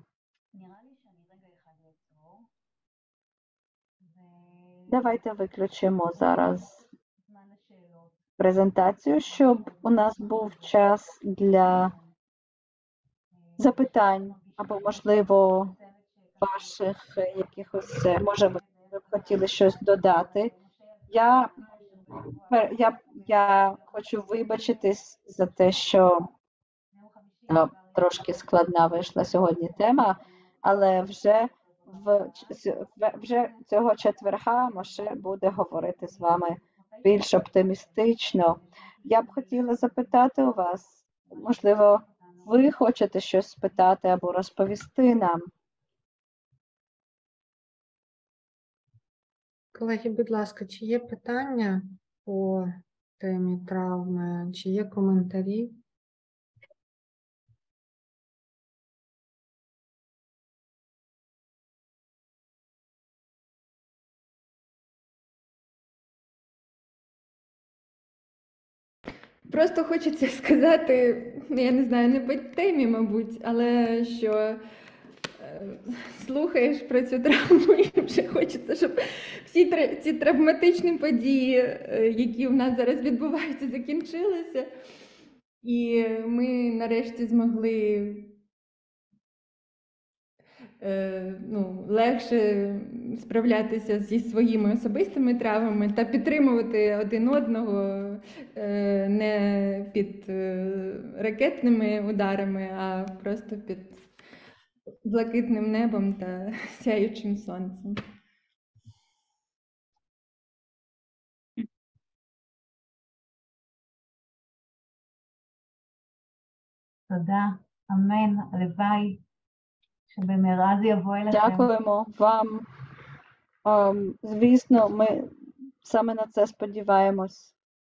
Давайте виключимо зараз презентацію, щоб у нас був час для запитань або, можливо, ваших якихось, може, ви б хотіли щось додати. Я, я, я хочу вибачитись за те, що ну, трошки складна вийшла сьогодні тема, але вже, в, вже цього четверга Моше буде говорити з вами більш оптимістично. Я б хотіла запитати у вас, можливо, ви хочете щось спитати або розповісти нам? Колеги, будь ласка, чи є питання по темі травми, чи є коментарі? Просто хочеться сказати, я не знаю, не по темі, мабуть, але що е, слухаєш про цю травму і вже хочеться, щоб всі тра- ці травматичні події, е, які в нас зараз відбуваються, закінчилися. І ми нарешті змогли е, ну, легше справлятися зі своїми особистими травмами та підтримувати один одного е, не під е, ракетними ударами, а просто під блакитним небом та сяючим сонцем. תודה, אמן, הלוואי שבמהרה זה יבוא אליכם. Дякуємо вам. Ем, Звісно, ми саме на це сподіваємось.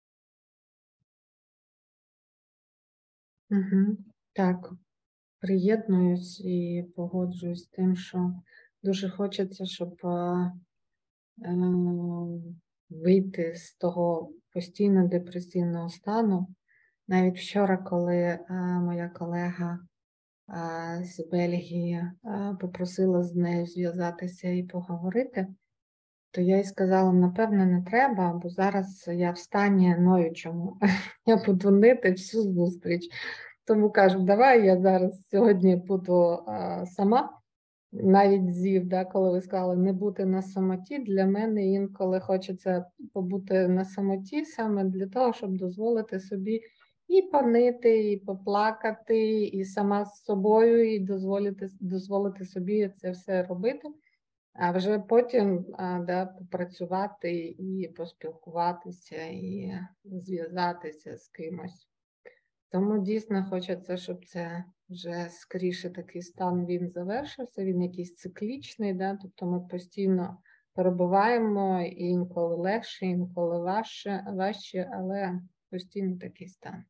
Угу. Так, приєднуюсь і погоджуюсь з тим, що дуже хочеться, щоб е, е, вийти з того постійно депресивного стану. Навіть вчора, коли е, моя колега е, з Бельгії е, попросила з нею зв'язатися і поговорити, то я їй сказала, напевно, не треба, бо зараз я в стані ноючому. Я буду нити всю зустріч. Тому кажу, давай я зараз сьогодні буду а, сама. Навіть зів, да, коли ви сказали не бути на самоті, для мене інколи хочеться побути на самоті саме для того, щоб дозволити собі і понити, і поплакати, і сама з собою, і дозволити, дозволити собі це все робити, а вже потім а, да, попрацювати і поспілкуватися, і зв'язатися з кимось. Тому дійсно хочеться, щоб це вже скоріше такий стан він завершився, він якийсь циклічний, да? Тобто ми постійно перебуваємо, і інколи легше, інколи важче, важче, але постійно такий стан.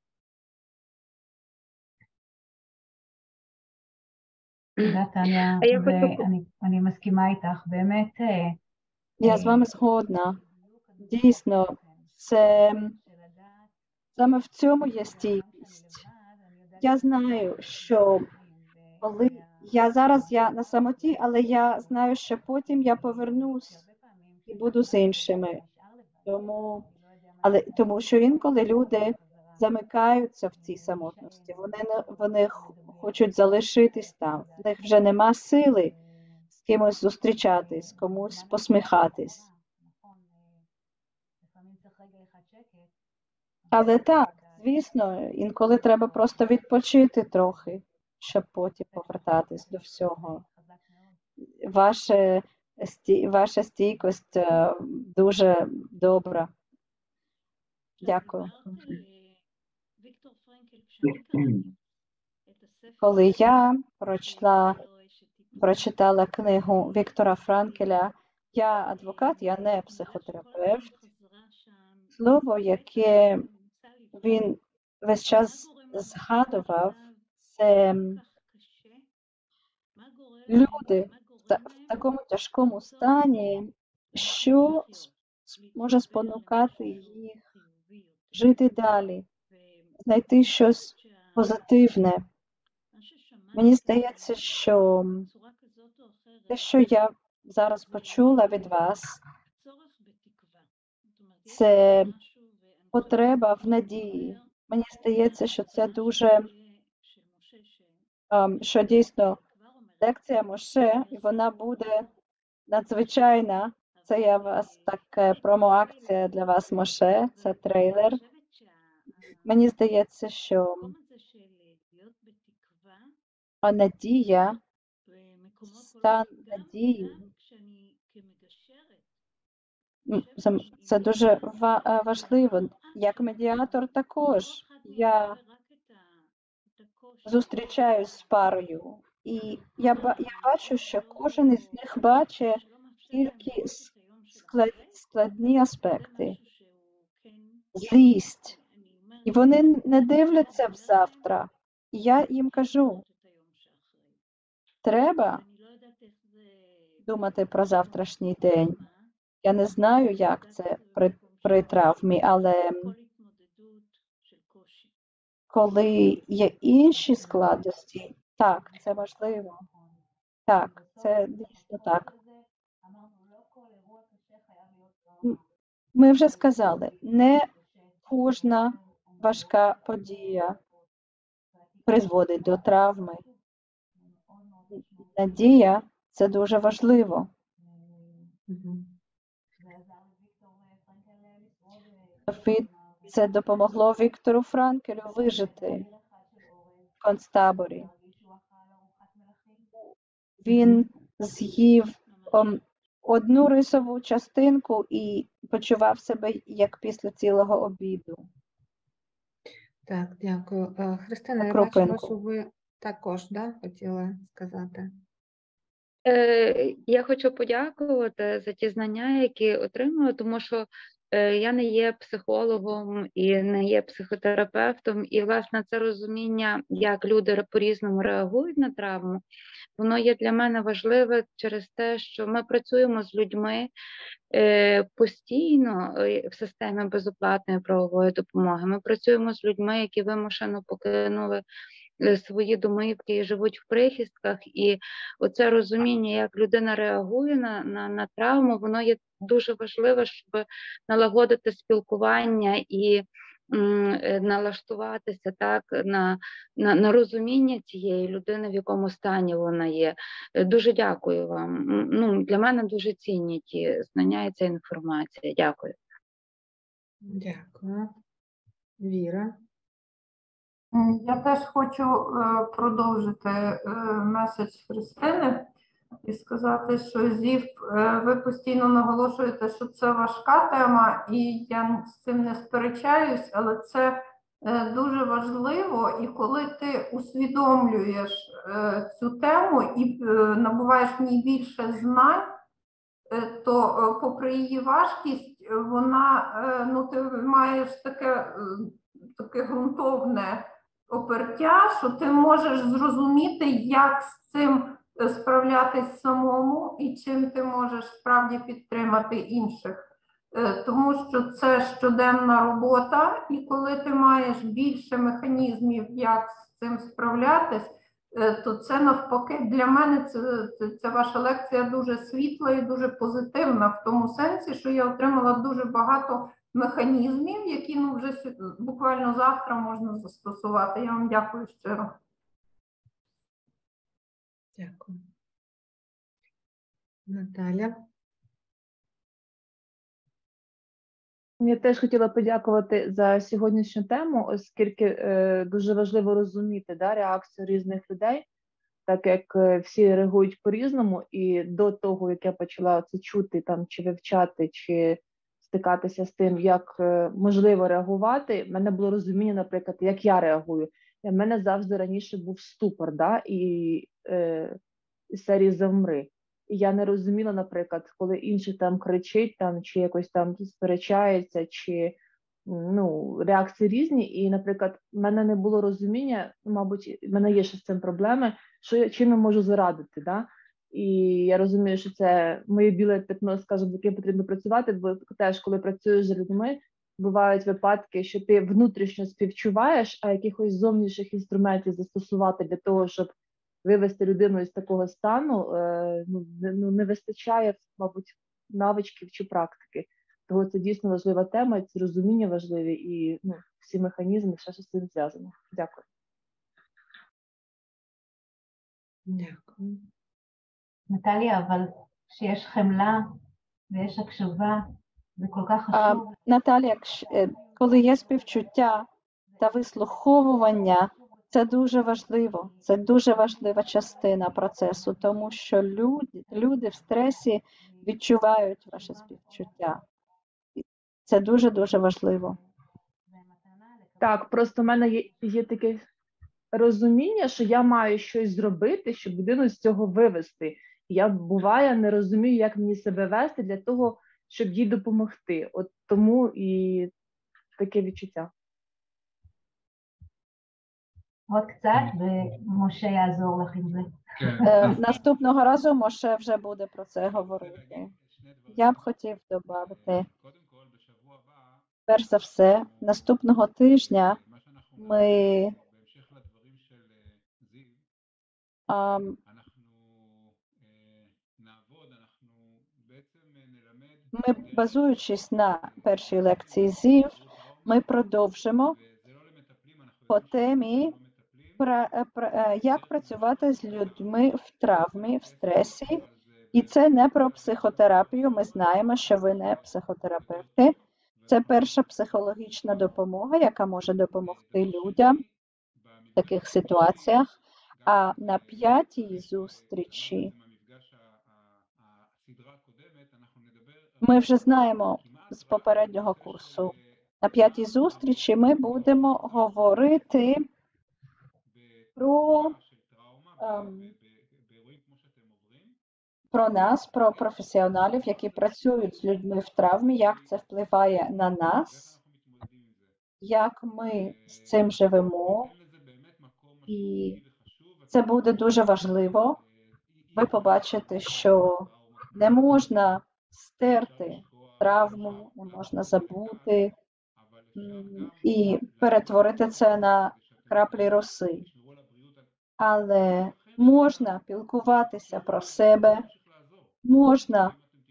תודה, טליה, А я хочу ואני אני מסכימה איתך, באמת, אה, Я з вами згодна. Дійсно, це саме в цьому є стійкість. Я знаю, що коли я зараз я на самоті, але я знаю, що потім я повернусь і буду з іншими. Тому, але, тому що інколи люди замикаються в цій самотності, вони, не- вони х- хочуть залишитись там, в них вже нема сили з кимось зустрічатись, комусь посміхатись. Але так, звісно, інколи треба просто відпочити трохи, щоб потім повертатись до всього. Ваше, сті- ваша стійкость е, дуже добра. Дякую. Коли я прочитала, прочитала книгу Віктора Франкеля, я адвокат, я не психотерапевт. Слово, яке він весь час згадував, це люди в, та- в такому тяжкому стані, що с- с- може спонукати їх жити далі, знайти щось позитивне. Мені здається, що те, що я зараз почула від вас, це потреба в надії. Мені здається, що це дуже, ем, що дійсно лекція Моше, і вона буде надзвичайна. Це я вас так е, промо-акція для вас, Моше, це трейлер. Мені здається, що а надія, стан надії, м, це- це дуже ва- е, важливо. Як медіатор також я зустрічаюсь з парою, і я, ба- я бачу, що кожен із них бачить тільки с- склад- складні аспекти, злість. І вони не дивляться в завтра. І я їм кажу, треба думати про завтрашній день. Я не знаю, як це при, при травмі, але коли є інші складності, так, це важливо. Так, це дійсно так. М, Ми вже сказали, не кожна важка подія призводить до травми. Надія – це дуже важливо. Від- Це допомогло Віктору Франкелю вижити в концтаборі. Він з'їв ом, одну рисову частинку і почував себе як після цілого обіду. Так, дякую. Е, Христина, я Кропинку. бачила, що ви також, да, хотіли сказати. Е, Я хочу подякувати за ті знання, які отримала, тому що е, я не є психологом і не є психотерапевтом, і, власне, це розуміння, як люди ре- по-різному реагують на травму, воно є для мене важливе через те, що ми працюємо з людьми, е, постійно е, в системі безоплатної правової допомоги. Ми працюємо з людьми, які вимушено покинули е, свої домівки і живуть в прихистках, і оце розуміння, як людина реагує на, на, на травму, воно є дуже важливе, щоб налагодити спілкування і м, е, налаштуватися так на, на, на розуміння цієї людини, в якому стані вона є. Е, Дуже дякую вам. М, Ну, для мене дуже цінні ті знання і ця інформація. Дякую. Дякую. Віра. М, Я теж хочу е, продовжити е, меседж Христини і сказати, що ЗІВ, е, ви постійно наголошуєте, що це важка тема, і я з цим не сперечаюсь, але це е, дуже важливо, і коли ти усвідомлюєш е, цю тему і е, набуваєш в ній більше знань, е, то е, попри її важкість, е, вона, е, ну, ти маєш таке, е, таке ґрунтовне опертя, що ти можеш зрозуміти, як з цим е, справлятись самому і чим ти можеш справді підтримати інших. Е, Тому що це щоденна робота, і коли ти маєш більше механізмів, як з цим справлятись, е, то це навпаки для мене це, це, ця ваша лекція дуже світла і дуже позитивна в тому сенсі, що я отримала дуже багато механізмів, які ну, вже сю- буквально завтра можна застосувати. Я вам дякую щиро. Дякую. Наталя. Я теж хотіла подякувати за сьогоднішню тему, оскільки е, дуже важливо розуміти да, реакцію різних людей, так як е, всі реагують по-різному, і до того, як я почала це чути там, чи вивчати, чи стикатися з тим, як е, можливо реагувати, в мене було розуміння, наприклад, як я реагую. І в мене завжди раніше був ступор, да, і е, із серії «Завмри». І я не розуміла, наприклад, коли інший там кричить, там, чи якось там сперечається, чи ну, реакції різні. І, наприклад, в мене не було розуміння, мабуть, в мене є ще з цим проблеми, що я, чим я можу зарадити. Да? І я розумію, що це моє біле пятно, скажімо, з яким потрібно працювати, бо теж, коли працюєш з людьми, бувають випадки, що ти внутрішньо співчуваєш, а якихось зовнішніх інструментів застосувати для того, щоб вивести людину із такого стану, е, ну, не, ну, не вистачає, мабуть, навичків чи практики. Тому це дійсно важлива тема, ці розуміння важливі і ну, всі механізми, все, що з цим зв'язано. Дякую. Дякую. נטליה, אבל כשיש חמלה ויש הקשבה, זה כל כך А, חשוב. Наталія, кш- е, коли є співчуття та вислуховування, це дуже важливо. Це дуже важлива частина процесу, тому що люди, люди в стресі відчувають ваше співчуття. І це дуже-дуже важливо. Так, просто в мене є, є таке розуміння, що я маю щось зробити, щоб людину з цього вивести. Я, буває, не розумію, як мені себе вести для того, щоб їй допомогти. От тому і таке відчуття. עוד קצת, ומשה יעזור לך עם זה. Е, Наступного разу Моше вже буде про це говорити. Я б хотів додати, перш за все, наступного тижня ми а, ми, базуючись на першій лекції ЗІВ, ми продовжимо по темі, пра- пра- як працювати з людьми в травмі, в стресі. І це не про психотерапію, ми знаємо, що ви не психотерапевти. Це перша психологічна допомога, яка може допомогти людям в таких ситуаціях. А на п'ятій зустрічі ми вже знаємо з попереднього курсу. На п'ятій зустрічі ми будемо говорити про, ем, про нас, про професіоналів, які працюють з людьми в травмі, як це впливає на нас, як ми з цим живемо. І це буде дуже важливо. Ви побачите, що не можна стерти травму, не можна забути м, і перетворити це на краплі роси. Але можна піклуватися про себе, можна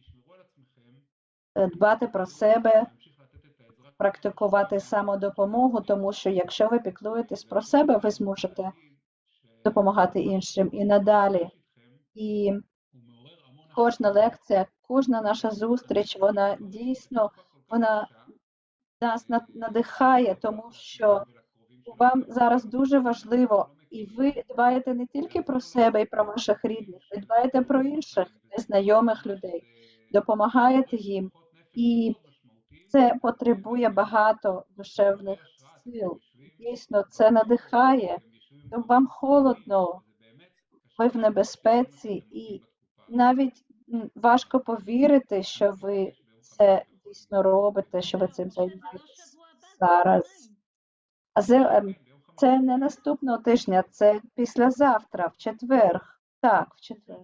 е, дбати про себе, практикувати самодопомогу, тому що якщо ви піклуєтесь про себе, ви зможете допомагати іншим і надалі. І кожна лекція, кожна наша зустріч, вона дійсно, вона нас на- надихає, тому що вам зараз дуже важливо, і ви дбаєте не тільки про себе і про ваших рідних, ви дбаєте про інших незнайомих людей, допомагаєте їм. І це потребує багато душевних сил. Дійсно, це надихає. Ну, вам холодно, ви в небезпеці, і навіть м, важко повірити, що ви це дійсно робите, що ви цим займаєтесь зараз. А це, ем, це не наступного тижня, це післязавтра, в четвер. Так, в четвер.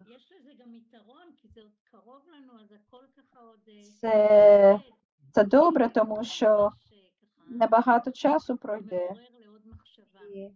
Це, це добре, тому що небагато часу пройде. І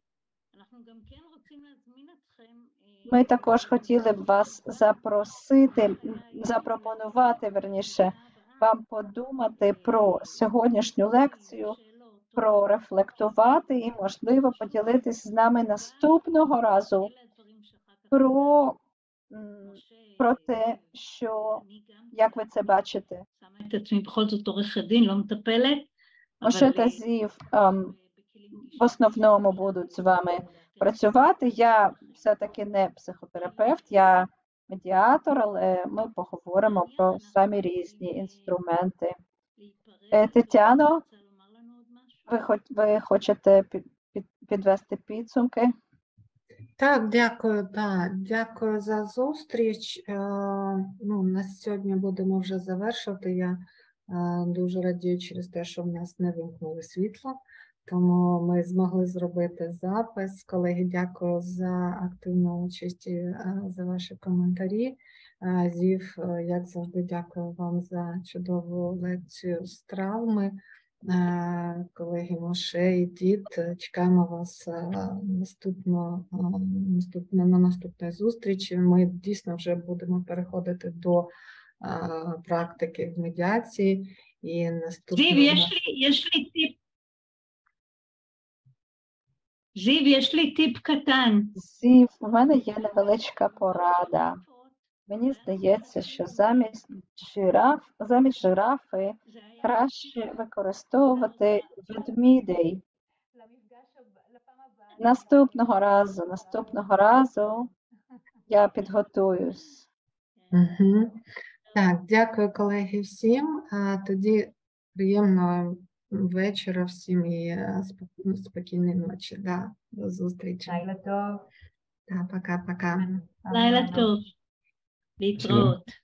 ми також хотіли б вас запросити, м, запропонувати, верніше, вам подумати про сьогоднішню лекцію, прорефлектувати і, можливо, поділитись з нами наступного разу про, м, про те, що, як ви це бачите. את עצמי בכל זאת עורכת דין, לא מטפלת, Моше אבל та Зів ем, в основному будуть з вами працювати. Я все-таки не психотерапевт, я медіатор, але ми поговоримо про самі різні інструменти. Е, Тетяно, ви, хоч, ви хочете під, під, підвести підсумки? Так, дякую, да, дякую за зустріч. Е, Ну, на сьогодні будемо вже завершувати. Я е, дуже радію через те, що в нас не вимкнули світло, тому ми змогли зробити запис. Колеги, дякую за активну участь і е, за ваші коментарі. Е, Зів, е, як завжди, дякую вам за чудову лекцію з травми. Е, Колеги Моше і Дід, чекаємо вас е, наступно, е, наступно, на наступної зустрічі. Ми дійсно вже будемо переходити до е, практики в медіації. І наступного... זיו, יש לי, יש לי טיפ. זיו, יש לי טיפ קטן. Зів, у мене є невеличка порада. Мені здається, що замість жираф, замість жирафи краще використовувати ведмідей. Наступного разу, наступного разу я підготуюсь. Угу. Так, дякую, колеги, всім. А тоді приємного вечора всім і е, спок- спокійної ночі. Да, до зустрічі. לילה טוב. Да, пока-пока. לילה טוב. להתראות.